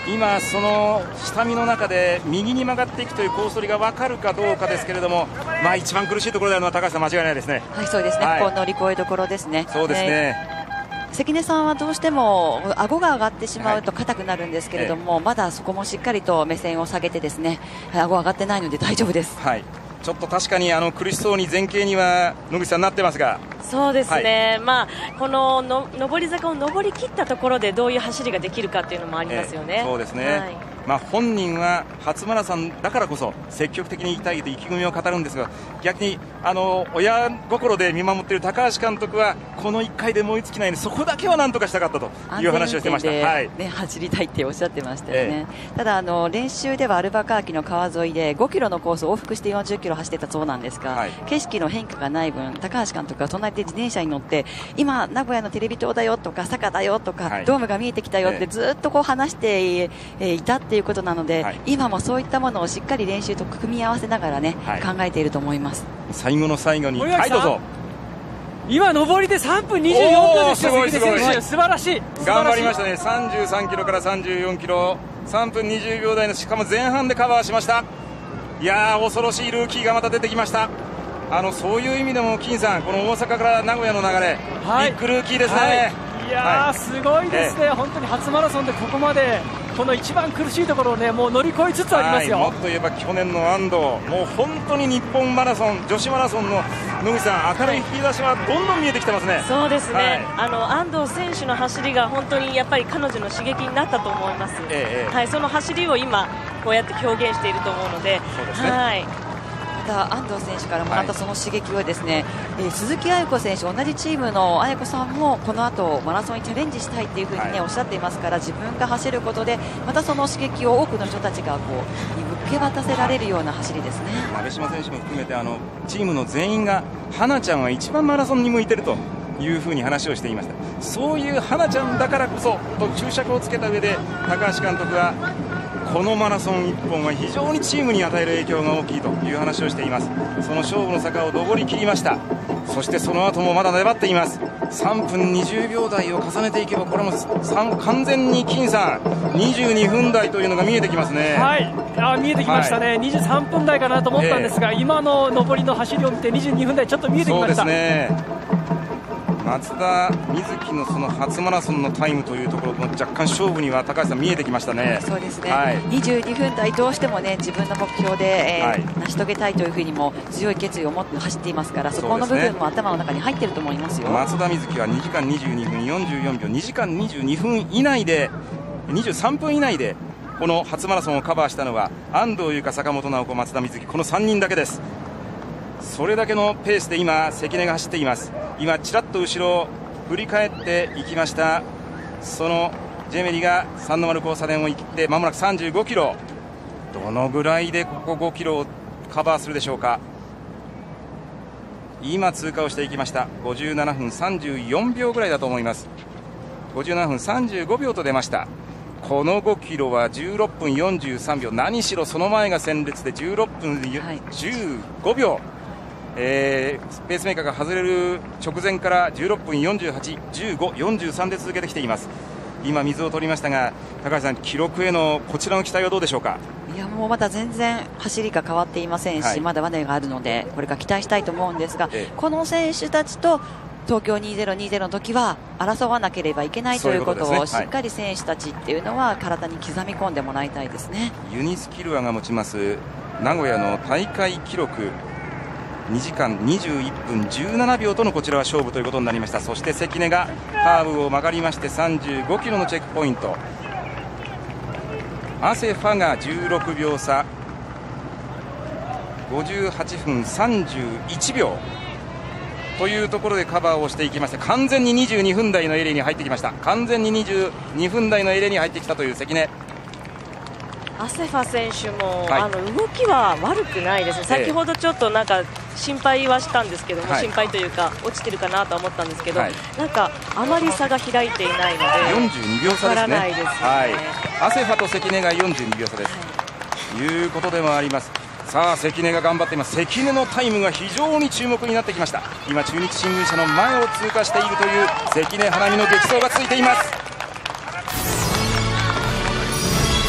今、その下見の中で右に曲がっていくというコース取りが分かるかどうかですけれども、まあ、一番苦しいところであるのは高橋さん、間違いないですね。 はい、そうですね、はい、ここ乗り越えどころですね。 そうですね、 関根さんはどうしても顎が上がってしまうと硬くなるんですけれども、はい、まだそこもしっかりと目線を下げてですね、顎上がってないので大丈夫です。 はい、ちょっと確かにあの苦しそうに前傾には野口さんなってますが、 そうですね、 はい、 まあ、このの上り坂を上り切ったところでどういう走りができるかっていうのもありますよね。 えー、そうですね、 はい、 まあ、本人は初マラソンだからこそ積極的に行きたいと意気込みを語るんですが、逆にあの親心で見守っている高橋監督はこのいっかいでも追いつきないので、そこだけはなんとかしたかったという話をしてました。 ね、 はい、 走りたいっておっしゃってましたよね。えー、ただあの練習ではアルバカーキの川沿いでごキロのコースを往復してよんじゅっキロ走ってたそうなんですが、はい、景色の変化がない分、高橋監督が隣で自転車に乗って今名古屋のテレビ塔だよとか坂だよとか、はい、ドームが見えてきたよってずっとこう話していたっていうことなので、はい、今もそういったものをしっかり練習と組み合わせながらね、はい、考えていると思います。 最後の最後に、はい、どうぞ。 今上りでさんぷんにじゅうよんびょうですよ、関根選手、素晴らしい、 頑張りましたね。さんじゅうさんキロからさんじゅうよんキロ、さんぷんにじゅうびょう台の、しかも前半でカバーしました。いやー、恐ろしいルーキーがまた出てきました。あのそういう意味でも金さん、この大阪から名古屋の流れ、はい、ビッグルーキーですね。はい、 いやー、はい、すごいですね、ええ、本当に初マラソンでここまでこの一番苦しいところを、ね、もう乗り越えつつありますよ。 はい、もっと言えば去年の安藤、もう本当に日本マラソン、女子マラソンの野口さん、明るい日差しはどんどん見えてきてますね。 そうですね、はい、あの安藤選手の走りが本当にやっぱり彼女の刺激になったと思います。ええ、はい、その走りを今こうやって表現していると思うので、 そうですね、 はい、 安藤選手からもらったその刺激をですね、はい、えー、鈴木亜由子選手、同じチームの亜由子さんもこの後マラソンにチャレンジしたいっていう風にね、はい、おっしゃっていますから、自分が走ることでまたその刺激を多くの人たちがこう受け渡せられるような走りですね。 鍋島選手も含めてあのチームの全員が花ちゃんは一番マラソンに向いてるというふうに話をしていました。そういう花ちゃんだからこそと注釈をつけた上で、高橋監督はこのマラソンいっぽんは非常にチームに与える影響が大きいという話をしています。その勝負の坂を上り切りました。そしてその後もまだ粘っています。さんぷんにじゅうびょう台を重ねていけば、これも完全に金さんにじゅうにふん台というのが見えてきますね。 はい、あ、見えてきましたね、はい、にじゅうさんぷん台かなと思ったんですが、えー、今の上りの走りを見てにじゅうにふん台ちょっと見えてきました。 そうですね、松田瑞生のその初マラソンのタイムというところも若干勝負には高橋さん見えてきましたね。 そうですね、 はい、 にじゅうにふん台どうしてもね、自分の目標で、えーはい、成し遂げたいというふうにも強い決意を持って走っていますから、そこの部分も頭の中に入っていると思いますよ。 松田瑞生はにじかんにじゅうにふんよんじゅうよんびょう、にじかんにじゅうにふん以内でにじゅうさんぷん以内でこの初マラソンをカバーしたのは安藤友香、坂本直子、松田瑞生、このさんにんだけです。それだけのペースで今関根が走っています。今ちらっと後ろ振り返っていきました。そのジェメリが三の丸交差点を行ってまもなくさんじゅうごキロ、どのぐらいでここごキロをカバーするでしょうか。今通過をしていきました。ごじゅうななふんさんじゅうよんびょうぐらいだと思います。ごじゅうななふんさんじゅうごびょうと出ました。このごキロはじゅうろっぷんよんじゅうさんびょう、何しろその前が先列でじゅうろっぷんじゅうごびょう、えー、ペースメーカーが外れる直前からじゅうろっぷんよんじゅうはち、じゅうご、よんじゅうさんで続けてきています。今水を取りましたが、高橋さん、記録へのこちらの期待はどうでしょうか。 いや、もうまだ全然走りが変わっていませんし、はい、まだまだがあるのでこれから期待したいと思うんですが、ええ、この選手たちと東京にせんにじゅうの時は争わなければいけないということをしっかり選手たちっていうのは体に刻み込んでもらいたいですね。 ユニスキルアが持ちます名古屋の大会記録にじかんにじゅういっぷんじゅうななびょうとのこちらは勝負ということになりました。そして関根がカーブを曲がりましてさんじゅうごキロのチェックポイント、アセファがじゅうろくびょう差、ごじゅうはちふんさんじゅういちびょうというところでカバーをしていきまして、完全ににじゅうにふん台のエリアに入ってきました。完全ににじゅうにふん台のエリアに入ってきたという関根。 アセファ選手も、はい、あの動きは悪くないですね。先ほどちょっとなんか心配はしたんですけども、はい、心配というか落ちてるかなと思ったんですけど、はい、なんかあまり差が開いていないのでよんじゅうにびょう差ですね。 わからないですね、 はい、アセファと関根がよんじゅうにびょう差です、はい、いうことでもあります。さあ関根が頑張っています。関根のタイムが非常に注目になってきました。今中日新聞社の前を通過しているという関根花見の激走が続いています。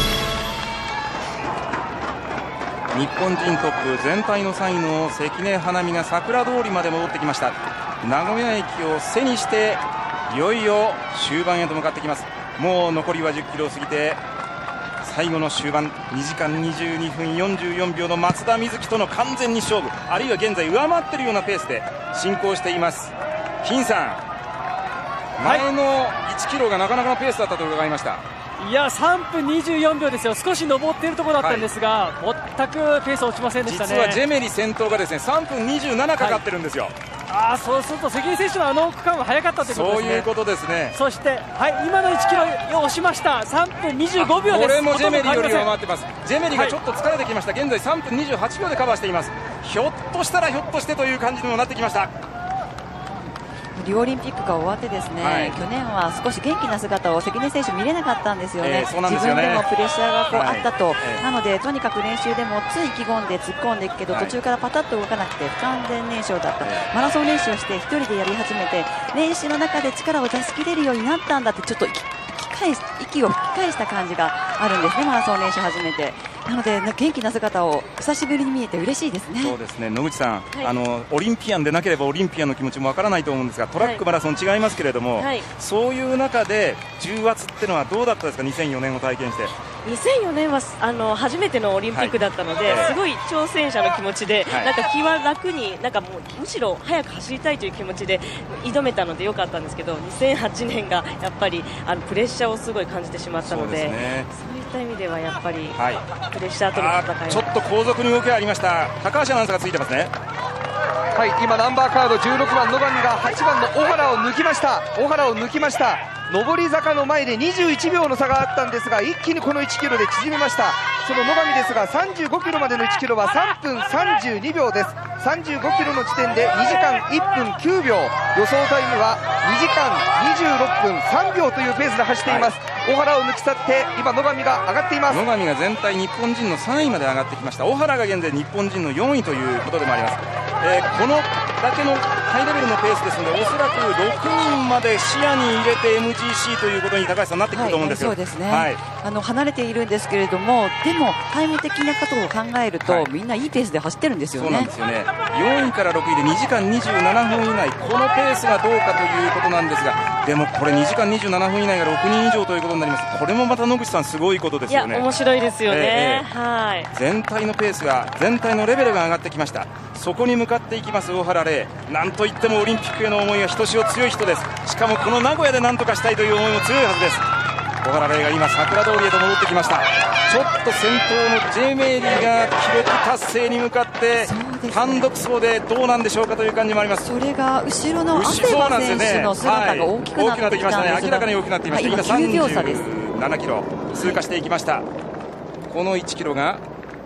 日本人トップ全体のさんいの関根花美が桜通りまで戻ってきました。名古屋駅を背にしていよいよ終盤へと向かってきます。もう残りはじゅっキロを過ぎて最後の終盤にじかんにじゅうにふんよんじゅうよんびょうの松田瑞生との完全に勝負、あるいは現在上回っているようなペースで進行しています。金さん、前のいちキロがなかなかのペースだったと伺いました。 いやさんぷんにじゅうよんびょうですよ。少し上っているところだったんですが、はい、全くペース落ちませんでしたね。 実はジェメリ先頭がですねさんぷんにじゅうななかかってるんですよ。はい、 あそうすると関根選手のあの区間は早かったということですね。 そういうことですね。 そして、はい、今のいちキロを押しました。さんぷんにじゅうごびょうです。 これもジェメリより上回ってます。ジェメリがちょっと疲れてきました。現在さんぷんにじゅうはちびょうでカバーしています。ひょっとしたらひょっとしてという感じにもなってきました。 リオオリンピックが終わってですね、はい、去年は少し元気な姿を関根選手見れなかったんですよね。 えー、そうなんです自よね。 分でもプレッシャーがこう、はい、あったと、 えー、 なのでとにかく練習でもつい意気込んで突っ込んでいくけど、はい、途中からパタッと動かなくて不完全燃焼だった、えー、マラソン練習をして一人でやり始めて練習の中で力を出し切れるようになったんだってちょっと返し息を吹き返した感じがあるんですね、マラソン練習始めて。なので元気な姿を久しぶりに見えて嬉しいですね。 そうですね、野口さん、はい、あのオリンピアンでなければオリンピアンの気持ちもわからないと思うんですが、トラックマラソン違いますけれども、はい、そういう中で重圧っていうのはどうだったですか、にせんよねんを体験して。 にせんよねんはあの初めてのオリンピックだったので、はい、すごい挑戦者の気持ちで、はい、なんか気は楽になんかもうむしろ早く走りたいという気持ちで挑めたので良かったんですけど、にせんはちねんがやっぱりあのプレッシャーをすごい感じてしまったので、そうですね、そういった意味ではやっぱり、はい、プレッシャーとの戦い、 ちょっと後続に動きがありました。高橋アナウンサーがついてますね。 はい、今ナンバーカードじゅうろくばん野上がはちばんの小原を抜きました。小原を抜きました。上り坂の前でにじゅういちびょうの差があったんですが、一気にこのいちキロで縮めました。その野上ですがさんじゅうごキロまでのいちキロはさんぷんさんじゅうにびょうです。さんじゅうごキロの地点でにじかんいっぷんきゅうびょう、予想タイムはにじかんにじゅうろっぷんさんびょうというペースで走っています。はい、小原を抜き去って今野上が上がっています。 野上が全体日本人のさんいまで上がってきました。小原が現在日本人のよんいということでもあります。えー、このだけのハイレベルのペースですので、おそらくろくにんまで視野に入れて エムジーシー ということに高橋さんなってくると思うんですよ。 はい、そうですね、はい、あの離れているんですけれども、でもタイム的なことを考えると、はい、みんないいペースで走ってるんですよね。 そうなんですよね。よんいからろくいでにじかんにじゅうななふん以内、このペースがどうかということなんですが、でもこれにじかんにじゅうななふん以内がろくにん以上ということになります。これもまた野口さんすごいことですよね。 いや面白いですよね。えーえー、はい、 全体のペースが全体のレベルが上がってきました。そこに向かっていきます大原玲、なんといってもオリンピックへの思いがひとしお強い人です。しかもこの名古屋でなんとかしたいという思いも強いはずです。小原玲が今桜通りへと戻ってきました。ちょっと先頭のジェメリが記録達成に向かって単独走でどうなんでしょうかという感じもあります。 それが後ろのアセバ選手の姿が大きくなってきたんですが、 はい、大きくなってきましたね。明らかに大きくなっていました。 はい、今さんじゅうななキロ通過していきました。このいちキロが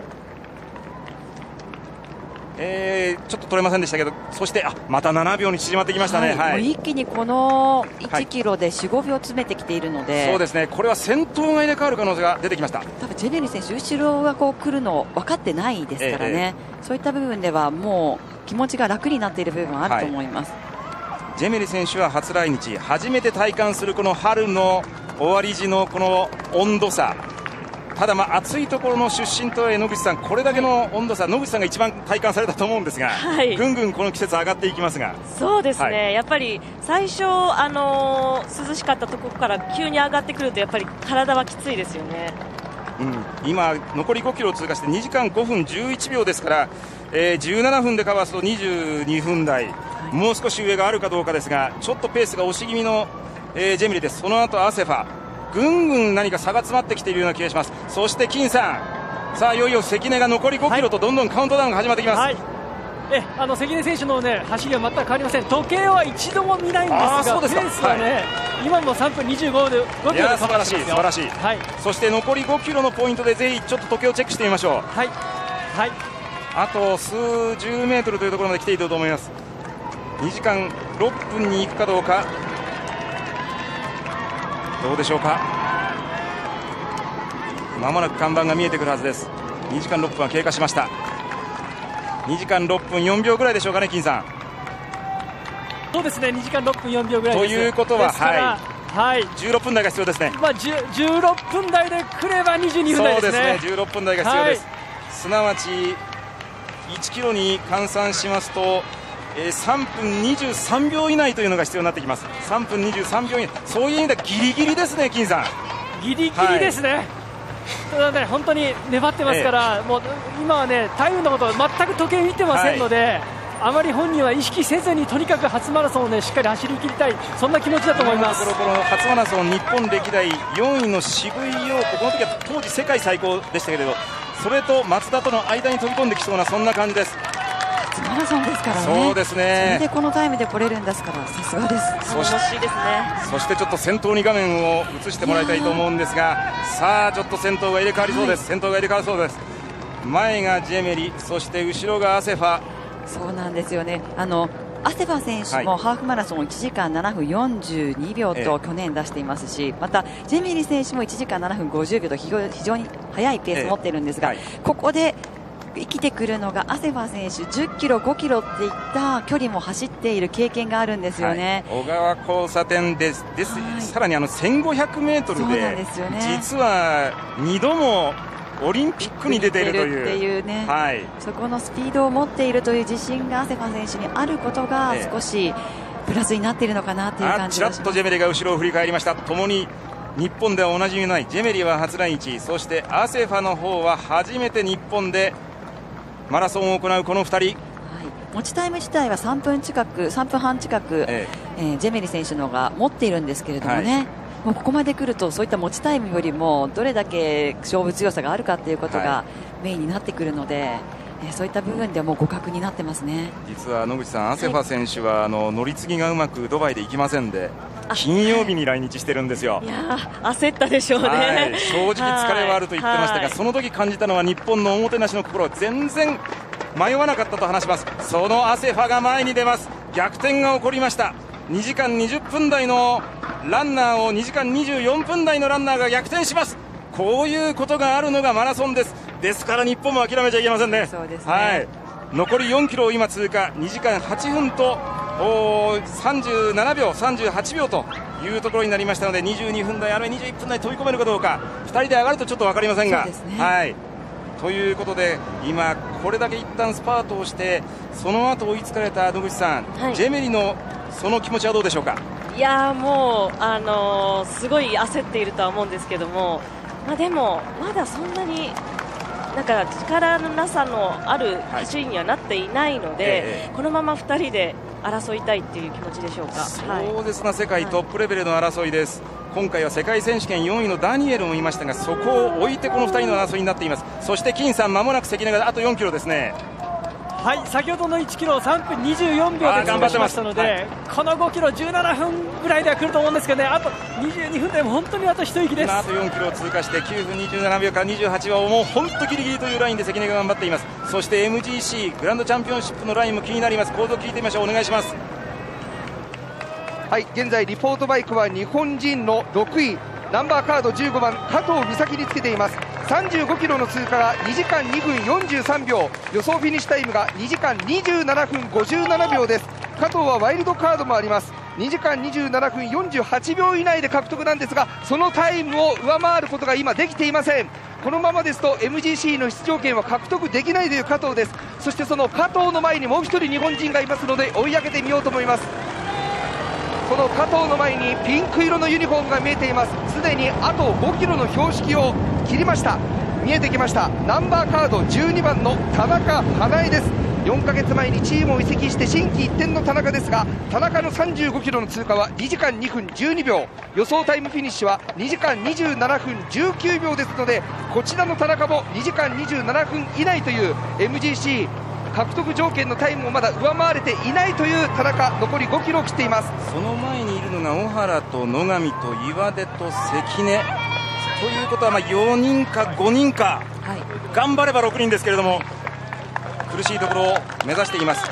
えー、ちょっと取れませんでしたけど、そしてあまたななびょうに縮まってきましたね。 はいはい、一気にこのいちキロで よん、ごびょう詰めてきているので、 そうですね、これは先頭が入れ替わる可能性が出てきました。 多分ジェネリ選手後ろがこう来るの分かってないですからね、えー、そういった部分ではもう気持ちが楽になっている部分はあると思います。はい、 ジェメリ選手は初来日、初めて体感するこの春の終わり時のこの温度差、ただまあ暑いところの出身とはいえ野口さん、これだけの温度差、野口さんが一番体感されたと思うんですが、はい、ぐんぐんこの季節上がっていきますが、 そうですね、はい、やっぱり最初、あのー、涼しかったところから急に上がってくるとやっぱり体はきついですよね。 うん、今残りごキロを通過してにじかんごふんじゅういちびょうですから、えー、じゅうななふんでカバーするとにじゅうにふんだい、はい、もう少し上があるかどうかですが、ちょっとペースが押し気味の、えー、ジェミリです。その後アセファ、ぐんぐん何か差が詰まってきているような気がします。そして金さん、さあいよいよ関根が残りごキロとどんどんカウントダウンが始まってきます。はい、 えあの関根選手の、ね、走りは全く変わりません。時計は一度も見ないんですが、ペースは、ね、はい、今もさんぷんにじゅうごびょうでごキロで素晴らしい素晴らしい、はい、そして残りごキロのポイントでぜひちょっと時計をチェックしてみましょう。 はい、はい、 あと数十メートルというところまで来ていると思います。にじかんろっぷんに行くかどうか、どうでしょうか。まもなく看板が見えてくるはずです。にじかんろっぷんは経過しました。にじかんろっぷんよんびょうぐらいでしょうかね、金さん。 そうですね、にじかんろっぷんよんびょうぐらいです。 ということは、 はい、はい、 じゅうろっぷん台が必要ですね。 まあ、じゅうろっぷん台でくればにじゅうにふん台ですね。 そうですね、じゅうろっぷん台が必要です。 すなわちいちキロに換算しますと、えー、さんぷんにじゅうさんびょう以内というのが必要になってきます。さんぷんにじゅうさんびょう以内、そういう意味ではギリギリですね、金さん。 ギリギリですね、はい、ただね、本当に粘ってますから、ええ、もう今はね、タイムのことを全く時計見てませんので、はい、あまり本人は意識せずにとにかく初マラソンを、ね、しっかり走り切りたい、そんな気持ちだと思います。 この初マラソン日本歴代よんいの渋井陽子、この時は当時世界最高でしたけれど、それと松田との間に飛び込んできそうな、そんな感じです。 初マラソンですからね。 そうですね。 それでこのタイムで来れるんですから、さすがです。 そしてですね。 そしてちょっと先頭に画面を映してもらいたいと思うんですが、さあちょっと先頭が入れ替わりそうです。はい、先頭が入れ替わりそうです。前がジェメリ、そして後ろがアセファ。 そうなんですよね。あのアセファ選手もハーフマラソンをいちじかんななふんよんじゅうにびょうと去年出していますし、またジェメリ選手もいちじかんななふんごじゅうびょうと非常に速いペースを持っているんですが、ここで生きてくるのがアセファ選手、じゅっキロ、ごキロっていった距離も走っている経験があるんですよね。 はい、小川交差点ですです、はい、さらにあのせんごひゃくメートルで、ね、実はにどもオリンピックに出ているという、 っていうね、はい、そこのスピードを持っているという自信がアセファ選手にあることが少しプラスになっているのかなという感じがします。 ちらっとジェメリが後ろを振り返りました。ともに日本ではおなじみのないジェメリは初来日、そしてアセファの方は初めて日本でマラソンを行うこのふたり、はい、 持ちタイム自体はさんぷん近くさんぷんはん近く、えええー、ジェメリ選手の方が持っているんですけれどもね、はい、もうここまで来るとそういった持ちタイムよりもどれだけ勝負強さがあるかということがメインになってくるので、はい、えー、そういった部分でも互角になってますね。 実は野口さん、アセファ選手は、はい、あの乗り継ぎがうまくドバイで行きませんで金曜日に来日してるんですよ。 いや焦ったでしょうね、はい、 正直疲れはあると言ってましたが、その時感じたのは日本のおもてなしの心、全然迷わなかったと話します。そのアセファが前に出ます。逆転が起こりました。にじかんにじゅっぷん台のランナーをにじかんにじゅうよんぷん台のランナーが逆転します。こういうことがあるのがマラソンです。ですから日本も諦めちゃいけませんね。 そうですね、 はい、残りよんキロを今通過、にじかんはちふんとさんじゅうななびょうさんじゅうはちびょうというところになりましたので、にじゅうにふん台あるいはにじゅういっぷん台飛び込めるかどうか、ふたりで上がるとちょっと分かりませんが、 そうですね、 はい、ということで今これだけ一旦スパートをしてその後追いつかれた野口さん、はい、ジェメリのその気持ちはどうでしょうか。 いやもう、あのー、すごい焦っているとは思うんですけども、まあ、でもまだそんなになんか力のなさのある走りにはなっていないので、はい、えー、このままふたりで争いたいっていう気持ちでしょうか。 そうですね、世界トップレベルの争いです。今回は世界選手権よんいのダニエルもいましたが、そこを置いてこのふたりの争いになっています。そして金さん、間もなく関根があとよんキロですね。 はい、先ほどのいちキロをさんぷんにじゅうよんびょうで通過しましたので、はい、このごキロじゅうななふんぐらいでは来ると思うんですけどね、あとにじゅうにふんでも本当にあと一息です。 あとよんキロを通過してきゅうふんにじゅうななびょうからにじゅうはちびょう、もう本当ギリギリというラインで関根が頑張っています。そして エムジーシー グランドチャンピオンシップのラインも気になります。構造を聞いてみましょう。お願いします。 はい、現在リポートバイクは日本人のろくい、ナンバーカードじゅうごばん加藤美咲につけています。さんじゅうごキロの通過がにじかんにふんよんじゅうさんびょう、予想フィニッシュタイムがにじかんにじゅうななふんごじゅうななびょうです。加藤はワイルドカードもあります。にじかんにじゅうななふんよんじゅうはちびょう以内で獲得なんですが、そのタイムを上回ることが今できていません。このままですと エムジーシー の出場権は獲得できないという加藤です。そしてその加藤の前にもう一人日本人がいますので追い上げてみようと思います。その加藤の前にピンク色のユニフォームが見えています。すでにあとごキロの標識を切りました。見えてきました。ナンバーカードじゅうにばんの田中華絵です。よんかげつまえにチームを移籍して新規一転の田中ですが、田中のさんじゅうごキロの通過はにじかんにふんじゅうにびょう、予想タイムフィニッシュはにじかんにじゅうななふんじゅうきゅうびょうですので、こちらの田中もにじかんにじゅうななふん以内という エムジーシー 獲得条件のタイムをまだ上回れていないという田中、残りごキロを切っています。 その前にいるのが小原と野上と岩出と関根ということは、まあよにんかごにんか、はい、頑張ればろくにんですけれども苦しいところを目指しています。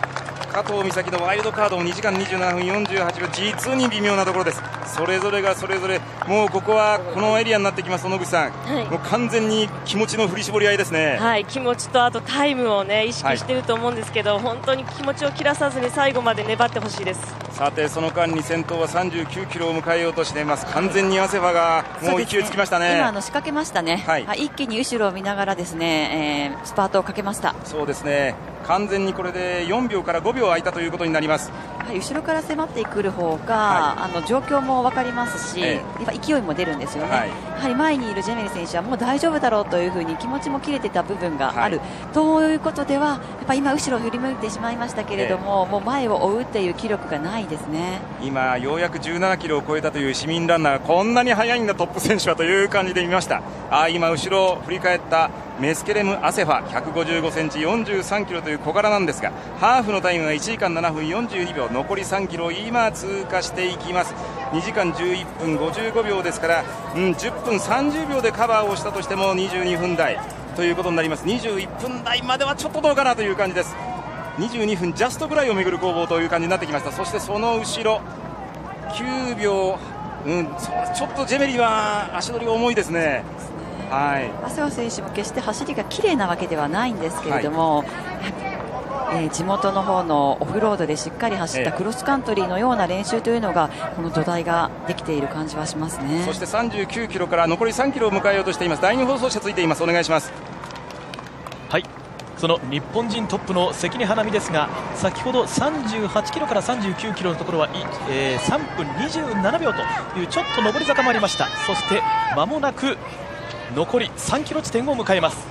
加藤美咲のワイルドカードもにじかんにじゅうななふんよんじゅうはちびょう、実に微妙なところです。それぞれがそれぞれ、もうここはこのエリアになってきますと野口さん、はい、もう完全に気持ちの振り絞り合いですね。 はい、気持ちとあとタイムをね意識していると思うんですけど、はい、本当に気持ちを切らさずに最後まで粘ってほしいです。 さてその間に先頭はさんじゅうきゅうキロを迎えようとしています。完全にアセファがもう勢いつきましたね。 今あの仕掛けましたね、はい、一気に後ろを見ながらですね、えー、スパートをかけました。 そうですね、完全にこれでよんびょうからごびょう空いたということになります。 はい、後ろから迫ってくる方が、はい、あの状況も分かりますし、ええ、勢いも出るんですよね、はい、やはり前にいるジェメリ選手はもう大丈夫だろうというふうに気持ちも切れてた部分がある、はい、ということではやっぱ今後ろを振り向いてしまいましたけれども、ええ、もう前を追うっていう気力がないですね。 今ようやくじゅうななキロを超えたという市民ランナーがこんなに速いんだトップ選手はという感じで見ました。あ今後ろを振り返ったメスケレム・アセファひゃくごじゅうごセンチよんじゅうさんキロという小柄なんですが、ハーフのタイムがいちじかんななふんよんじゅうにびょう、残りさんキロを今通過していきます。にじかんじゅういっぷんごじゅうごびょうですから、うん、じゅっぷんさんじゅうびょうでカバーをしたとしてもにじゅうにふんだいということになります。にじゅういっぷんだいまではちょっとどうかなという感じです。にじゅうにふんジャストぐらいをめぐる攻防という感じになってきました。そしてその後ろきゅうびょう、うん、ちょっとジェメリは足取り重いですね。はい、 アセファ選手も決して走りが綺麗なわけではないんですけれども、はい、えー、地元の方のオフロードでしっかり走ったクロスカントリーのような練習というのがこの土台ができている感じはしますね。 そしてさんじゅうきゅうキロから残りさんキロを迎えようとしています。だいに放送車ついています。お願いします。 はい、その日本人トップの関根花美ですが、先ほどさんじゅうはちキロからさんじゅうきゅうキロのところは、えー、さんぷんにじゅうななびょうというちょっと上り坂もありました。そして間もなく残りさんキロ地点を迎えます。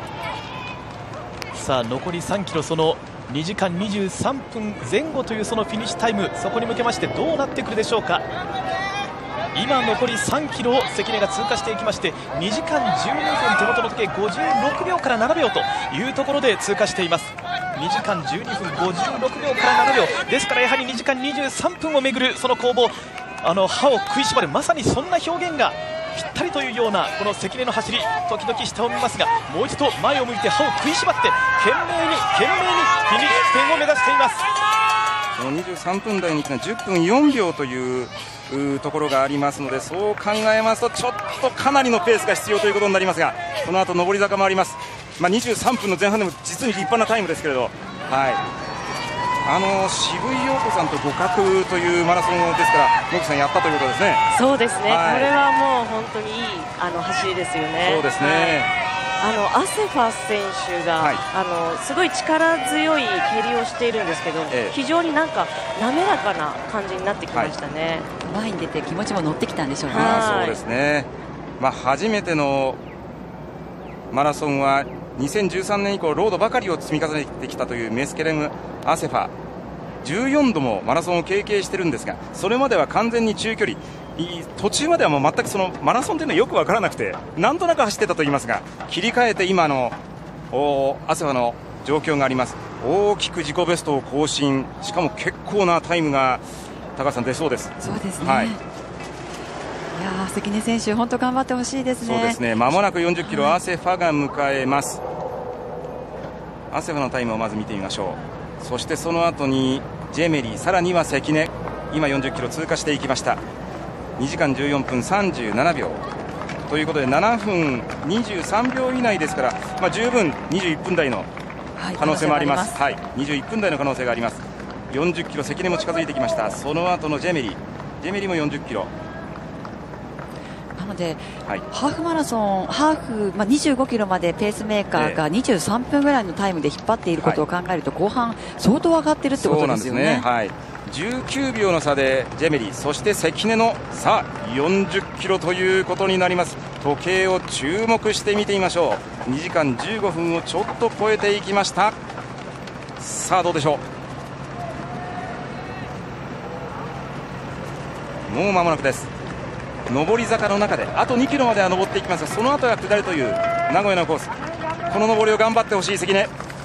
さあ残りさんキロ、そのにじかんにじゅうさんぷんぜん後というそのフィニッシュタイム、そこに向けましてどうなってくるでしょうか。今残りさんキロを関根が通過していきまして、にじかんじゅうにふん、手元の時計ごじゅうろくびょうからななびょうというところで通過しています。にじかんじゅうにふんごじゅうろくびょうからななびょうですから、やはりにじかんにじゅうさんぷんをめぐるその攻防、あの歯を食いしばる、まさにそんな表現がぴったりというようなこの関根の走り、時々下を見ますが、もう一度前を向いて歯を食いしばって懸命に懸命にフィニッシュ地点を目指しています。 このにじゅうさんぷんだいに行くのはじゅっぷんよんびょうというところがありますので、そう考えますとちょっとかなりのペースが必要ということになりますが、この後上り坂もあります。まあ、にじゅうさんぷんの前半でも実に立派なタイムですけれど、はい、あの渋井陽子さんと互角というマラソンですから、野口さんやったということですね。 そうですね、はい、これはもう本当にいいあの走りですよね。 そうですね、 はい、あのアセファ選手が、はい、あのすごい力強い蹴りをしているんですけど、ええ、非常になんか滑らかな感じになってきましたね。 はい、前に出て気持ちも乗ってきたんでしょうね。 そうですね、まあ、初めてのマラソンはにせんじゅうさんねん以降ロードばかりを積み重ねてきたというメスケレム・アセファ、じゅうよんどもマラソンを経験しているんですが、それまでは完全に中距離、途中まではもう全くそのマラソンというのはよく分からなくて、なんとなく走ってたと言いますが、切り替えて今のアセファの状況があります。大きく自己ベストを更新、しかも結構なタイムが高橋さん出そうです。 そうですね、はい、いや関根選手本当頑張ってほしいですね。 そうですね、間もなくよんじゅっキロ、はい、アセファが迎えます。アセファのタイムをまず見てみましょう。そしてその後にジェメリー、さらには関根、今よんじゅっキロ通過していきました。にじかんじゅうよんぷんさんじゅうななびょうということでななふんにじゅうさんびょう以内ですから、まあ、十分にじゅういっぷんだいの可能性もあります。はい、にじゅういっぷんだいの可能性があります。よんじゅっキロ関根も近づいてきました。その後のジェメリー、ジェメリーもよんじゅっキロなので、はい、ハーフマラソン、ハーフ、まあ、にじゅうごキロまでペースメーカーがにじゅうさんぷんぐらいのタイムで引っ張っていることを考えると、はい、後半相当上がっているってことですよね。そうなんですね、はい、 じゅうきゅうびょうの差でジェメリー、そして関根のさあよんじゅっキロということになります。時計を注目して見てみましょう。にじかんじゅうごふんをちょっと超えていきました。さあどうでしょう。もう間もなくです。上り坂の中であとにキロまでは上っていきますが、その後は下りという名古屋のコース、この上りを頑張ってほしい関根。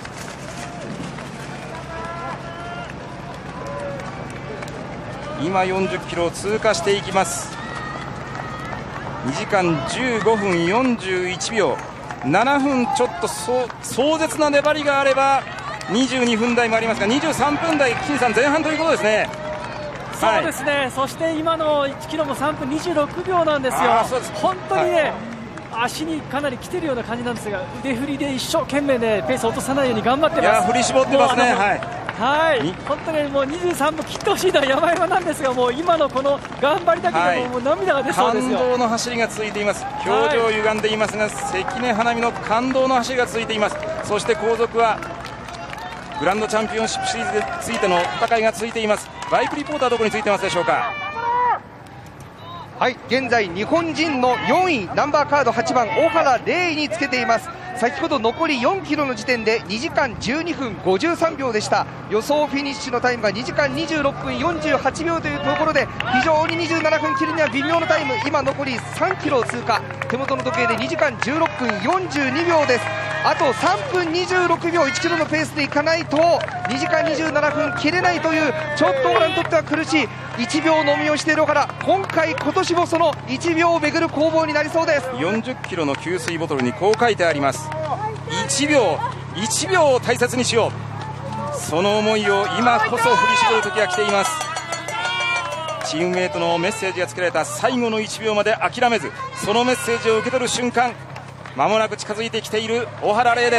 今よんじゅっキロを通過していきます。にじかんじゅうごふんよんじゅういちびょう、ななふんちょっと壮絶な粘りがあればにじゅうにふん台もありますがにじゅうさんぷん台、金さん前半ということですね。 そうですね、はい、そして今のいちキロもさんぷんにじゅうろくびょうなんですよ。 そうです本当にね、はい、 足にかなり来てるような感じなんですが、腕振りで一生懸命ねペースを落とさないように頑張ってます。 いや振り絞ってますね。はいはい、本当にもうにじゅうさんぷん切ってほしいのは山々なんですが、もう今のこの頑張りだけでも、もう涙が出そうですよ。 感動の走りが続いています。表情歪んでいますが、関根花美の感動の走りが続いています。そして後続はグランドチャンピオンシップシリーズについての戦いが続いています。バイクリポーターどこについてますでしょうか。 はい、現在日本人のよんい、ナンバーカードはちばん小原玲につけています。先ほど残りよんキロの時点でにじかんじゅうにふんごじゅうさんびょうでした。予想フィニッシュのタイムがにじかんにじゅうろっぷんよんじゅうはちびょうというところで、非常ににじゅうななふん切るには微妙なタイム。今残りさんキロを通過、手元の時計でにじかんじゅうろっぷんよんじゅうにびょうです。あとさんぷんにじゅうろくびょう、いちキロのペースでいかないとにじかんにじゅうななふん切れないという、ちょっと小原にとっては苦しいいちびょうのみをしている小原、今回今年もそのいちびょうをめぐる攻防になりそうです。 よんじゅっキロの給水ボトルにこう書いてあります。いちびょういちびょうを大切にしよう、その思いを今こそ振り絞る時が来ています。チームメイトのメッセージがつけられた最後のいちびょうまで諦めず、そのメッセージを受け取る瞬間、間もなく近づいてきている小原玲です。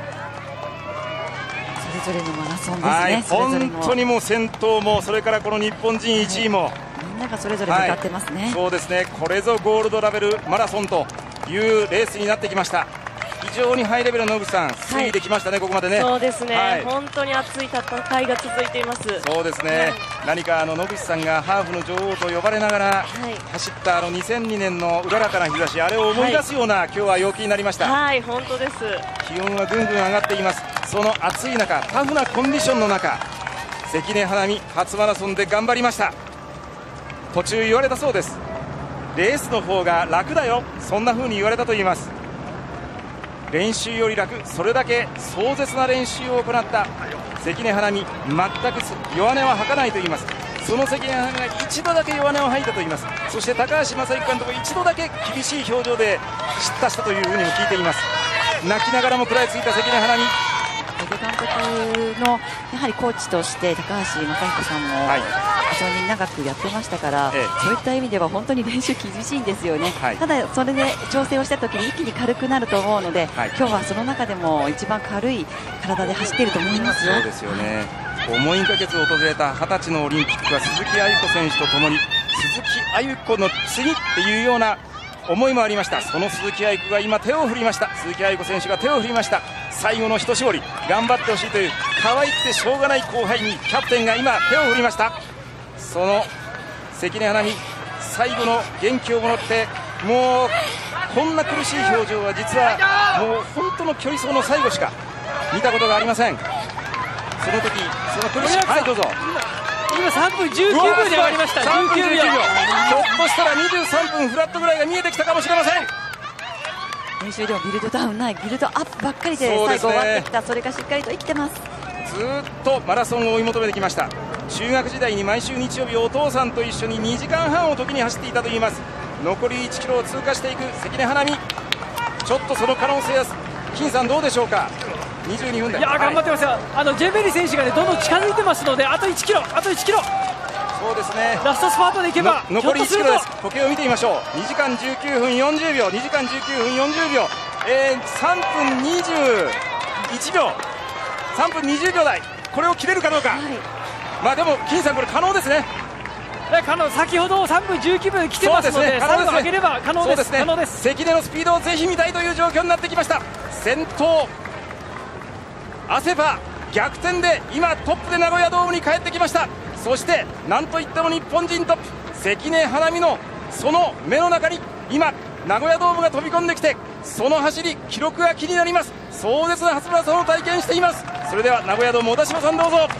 それぞれのマラソンですね。 はい、本当にもう先頭も、それからこの日本人いちいも、はい、 みんながそれぞれ向かってますね。はい、 そうですね、これぞゴールドラベルマラソンというレースになってきました。非常にハイレベルの野口さん、推移できましたね、はい、ここまでね。 そうですね、はい、本当に熱い戦いが続いています。 そうですね、はい、何かあの野口さんがハーフの女王と呼ばれながら走ったあのにせんにねんのうららかな日差し、あれを思い出すような、はい、今日は陽気になりました。 はい、本当です。 気温はぐんぐん上がっています。その暑い中、タフなコンディションの中、関根花美初マラソンで頑張りました。途中言われたそうです。レースの方が楽だよ、そんな風に言われたと言います。練習より楽、それだけ壮絶な練習を行った関根花美、全く弱音は吐かないと言います。その関根花美が一度だけ弱音を吐いたと言います。そして高橋正幸監督、一度だけ厳しい表情で叱咤したというふうにも聞いています。泣きながらも食らいついた関根花美。 小出監督のやはりコーチとして高橋正彦さんも非常に長くやってましたから、はい、そういった意味では本当に練習厳しいんですよね。はい、ただそれで調整をした時に一気に軽くなると思うので、はい、今日はその中でも一番軽い体で走っていると思いますよ。 そうですよね。思いがけず訪れたはたちのオリンピックは鈴木亜由子選手とともに、鈴木亜由子の次っていうような思いもありました。その鈴木亜由子が今手を振りました。鈴木亜由子選手が手を振りました。最後の一絞り頑張ってほしいという可愛くてしょうがない後輩にキャプテンが今手を振りました。その関根花美、最後の元気をもらって、もうこんな苦しい表情は実はもう本当の距離走の最後しか見たことがありません。その時その苦しい、はいどうぞ。 今さんぷんじゅうきゅうびょうで終わりました。 さんぷんじゅうきゅうびょう、ひょっとしたらにじゅうさんぷんフラットぐらいが見えてきたかもしれません。 練習でもビルドダウンない、ビルドアップばっかりで最後終わってきた。 そ, それがしっかりと生きてます。 ずっとマラソンを追い求めてきました。中学時代に毎週日曜日お父さんと一緒ににじかんはんを時に走っていたといいます。残りいちキロを通過していく関根花美、ちょっとその可能性は金さんどうでしょうか。にじゅうにふん台、 いや頑張ってますよ。あのジェベリ選手が、ね、どんどん近づいてますので、あといちキロ、あといちキロ、 そうですね、 ラストスパートでいけば残りいちキロです。時計を見てみましょう。にじかんじゅうきゅうふんよんじゅうびょう、にじかんじゅうきゅうふんよんじゅうびょう、えー、さんぷんにじゅういちびょう、さんぷんにじゅうびょう台、これを切れるかどうか。はい、まあでも金さん、これ可能ですね。 可能、先ほどさんぷんじゅうきゅうびょうで来てますので、最後上げれば可能です。可能です。 関根のスピードをぜひ見たいという状況になってきました。先頭アセファ逆転で今トップで名古屋ドームに帰ってきました。そしてなんといっても日本人トップ関根花美のその目の中に今名古屋ドームが飛び込んできて、その走り記録が気になります。壮絶な初マラソンを体験しています。それでは名古屋ドーム、小田島さんどうぞ。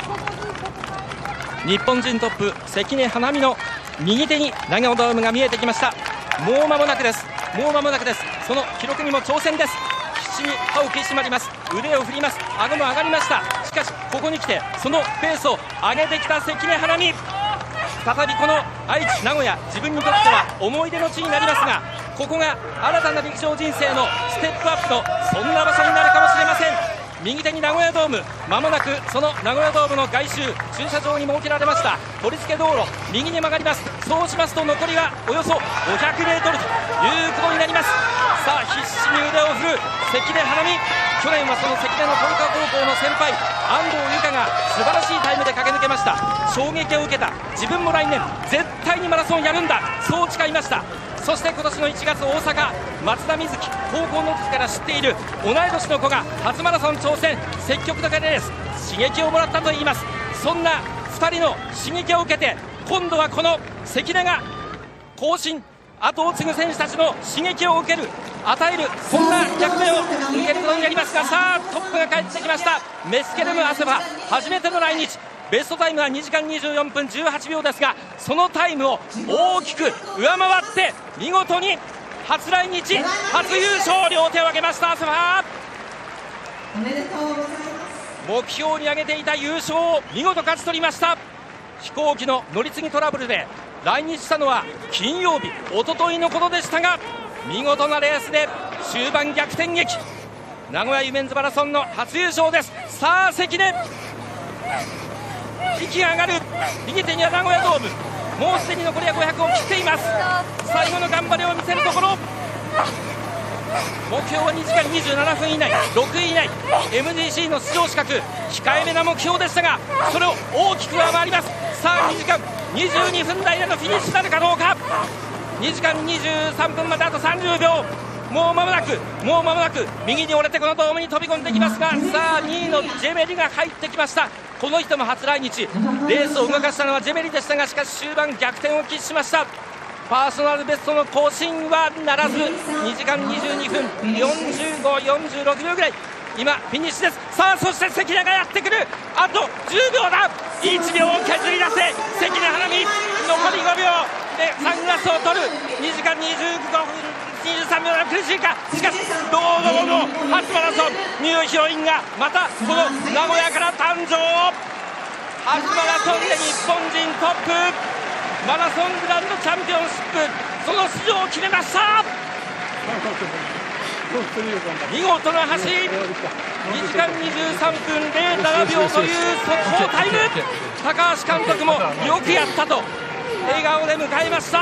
日本人トップ関根花美の右手に名古屋ドームが見えてきました。もう間もなくです。もう間もなくです。その記録にも挑戦です。必死に歯を食いしばります。腕を振ります。顎も上がりました。しかしここに来てそのペースを上げてきた関根花美、再びこの愛知名古屋、自分にとっては思い出の地になりますが、ここが新たな陸上人生のステップアップのそんな場所になるかもしれません。 右手に名古屋ドーム、まもなくその名古屋ドームの外周駐車場に設けられました取り付け道路、右に曲がります。そうしますと残りはおよそごひゃくメートルということになります。さあ必死に腕を振る関根花美、去年はその関根の東海高校の先輩安藤友香が素晴らしいタイムで駆け抜けました。衝撃を受けた、自分も来年絶対にマラソンやるんだ、そう誓いました。そして今年のいちがつ大阪、松田瑞生、高校の時から知っている同い年の子が初マラソン挑戦、積極的なレース、刺激をもらったといいます。そんなふたりの刺激を受けて今度はこの関根が後進、後を継ぐ選手たちの刺激を受ける、与える、そんな役目を受けることになりますが、さあトップが帰ってきました。メスケルム・アセファ、初めての来日、ベストタイムはにじかんにじゅうよんぷんじゅうはちびょうですが、そのタイムを大きく上回って見事に初来日初優勝、両手を挙げましたアセファ。 おめでとうございます。 目標に挙げていた優勝を見事勝ち取りました。飛行機の乗り継ぎトラブルで来日したのは金曜日、おとといのことでしたが、見事なレースで終盤逆転劇、名古屋ユメンズマラソンの初優勝です。さあ関根、息が上がる、右手には名古屋ドーム、もうすでに残りはごひゃくを切っています。最後の頑張りを見せるところ、目標はにじかんにじゅうななふん以内、ろくい以内、 エムジーシー の出場資格、控えめな目標でしたがそれを大きく上回ります。さあにじかんにじゅうにふん台でのフィニッシュなるかどうか、にじかんにじゅうさんぷんまであとさんじゅうびょう、もう間もなくもう間もなく右に折れてこのドームに飛び込んできますが、さあにいのジェメリが入ってきました。この人も初来日、レースを動かしたのはジェメリでしたが、しかし終盤逆転を喫しました。パーソナルベストの更新はならず、にじかんにじゅうにふんよんじゅうご、よんじゅうろくびょうぐらい、今フィニッシュです。さあそして関根がやってくる、あとじゅうびょうだ、いちびょうを削り出せ関根花美、残りごびょうでサングラスを取る、にじかんにじゅうごふんにじゅうさんびょうが苦しいか、しかし堂々の初マラソン、ニューヒロインがまたこの名古屋から誕生。初マラソンで日本人トップ、マラソングランドチャンピオンシップ、その出場を決めました。見事な走り、にじかんにじゅうさんぷんぜろななびょうという速報タイム、高橋監督もよくやったと笑顔で迎えました。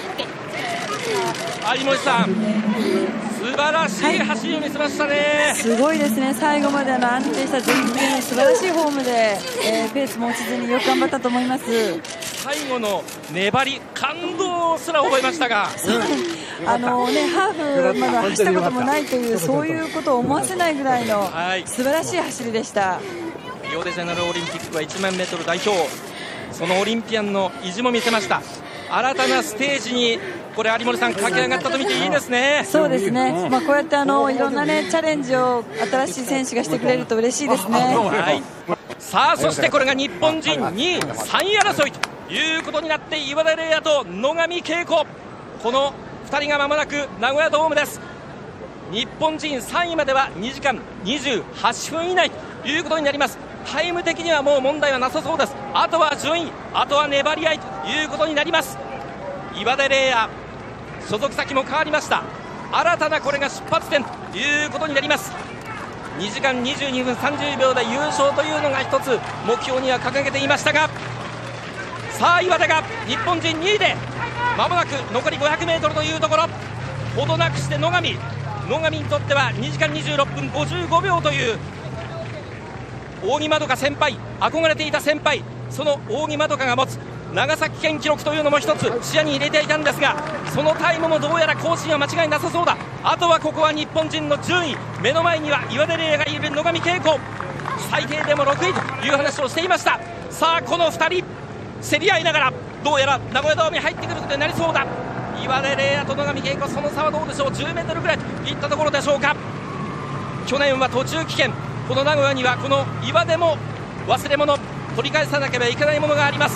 有森さん、素晴らしい走りを見せましたね。 すごいですね、最後までの安定した前傾、素晴らしいフォームで、えー、ペースも落ちずによく頑張ったと思います。 最後の粘り、感動すら覚えましたが、 あのね、ハーフまだ走ったこともないという、そういうことを思わせないぐらいの素晴らしい走りでした。 リオデジャネイロオリンピックは いちまんメートル代表、そのオリンピアンの意地も見せました。新たなステージにこれ有森さん駆け上がったと見ていいですね。 そうですね、まあ、こうやってあのいろんな、ね、チャレンジを新しい選手がしてくれると嬉しいですね。 はい、さあそしてこれが日本人にい、さんい争いということになって、岩田玲亜と野上恵子、このふたりが間もなく名古屋ドームです。日本人さんいまではにじかんにじゅうはっぷん以内ということになります。タイム的にはもう問題はなさそうです。あとは順位、あとは粘り合いということになります。岩出玲亜、所属先も変わりました。新たなこれが出発点ということになります。にじかんにじゅうにふんさんじゅうびょうで優勝というのが一つ目標には掲げていましたが、さあ岩出が日本人にいでまもなく残り ごひゃくメートル というところ、ほどなくして野上野上にとってはにじかんにじゅうろっぷんごじゅうごびょうという扇まどか先輩、憧れていた先輩、その扇まどかが持つ長崎県記録というのも一つ視野に入れていたんですが、そのタイムもどうやら更新は間違いなさそうだ。あとはここは日本人の順位、目の前には岩出玲亜がいる、野上恵子最低でもろくいという話をしていました。さあこのふたり競り合いながらどうやら名古屋ドームに入ってくることになりそうだ。岩出玲亜と野上恵子、その差はどうでしょう、じゅうメートルぐらいといったところでしょうか。去年は途中棄権、この名古屋にはこの岩出も忘れ物、取り返さなければいけないものがあります。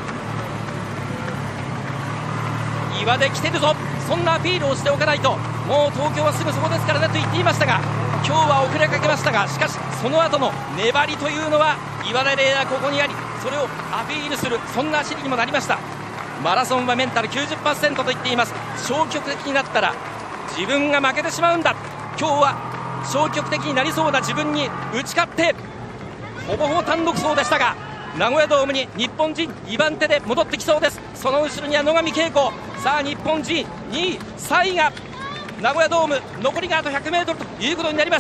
岩出来てるぞ、そんなアピールをしておかないと、もう東京はすぐそこですからねと言っていましたが、今日は遅れかけましたが、しかしその後の粘りというのは岩出玲亜ここにあり、それをアピールする、そんな走りにもなりました。マラソンはメンタル きゅうじゅっパーセント と言っています。消極的になったら自分が負けてしまうんだ。今日は消極的になりそうな自分に打ち勝ってほぼほぼ単独走でしたが、名古屋ドームに日本人にばん手で戻ってきそうです。その後ろには野上恵子、さあ日本人にいさんいが名古屋ドーム、残りがあと ひゃくメートル ということになります。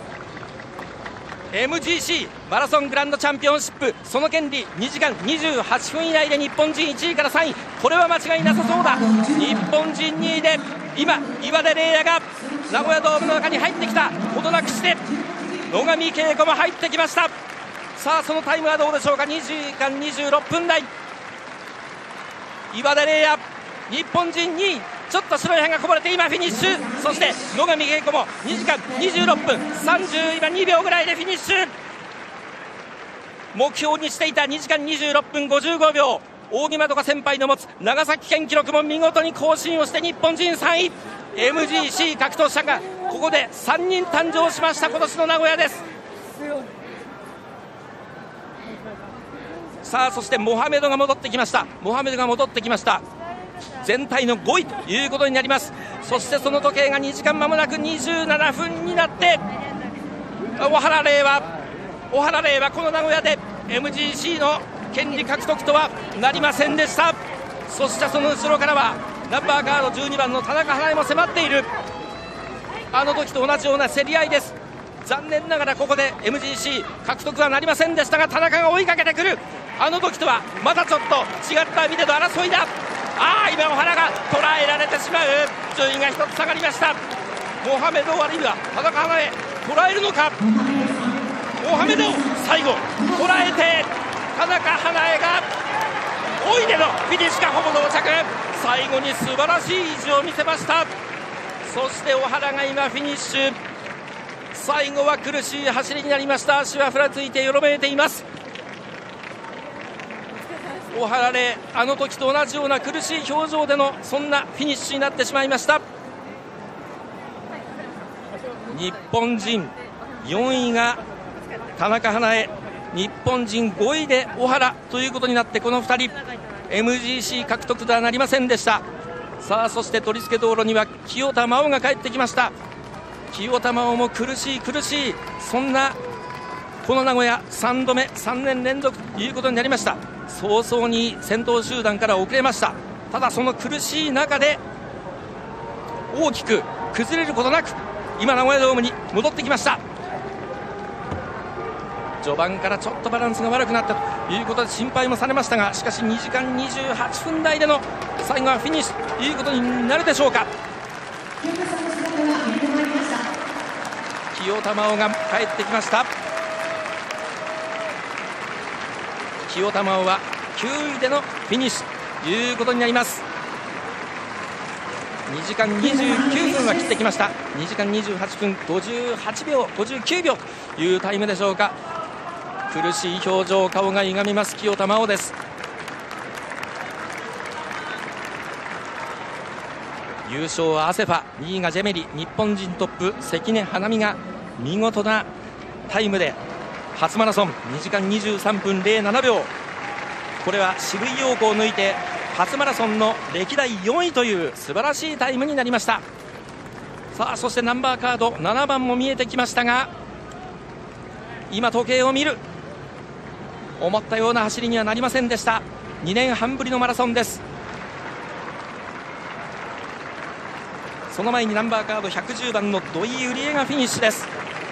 エムジーシー マラソングランドチャンピオンシップ、その権利にじかんにじゅうはっぷん以内で日本人いちいからさんい、これは間違いなさそうだ。日本人にいで今岩出玲亜が名古屋ドームの中に入ってきた。ほどなくして野上恵子も入ってきました。さあそのタイムはどうでしょうか。にじかんにじゅうろっぷん台、岩出玲亜日本人にい、ちょっと白い歯がこぼれて今フィニッシュ。そして野上恵子もにじかんにじゅうろっぷんさんじゅうにびょうぐらいでフィニッシュ。目標にしていたにじかんにじゅうろっぷんごじゅうごびょう、大木まどか先輩の持つ長崎県記録も見事に更新をして日本人さんい、 エムジーシー 格闘者がここでさんにん誕生しました。今年の名古屋です。さあそしてモハメドが戻ってきました。モハメドが戻ってきました全体のごいということになります。そしてその時計がにじかんまもなくにじゅうななふんになって、小原玲は小原玲はこの名古屋で エムジーシー の権利獲得とはなりませんでした。そしてその後ろからはナンバーカードじゅうにばんの田中華絵も迫っている。あの時と同じような競り合いです。残念ながらここで エムジーシー 獲得はなりませんでしたが、田中が追いかけてくる。あの時とはまたちょっと違った意味での争いだ。ああ今小原が捉えられてしまう。順位がひとつ下がりました。モハメド・あるいは田中華絵捉えるのか。モハメド最後捉えて田中華絵が追いでのフィニッシュがほぼ到着。最後に素晴らしい意地を見せました。そして小原が今フィニッシュ。最後は苦しい走りになりました。足はふらついてよろめいています。小原玲、あの時と同じような苦しい表情でのそんなフィニッシュになってしまいました。日本人よんいが田中華絵、日本人ごいで小原ということになって、このふたり エムジーシー 獲得とはなりませんでした。さあそして取り付け道路には清田真央が帰ってきました。清田真央も苦しい苦しい、そんなこの名古屋さんどめさんねん連続ということになりました。早々に先頭集団から遅れました。ただその苦しい中で大きく崩れることなく今名古屋ドームに戻ってきました。序盤からちょっとバランスが悪くなったということで心配もされましたが、しかしにじかんにじゅうはっぷん台での最後はフィニッシュということになるでしょうか。清田真央が帰ってきました。清田真央はきゅういでのフィニッシュということになります。にじかんにじゅうきゅうふんは切ってきました。にじかんにじゅうはっぷんごじゅうはちびょうごじゅうきゅうびょうというタイムでしょうか。苦しい表情、顔が歪みます清田真央です。優勝はアセファ、にいがジェメリ、日本人トップ関根花美が見事なタイムで初マラソンにじかんにじゅうさんぷんぜろななびょう、これは渋井陽子を抜いて初マラソンの歴代よんいという素晴らしいタイムになりました。さあそしてナンバーカードななばんも見えてきましたが、今時計を見る、思ったような走りにはなりませんでした。にねんはんぶりのマラソンです。その前にナンバーカードひゃくじゅうばんの土井ゆりえがフィニッシュです。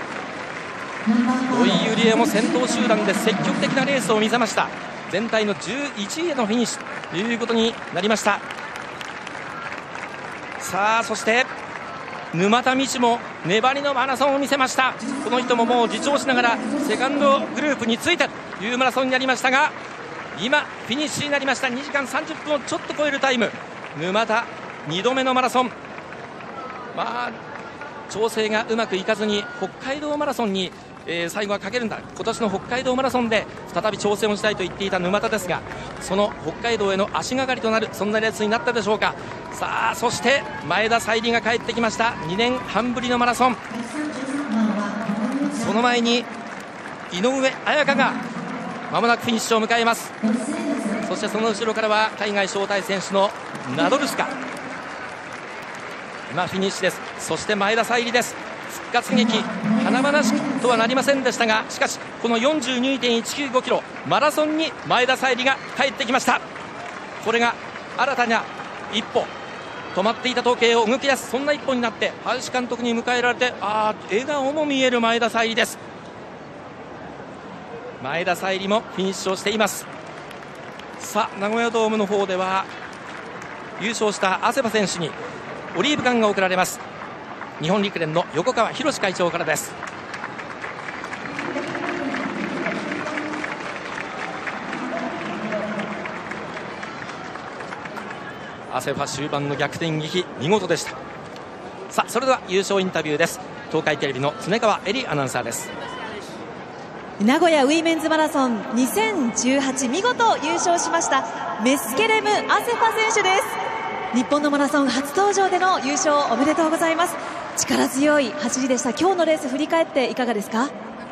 土井ゆりえも先頭集団で積極的なレースを見せました。全体のじゅういちいへのフィニッシュということになりました。さあそして沼田美智も粘りのマラソンを見せました。この人ももう自重しながらセカンドグループについてというマラソンになりましたが、今フィニッシュになりました。にじかんさんじゅっぷんをちょっと超えるタイム、沼田にどめのマラソン、まあ調整がうまくいかずに北海道マラソンに、えー、最後はかけるんだ、今年の北海道マラソンで再び挑戦をしたいと言っていた沼田ですが、その北海道への足がかりとなるそんなレースになったでしょうか。さあそして前田彩里が帰ってきました。にねんはんぶりのマラソン、その前に井上彩香がまもなくフィニッシュを迎えます。そしてその後ろからは海外招待選手のナドルスカ、今フィニッシュです。そして前田彩里です。 復活劇華々しくとはなりませんでしたが、しかしこの よんじゅうにてんいちきゅうごキロマラソンに前田彩里が帰ってきました。これが新たな一歩、止まっていた時計を動き出す、そんな一歩になって林監督に迎えられて、あー笑顔も見える前田彩里です。前田彩里もフィニッシュをしています。さあ名古屋ドームの方では優勝したアセファ選手にオリーブ冠が贈られます。日本陸連の横川博会長からです。アセファ終盤の逆転劇見事でした。さあそれでは優勝インタビューです。東海テレビの常川恵里アナウンサーです。 名古屋ウィメンズマラソンにせんじゅうはち見事優勝しましたメスケレム・アセファ選手です。日本のマラソン初登場での優勝おめでとうございます。力強い走りでした。今日のレース振り返っていかがですか？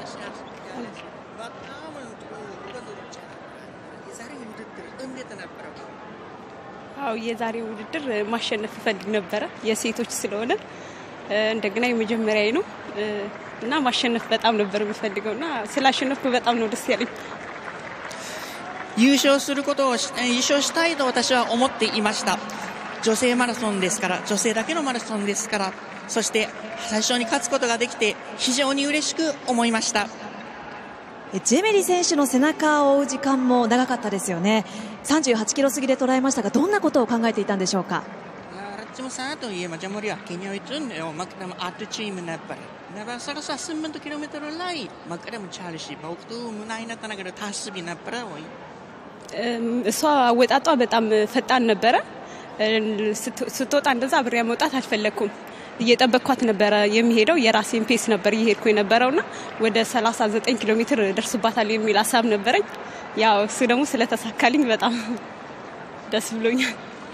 የዛሬው ውድድር ማሸነፍ እፈልግ ነበረ የሴቶች ስለሆነ እንደገና የመጀመሪያዬ ነው እና ማሸነፍ በጣም ነበር የምፈልገውና ስላሸነፍኩ በጣም ነው ደስ ያለኝ። 優勝することを優勝したいと私は思っていました。女性マラソンですから、女性だけのマラソンですから、そして最初に勝つことができて非常に嬉しく思いました。 ジェメリ選手の背中を追う時間も長かったですよね。さんじゅうはちキロ過ぎで捉えましたが、どんなことを考えていたんでしょうか。 지금 사도 예 맞아 머리야 개념이든 막그다음 아트チーム나빠라 나바 살아서 삼만 킬로미터 라이 막그다음 ቻ르시 በወቅቱ ምን አይነት ነገር ታስቢ ነበረ ወይ? እሷ ወጣቷ በጣም ፈጣን ነበረ። ስትወጣ እንደዛ አብሬ መውጣት አልፈለኩም። እየጠበቅኳት ነበረ የሚሄደው የራሴን ፔስ ነበር እየሄድኩ የነበረውና ወደ ሰላሳ ዘጠኝ ኪሎ ሜትር ደርስባታል የሚል ሐሳብ ነበረኝ። ያው እሱ ደግሞ ስለተሳካልኝ በጣም ደስ ብሎኛል።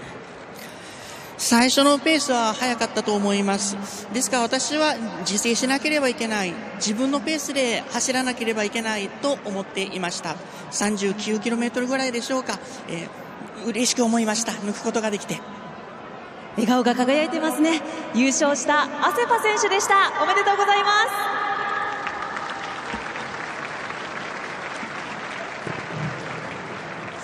最初のペースは早かったと思います。ですから私は自制しなければいけない、自分のペースで走らなければいけないと思っていました。さんじゅうきゅうキロメートルぐらいでしょうか、えー、嬉しく思いました。抜くことができて。 笑顔が輝いてますね。優勝したアセファ選手でした。おめでとうございます。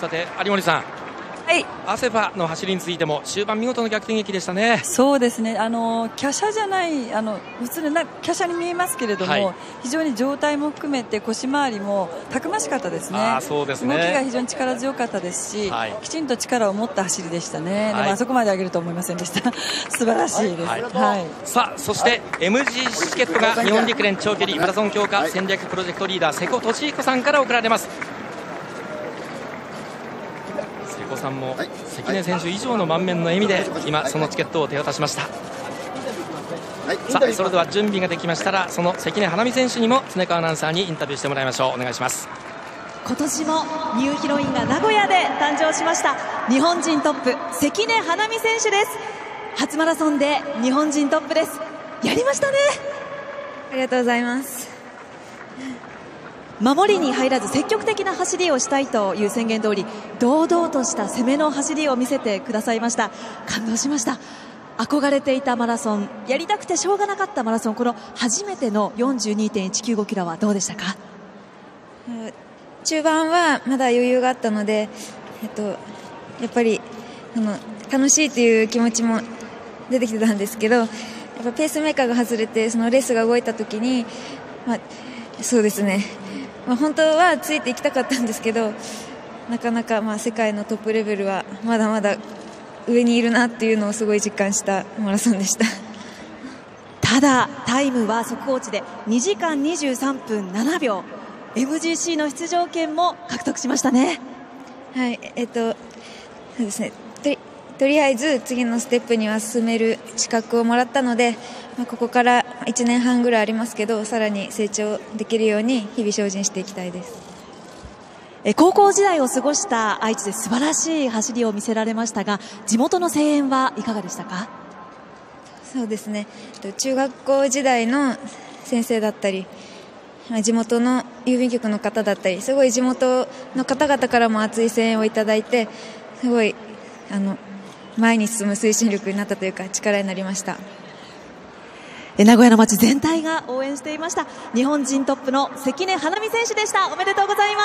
さて有森さん、 はい、 アセファの走りについても終盤見事な逆転劇でしたね。 そうですね、あの華奢じゃないあの普通な華奢に見えますけれども、はい、非常に状態も含めて腰回りもたくましかったですね。 あ、そうですね、 動きが非常に力強かったですし、はい、きちんと力を持った走りでしたね。 はい、 でもあそこまで上げると思いませんでした素晴らしいです。はいはい、 さあそして エムジー チケットが日本陸連長距離マラソン強化戦略プロジェクトリーダー瀬古利彦さんから贈られます。瀬古さんも関根選手以上の満面の笑みで今そのチケットを手渡しました。さあそれでは準備ができましたら、その関根花美選手にも常川アナウンサーにインタビューしてもらいましょう。お願いします。 今年もニューヒロインが名古屋で誕生しました。日本人トップ関根花美選手です。初マラソンで日本人トップです。やりましたね。 ありがとうございます。 守りに入らず積極的な走りをしたいという宣言通り、堂々とした攻めの走りを見せてくださいました。感動しました。憧れていたマラソン、やりたくてしょうがなかったマラソン、この初めての よんじゅうにてんいちきゅうごキロはどうでしたか？ 中盤はまだ余裕があったので、えっと、やっぱりあの楽しいという気持ちも出てきてたんですけど、やっぱペースメーカーが外れてそのレースが動いた時に、まあ、そうですね、まあ、本当はついていきたかったんですけど、なかなかまあ世界のトップレベルはまだまだ上にいるなっていうのをすごい実感したマラソンでした。 ただタイムは速報値でにじかんにじゅうさんぷんななびょう、 エムジーシー の出場権も獲得しましたね。 はい、えっとそうですね、と り, とりあえず次のステップには進める資格をもらったので、まあ、ここからいちねんはんぐらいありますけど、さらに成長できるように日々精進していきたいです。 え高校時代を過ごした愛知で素晴らしい走りを見せられましたが、地元の声援はいかがでしたか？ そうですね、中学校時代の先生だったり、地元の郵便局の方だったり、すごい地元の方々からも熱い声援をいただいて、すごいあの前に進む推進力になったというか力になりました。 名古屋の街全体が応援していました。日本人トップの関根花美選手でした。おめでとうございます。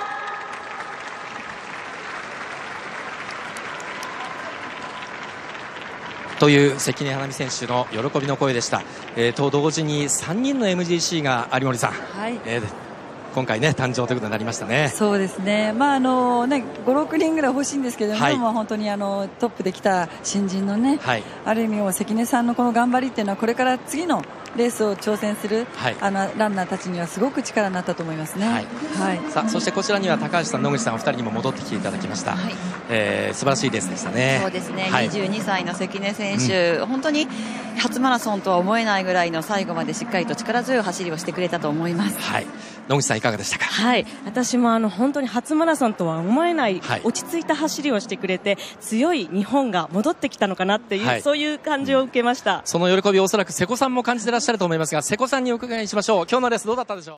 という関根花美選手の喜びの声でした。えー、と同時にさんにんの エムジーシー が有森さん、はいえー、今回ね誕生ということになりましたね。 そうですね、まああのね、ご、ろくにんぐらい欲しいんですけども、はい、も本当にあのトップで来た新人のね、はい、ある意味関根さんのこの頑張りっていうのはこれから次のレースを挑戦する、はい、あのランナーたちにはすごく力になったと思いますね。はいはい、さあそしてこちらには高橋さん、野口さんお二人にも戻ってきていただきました。はい、えー、素晴らしいレースでしたね。 そうですね、はい、にじゅうにさいの関根選手、うん、本当に初マラソンとは思えないぐらいの最後までしっかりと力強い走りをしてくれたと思います。はい、 野口さんいかがでしたか。 はい、私もあの本当に初マラソンとは思えない、はい、落ち着いた走りをしてくれて強い日本が戻ってきたのかなっていう、はい、そういう感じを受けました。 その喜びをおそらく瀬古さんも感じてらっしゃると思いますが、瀬古さんにお伺いしましょう。今日のレースどうだったでしょう。